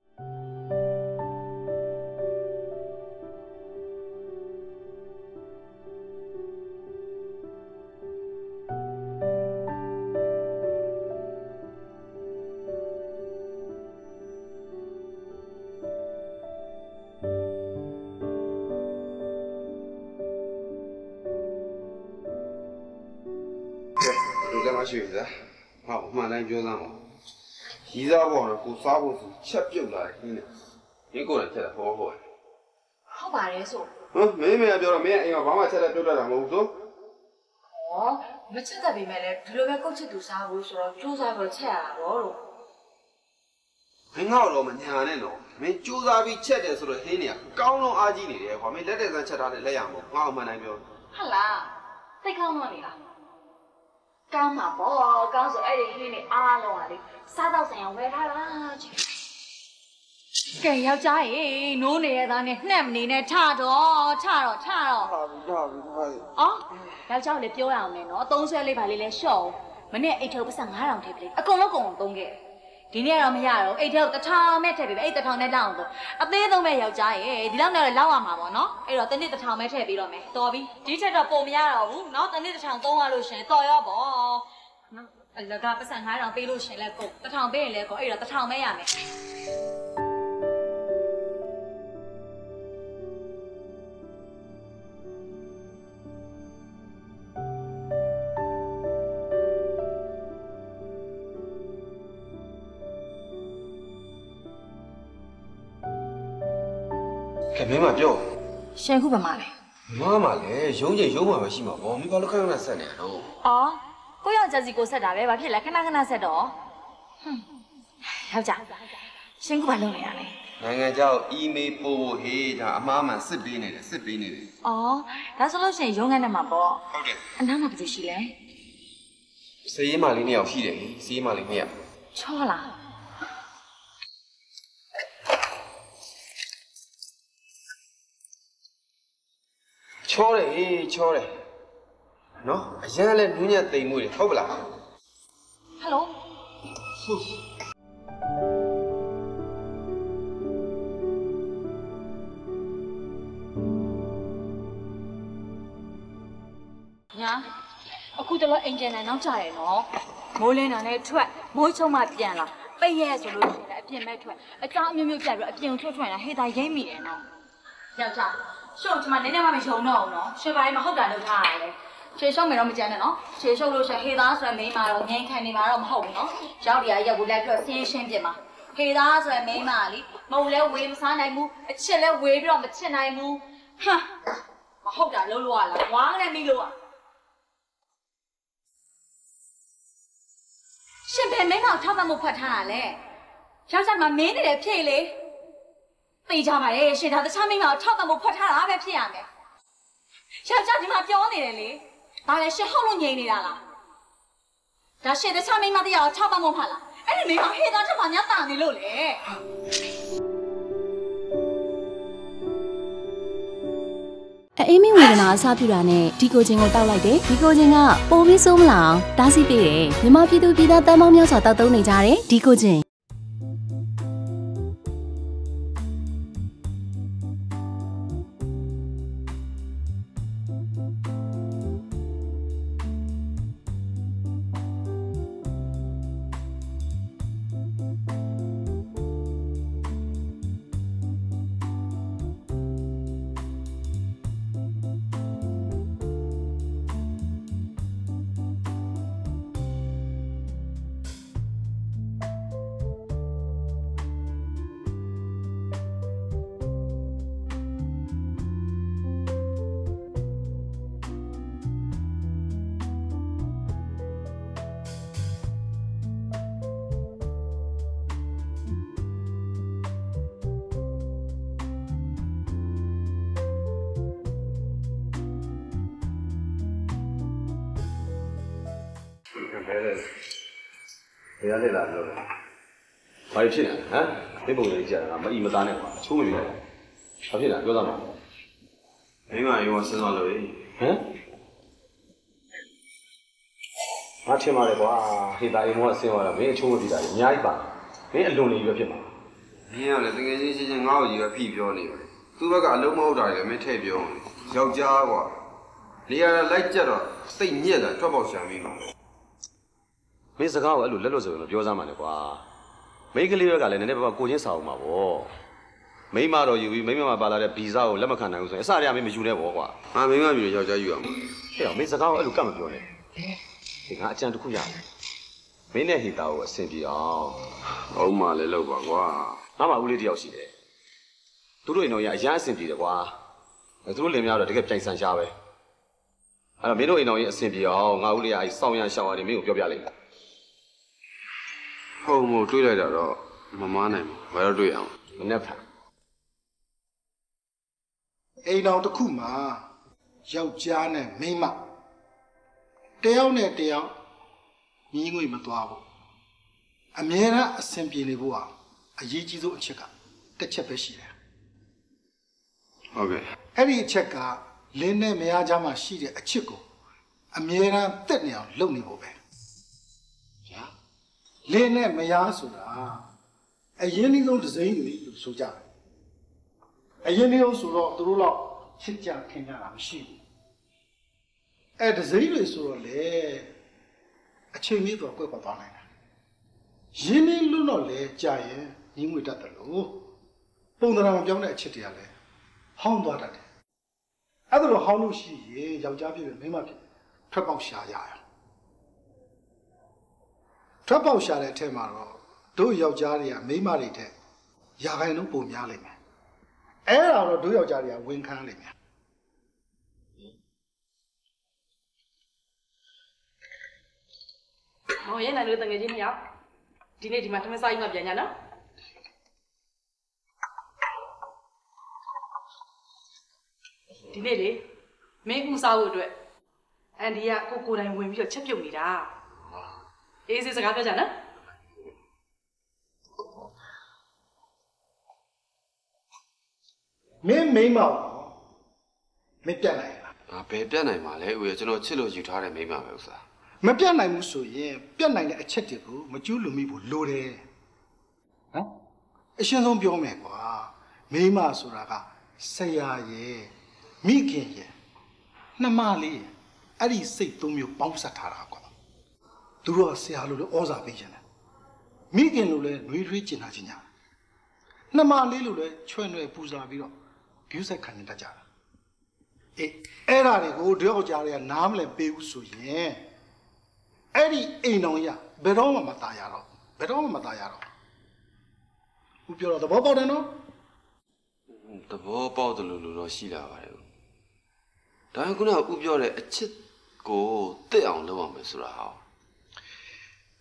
ရှိပြီလားဟောမှန်တိုင်းပြောစမ်းပါရီးစားပေါ်တော့ကိုစားဖို့ဆိုချက်ပြုတ်လာတယ်ခင်းတယ်ဒီကိုလည်းချက်တာဟောဟောဟုတ်ပါတယ်ဆိုဟမ်မင်းမင်းပြောတော့မင်းအိမ်ကဘာမှချက်တဲ့ပြုတ်တတ်တာမဟုတ်ဘူးဆိုဟောမချက်တတ်ပေမဲ့လည်းဒီလိုပဲကုတ်ချစ်သူစားဖို့ဆိုတော့ကြိုးစားပြီးချက်ရတာပေါ့လို့မင်းငါ့တော့မညာနဲ့တော့မင်းကြိုးစားပြီးချက်တယ်ဆိုတော့ဟင်းနေကကောင်းလုံးအားကြီးနေတယ်ခွာမင်းလက်တဲ့စမ်းချက်ထားတဲ့လက်ရမို့ငါ့အမှန်တိုင်းပြောဟုတ်လားသိကောင်းတော့နေလားကောင်းမှာပေါ့ကောင်းဆိုအဲ့ဒီခင်းနေအားလုံးကလေစားတော့ဆိုင်အောင်ဝယ်ထားတာချစ်ကဲယောက်ျားရေနိုးနေရသားနဲ့နှက်မနေနဲ့ထတော့ထတော့ထတော့ဟာဘူးဟာဘူးဟာအော်ယောက်ျားကိုလည်းပြောရအောင်နဲ့နော်အသုံးဆွဲလေးပါလေးလဲရှော့မနေ့အိတ်ထုတ်ပတ်စံငါးထောင်ထည့်ပလေးအကုန်လုံးကုန်အောင်သုံးခဲ့ဒီနေ့ကတော့မရတော့အိတ်ထဲကိုတစ်ထောင်မဲ့ထည့်ပေးပဲအဲ့တစ်ထောင်နဲ့လောက်အောင်သုံးအသေးသုံးမဲ့ယောက်ျားရေဒီလောက်နဲ့တော့လောက်ရမှာပေါ့နော်အဲ့တော့တစ်နေ့တစ်ထောင်မဲ့ထည့်ပေးတော့မယ်တော်ပြီဒီချက်တော့ပုံမရတော့ဘူးနော်တစ်နေ့တစ်ထောင်သုံးရလို့ရှင်တော်ရောပေါ့နော်အလကားပတ်စံငါးထောင်ပေးလို့ရှင်လဲကုန်တစ်ထောင်ပေးရင်လဲကုန်အဲ့တော့တစ်ထောင်မဲ့ရမယ်ကဲမင်းမပြောရှင်ခုပဲမလဲမမလည်းရုံးချိန်ရုံးမှာပဲရှိမှာပေါ့မိဘလောက်ခဏခဏဆက်နေရတော့အော်ကိုယောက်ျားစီကိုဆက်တာပဲဘာဖြစ်လဲခဏခဏဆက်တော့ဟွန်းယောက်ျားရှင်ခုဘာလုပ်နေရလဲနိုင်ငံเจ้าအီးမေးလ်ပို့ဖို့ဟေးဒါအမှားမှန်စစ်ပေးနေတယ်စစ်ပေးနေတယ်အော်ဒါဆိုလို့ရှိရင်ရုံးခန်းထဲမှာပေါ့ဟုတ်တယ်အနားမှာဘယ်သူရှိလဲစေးမလေးနှစ်ယောက်ရှိတယ်စေးမလေးနှစ်ယောက်ချောလားချောတယ်ဟေးချောတယ်နော်အရန်လည်းနူးညံ့တိမ်မွေးတယ်ဟုတ်ပလားဟယ်လိုညာအခုတလောအင်ဂျင်နဲ့နောက်ကျရယ်နော်မိုးလင်းတာနဲ့ထွက်မိုးချုံမှပြန်လာပိတ်ရဲဆိုလို့ရှိရင်အပြင်မဲ့ထွက်အကြောင်းအမျိုးမျိုးပြပြီးအပြင်ထွက်ထွက်လာဟေးတာရိမ့်မိတယ်နော်ယောက်ျားရှုပ်ဒီမှာနည်းနည်းမှမရှုံတော့ဘူးနော်ရွှေပိုင်းမဟုတ်တာလုပ်ထားရတယ်ရွှေရှုံမယ်တော့မကြမ်းနဲ့နော်ရွှေရှုံလို့ရှိရင်ဟေသားဆိုရင်မိန်းမတော့ငိမ့်ခံနေမှာတော့မဟုတ်ဘူးနော်ရောက်ဒီအရက်ကိုလိုက်ပြီးတော့ဆင်းရှင်းပြမှာဟေသားဆိုရင်မိန်းမလीမဟုတ်လဲဝေးမစားနိုင်ဘူးအချစ်လဲဝေးပြီးတော့မချစ်နိုင်ဘူးဟာမဟုတ်တာလုပ်လို့ရလားဝါးနဲ့မိလို့อ่ะရှင်ဘယ်မိန်းမကိုထောက်မှတ်မှုဖတ်ထားတာလဲယောက်ျားကမင်းနေတယ်ဖြေလေသိကြပါရဲ့ရှင်ဒါတခြားမိန်းမကိုထောက်ပံ့ဖို့ဖွက်ထားတာပဲဖြစ်ရမယ်ယောက်ျားဒီမှာပြောနေတယ်လေဒါလည်းရှင်ဟုတ်လို့ငြိမ်နေတာလားဒါရှင်တခြားမိန်းမတရားကိုထောက်ပံ့ဖို့ဖတ်လားအဲ့ဒီမိန်းမဟေးသားထက်မှညတာနေလို့လေအေးမင်းဝေဒနာအစပြုတာနဲ့ဒီကိုချင်းကိုတောက်လိုက်တယ်ဒီကိုချင်းကပိုပြီးဆိုးမလာအောင်တားဆီးပေးတယ်မြမပြည်သူပြည်သားတန်းပေါင်းများစွာတောက်သုံးနေကြတယ်ဒီကိုချင်းဘယ်ရလဲလားပြောတယ်။ဘာဖြစ်လဲဟမ်ဒီပုံလေးကြာတာမအီမသားနဲ့ကွာချိုးမပြရဘူး။ဘာဖြစ်လဲပြောသားမလား။မိမရောစဉ်းစားလို့ဟမ်မထင်ပါလေကွာဟေးတာအိမ်မောဆင်းသွားတာမင်းအချိုးမပြတာလေအများကြီးပါ။မင်းအလွန်နေရွယ်ဖြစ်မှာ။မင်းကလည်းတကယ်ချင်းချင်းချင်းငါ့ကိုကြီးပဲဖိပြောနေပါလေ။သူ့ဘက်ကအလုံးမဟုတ်တာလည်းမင်းထည့်ပြောနေ။ယောက်ျားကွာနေရာလိုက်ကြတော့စိတ်ညက်တာထွက်ပေါက်ရှာမိမှာ။မင်းစကားကိုအဲ့လိုလက်လွတ်ဆိုရင်မပြောစမ်းပါနဲ့ကွာမိန်းကလေးဘက်ကလည်းနည်းနည်းပါးပါကိုချင်းစာအောင်ပါဗောမိန်းမတော်ယူပြီးမိန်းမမှာပါလာတဲ့ဗီဇာကိုလက်မခံနိုင်ဘူးဆိုရင်အစတည်းကမင်းမယူနဲ့ဗောကွာငါမိန်းမယူရယောက်ျားယူရမှာဟဲ့အောင်မင်းစကားကိုအဲ့လိုကတ်မပြောနဲ့ဒီငါအကြံတစ်ခုရတယ်မင်းနဲ့ဟီတာကိုအဆင်ပြေအောင်ဟုတ်မှလည်းလောက်ပါကွာငါမှဦးလေးတယောက်ရှိတယ်သူတို့အိမ်တော်ရအရန်အဆင်ပြေတယ်ကွာသူတို့လင်မယားတော့တကယ်ပြိုင်ဆန်ရှားပဲအဲ့တော့မင်းတို့အိမ်တော်ရအဆင်ပြေအောင်ငါဦးလေးကအဲ့စောင်းရန်ရှောင်းရတယ်မင်းကိုပြောပြလိုက်မယ်ဟုတ်မို့တွေးလိုက်တာတော့မမားနိုင်ဘူးဘာလို့တွေးအောင်မနဲ့ဖန်အိမ်တော်တစ်ခုမှာယောက်ျားနဲ့မိန်းမတယောက်နဲ့တယောက်ညီးငွေမသွားဘူးအမြဲတမ်းအဆင်ပြေနေဖို့ဟာအရေးကြီးဆုံးအချက်ကတစ်ချက်ပဲရှိတယ်ဟုတ်ကဲ့အဲ့ဒီအချက်ကလင်းနဲ့မယားကြားမှာရှိတဲ့အချစ်ကိုအမြဲတမ်းတက်နေအောင်လုပ်နေဖို့ပဲလင်းနဲ့မယားဆိုတာအရင်နှီးဆုံးဒဇိမ့်တွေလို့ဆိုကြတယ်အရင်နှီးဆုံးဆိုတော့သူတို့တော့ချစ်ကြခင်ကြတာမရှိဘူးအဲဒဇိမ့်တွေဆိုတော့လေအချိန်ကြီးတော့ကွက်ကွက်သွားနိုင်တာရင်းနှီးလို့တော့လေကြာရင်ညီးငွေတတ်တယ်လို့ပုံသဏ္ဍာန်မပြောင်းတဲ့အချစ်တွေကလည်းဟောင်းသွားတတ်တယ်အဲ့ဒါလိုဟောင်းလို့ရှိရင်ယောက်ျားဖြစ်ဖြစ်မိန်းမဖြစ်ထွက်ပေါက်ရှာရအောင်ထွက်ပေါက်ရှာတဲ့အထက်မှာတော့တို့ယောက်ျားတွေကမိန်းမတွေတဲ့ရာခိုင်နှုန်းပုံများလိမ့်မယ်အဲ့ဒါတော့တို့ယောက်ျားတွေကဝန်ခံလိမ့်မယ်ဟောရဲနိုင်လို့တငယ်ချင်းနှစ်ယောက်ဒီနေ့ဒီမှာထမင်းစားကြီးမှပြန်ညနော်ဒီနေ့လေမင်းဦးစားဖို့အတွက်အန်ဒီကကိုကိုတိုင်ဝင်ပြီးတော့ချက်ပြုတ်နေတာအေးစေးစကားပြောကြနော်မင်းမိန်းမအောင်မပြတ်နိုင်လားငါဘယ်ပြတ်နိုင်မှာလဲဦးရကျွန်တော်ချစ်လို့ယူထားတဲ့မိန်းမပဲဥစားမပြတ်နိုင်ဘူးဆိုရင်ပြတ်နိုင်တဲ့အချက်တွေကိုမကျူးလွန်မိဖို့လိုတယ်ဟမ်အရှင်းဆုံးပြောမယ်ကွာမိန်းမဆိုတာကဆရာရဲ့မိခင်ရဲ့နှမလေးရဲ့အဲ့ဒီစိတ်သုံးမျိုးပေါင်းစပ်ထားတာကွာသူတို့ကဆရာလို့လည်းဩဇာပေးခြင်းတယ်မိခင်လို့လည်းနှွေးထွေးကျင်နာခြင်းညာနှမလေးလို့လည်းချွဲ့နွယ်ပူဇော်ပြီးတော့ဂရုစိုက်ခံနေတတ်ကြတာအေးအဲ့ဓာတွေကိုတယောက်ကြားတွေကနားမလည်ပေးဘူးဆိုရင်အဲ့ဒီအိမ်တော်ရဘယ်တော့မှမตายရတော့ဘယ်တော့မှမตายရတော့ဦးပြောတော့သဘောပေါက်တယ်နော်သဘောပေါက်တယ်လို့လို့တော့ရှိလာပါတယ်ဒါပေမဲ့ခုနကဦးပြောတဲ့အချစ်ကိုတက်အောင်လုပ်အောင်ပဲဆိုတာဟာ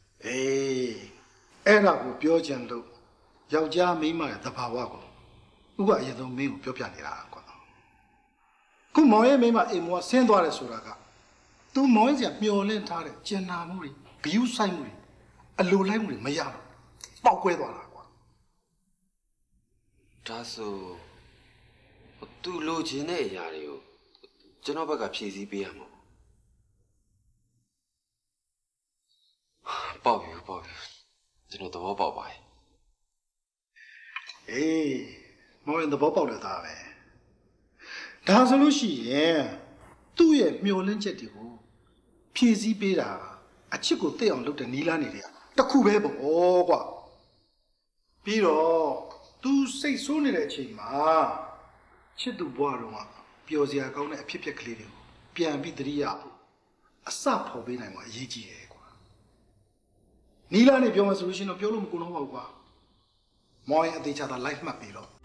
အေးအဲ့ဒါကိုပြောချင်လို့ယောက်ျားမိန်းမရဲ့သဘာဝကိုဥကအရင်ဆုံးမင်းကိုပြောပြနေတာကွာခုမောင်ရဲ့မိမအိမ်မောဆင်းသွားတယ်ဆိုတာက तू မောင်ရဲ့မျောလင့်ထားတဲ့ကျင်နာမှုတွေဂယုဆိုင်မှုတွေအလိုလိုက်မှုတွေမရတော့ပေါက်ကွဲသွားတာကွာဒါဆို तू လိုချင်တဲ့အရာတွေကိုကျွန်တော်ဘက်ကဖြည့်ဆည်းပေးရမှာပေါ့ပြီပေါ့ပြီကျွန်တော်သဘောပေါက်ပါတယ်အေးမောင်ရဲ့သဘောပေါက်တဲ့သားပဲဒါဆိုလို့ရှိရင်သူ့ရဲ့မျောလင့်ချက်တွေကိုဖြည့်ဆည်းပေးတာအချစ်ကိုသိအောင်လုပ်တဲ့နီးလာနေတယ်တခုပဲပေါ့ကွာပြီးတော့ तू စိတ်ဆိုးနေတဲ့အချိန်မှာချစ်သူဘွားတော်ကပျော်စရာကောင်းတဲ့အဖြစ်အပျက်ကလေးတွေကိုပြန်ပြီးသတိရဖို့အစဖော်ပေးနိုင်မှာအရေးကြီးတယ်ကွာနီးလာနေပြောမှဆိုလို့ရှိရင်တော့ပြောလို့မကုန်တော့ပါဘူးကွာမောင်ရဲ့အသေးချာတာ live မှတ်ပြီးတော့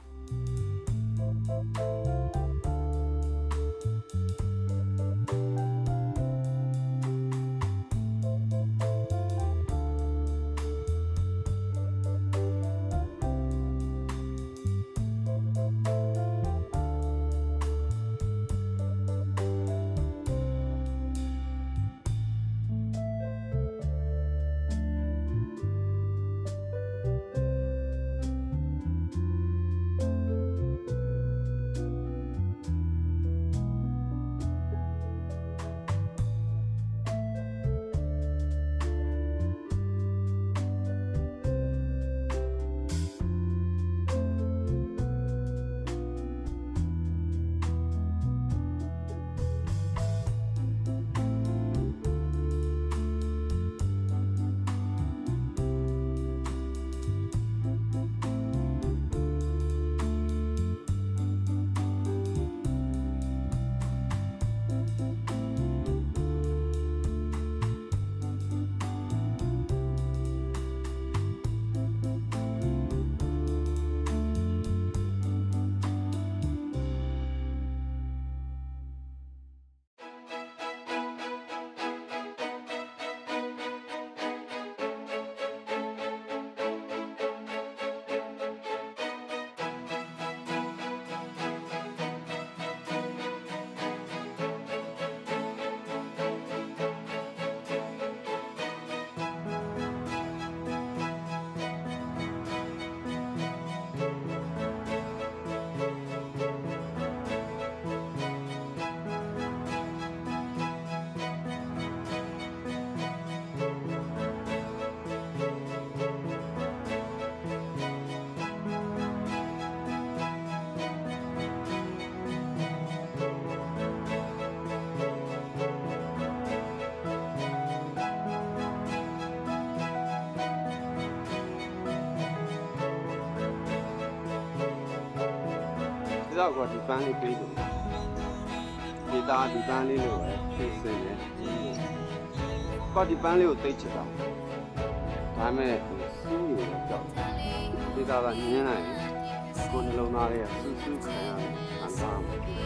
တော့ကဒီပန်းလေးပေးတယ်ဒီသားဒီပန်းလေးလို့ပဲဖြည့်စင်တယ်ကောဒီပန်းလေးကိုသိချစ်တာဒါမဲ့စူးရတော့ကြောက်ဒီသားကညင်းလိုက်ကိုနှလုံးသားလေးကစူးစူးခံရတယ်ခံစား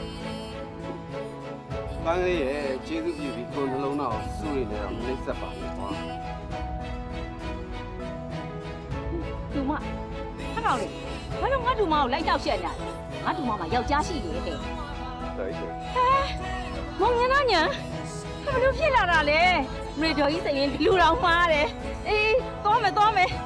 ပန်းလေးရဲ့ကျေးဇူးပြုပြီးကိုနှလုံးသားကိုစူးရနေတော့မနှိမ့်ဆက်ပါဘူးကွာတူမခဏလေးဘာလို့ငါတူမကိုလိုက်ကြောက်ရှက်နေလဲငါတူမမှာယောက်ျားရှိတယ်ဟဲ့တော်ရှိဟဲမောင်ငနာညာဘယ်လိုဖြစ်လာတာလဲမေတော်ကြီးစိတ်ရင်လူတော်မှားတယ်အေးသွားမယ်သွားမယ်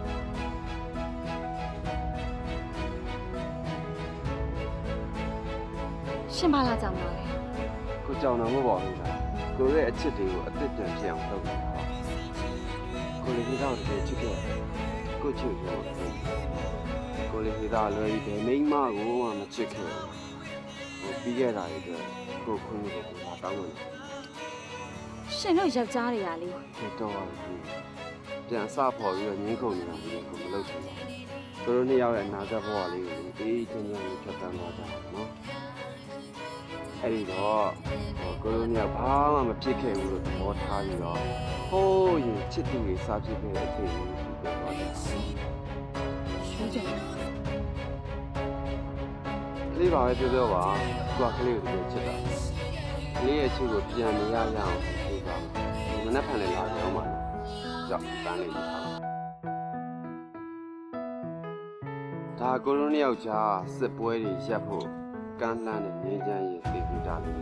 ရှင်ဘာလာကြောင်လာလဲကိုကြောင်တော်မဟုတ်ပါဘူးလားကိုရဲ့အချစ်တွေကိုအသစ်ပြန်ဖြစ်အောင်လုပ်နေတာကိုလေးကြီးတော့တကယ်ချစ်ခဲ့ကိုချစ်ရောကိုလေးကြီးသားလွယ်ပြီးမိန်းမကိုမှမချစ်ခဲ့ဘူးဟိုပြီးခဲ့တာတွေကိုခွင့်လို့ကိုတောင်းဝင်ရှင်တို့ယောက်ျားတွေကလေတော့ပြန်စဖော်ပြီးတော့ငင်းခုန်နေတာကိုမလုပ်ချင်ဘူးသူတို့နှစ်ယောက်ရဲ့နာဂတ်ဘဝလေးကိုအေးချင်းချင်းဖြတ်တန်းသွားကြအောင်နော်အဲ့ဒီတော့ကိုလိုမျိုးဘာမှမဖြစ်ခဲ့ဘူးလို့သဘောထားပြီးတော့ဟိုးရင်ချစ်သူတွေစားဖြစ်ခဲ့တဲ့အချိန်လေးကိုပြောသွားတယ်ရှိကြတယ်ကလေးပါပဲပြောပြောပါကိုကကလေးကိုတကယ်ချစ်တာကလေးရဲ့ချစ်ကိုပြန်မရရအောင်ပြောပါမနက်ဖြန်လည်းလာကြအောင်ပါကြောက်တန်းလေးထားဒါဒါကိုရိုနီယောက်ျားစစ်ပွဲတွေရပ်ဖို့ကမ်းလှမ်းတဲ့ငင်းချမ်းရေးသိပြီးတာလို့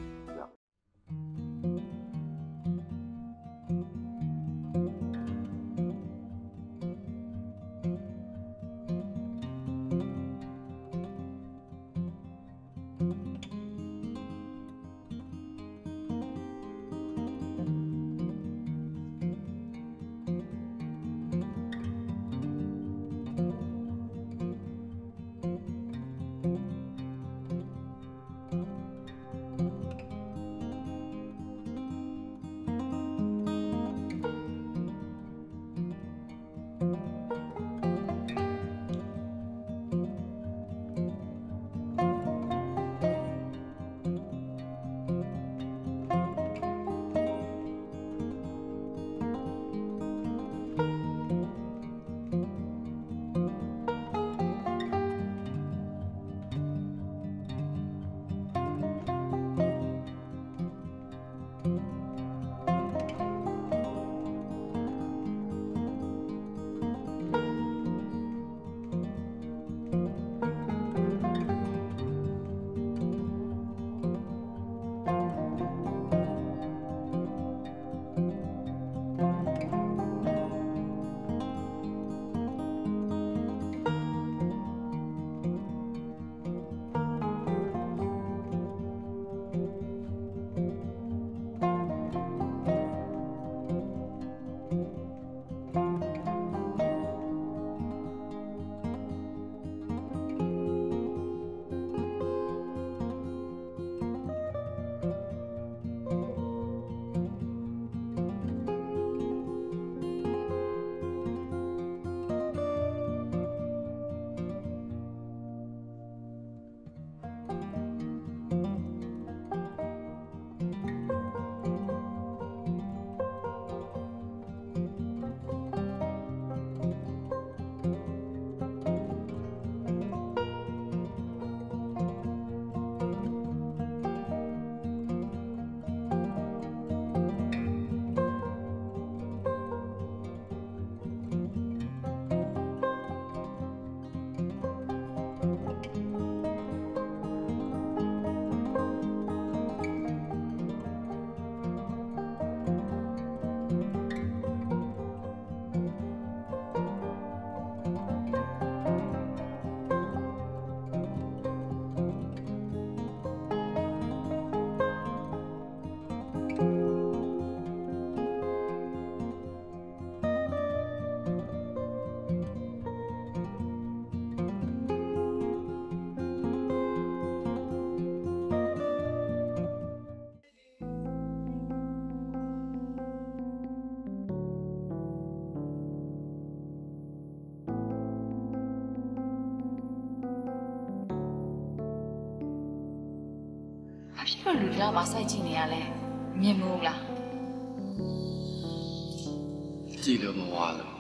ဘာဖြစ်လို့လူတွေကမဆိုင်ကြည့်နေရလဲမြင်မို့လားကြည့်လို့မဝါလို့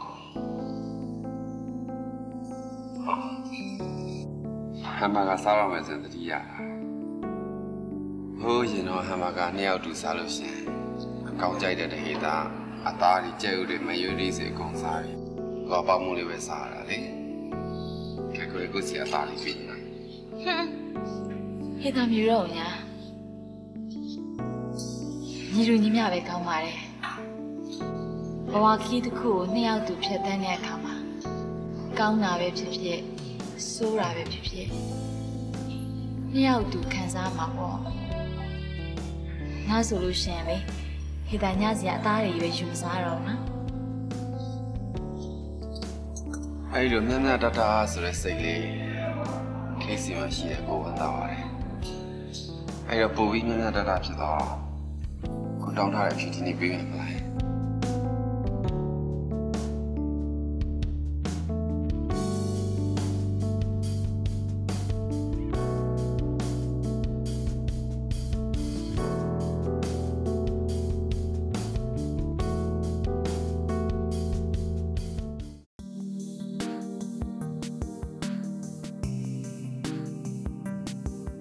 ဟမ်ဘာဂါစားရမယ်ဆိုတတိယဟိုးရင်တော့ဟမ်ဘာဂါနှစ်ယောက်တူစားလို့ရှင်အကောင်းကြိုက်တဲ့တဟေတာအသားကြီးကြဲဥတွေမယွေးလေးစေအကုန်စားပြီဘာပေါမှုလေးပဲစားရတာလေကဲကိုကိုစီအသားလေးပြင်နေဟမ်ဟေတာမျိုးတော့ညာညီလူညီမပဲကောင်းပါတယ်ဘဝခီးတစ်ခုကိုနှစ်ယောက်တူဖြတ်တန်းတဲ့အခါမှာကောင်းတာပဲဖြစ်ဖြစ်ဆိုးတာပဲဖြစ်ဖြစ်နှစ်ယောက်တူခံစားမှာပေါ့ငါဆိုလို့ရှင်လေဟေတာညစီကအသားတွေရွေးယူမစားတော့နော်အဲ့လိုမြတ်မြတ်တတဆိုတဲ့စိတ်လေးခေစီမရှိတဲ့ကိုဝန်သားပါတယ်အဲ့တော့ပိုပြီးမြတ်မြတ်တတဖြစ်တော့ကိုတောင်းထားတဲ့အဖြစ်ဒီနေ့ပြေးရမလား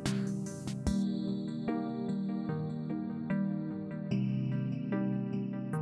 ဟ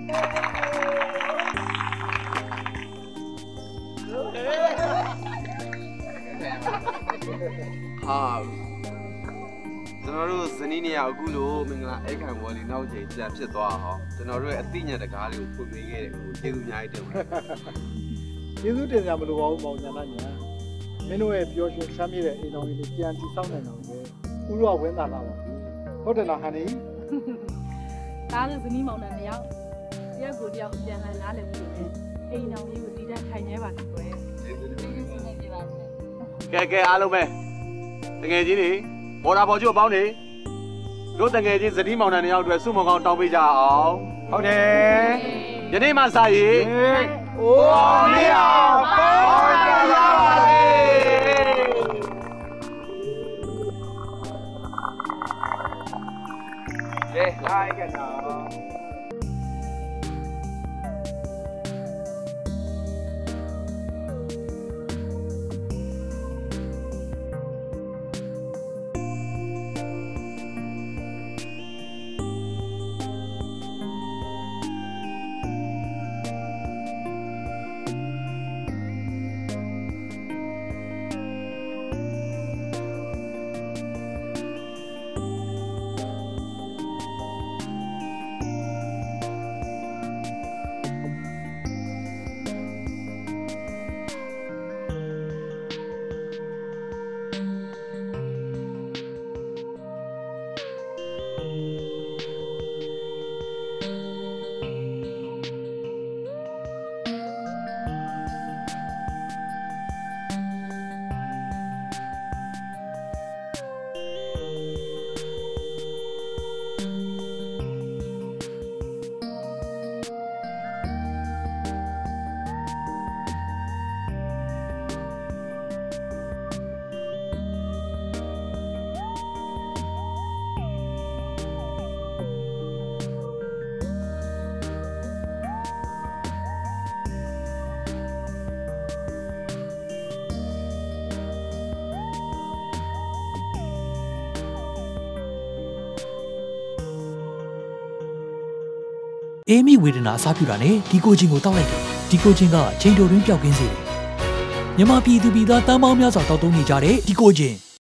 ကျွန်တော်တို့ဇနီးနေရအခုလို့မင်္ဂလာအိတ်ခံဘော်လီနောက်ချိန်ပြန်ဖြစ်သွားဟောကျွန်တော်တို့ရဲ့အသိဉာဏ်တကားလေးကိုဖွင့်ပေးခဲ့တယ်ကိုကျေးဇူးအများကြီးတင်ပါတယ်ကျေးဇူးတင်ကြမလို့ပါဘူးပေါင်ညာနာညာမင်းတို့ရဲ့ပျော်ရွှင်ချမ်းမြေ့တဲ့အိမ်တော်လေးပြန်တည်ဆောက်နိုင်အောင်ပဲဥရောဝင်းသာလာပါဟုတ်တယ်လားဟန်နီဒါလည်းဇနီးမောင်နှံမြောက်တယောက်ကိုတယောက်ပြန်လာနားလည်ပြီးတယ်အိမ်တော်ကြီးကိုတည်တတ်ထိုင်နေပါစေကွယ်ကျေးဇူးတင်ပါကဲကဲအားလုံးပဲတကယ်ကြီးနေဘော်ဒါဘော်ကျို့ပေါင်းနေတို့တကယ်ကြီးဇနီးမောင်နှံမြောက်အတွက်စုမကောင်းတောင်းပေးကြအောင်ဟုတ်တယ်ယနေ့မှစရင်အိုးမရပေါင်းကြပါစေကဲလိုက်ကြတော့အေးမီဝေဒနာအစားပြတာနဲ့ဒီကိုချင်းကိုတောက်လိုက်တယ်ဒီကိုချင်းကချိန်တိုတွင်ပျောက်ကင်းစေတယ်မြမပြည်သူပြည်သားတမ်းပေါင်းများစွာတောက်တုံးနေကြတဲ့ဒီကိုချင်း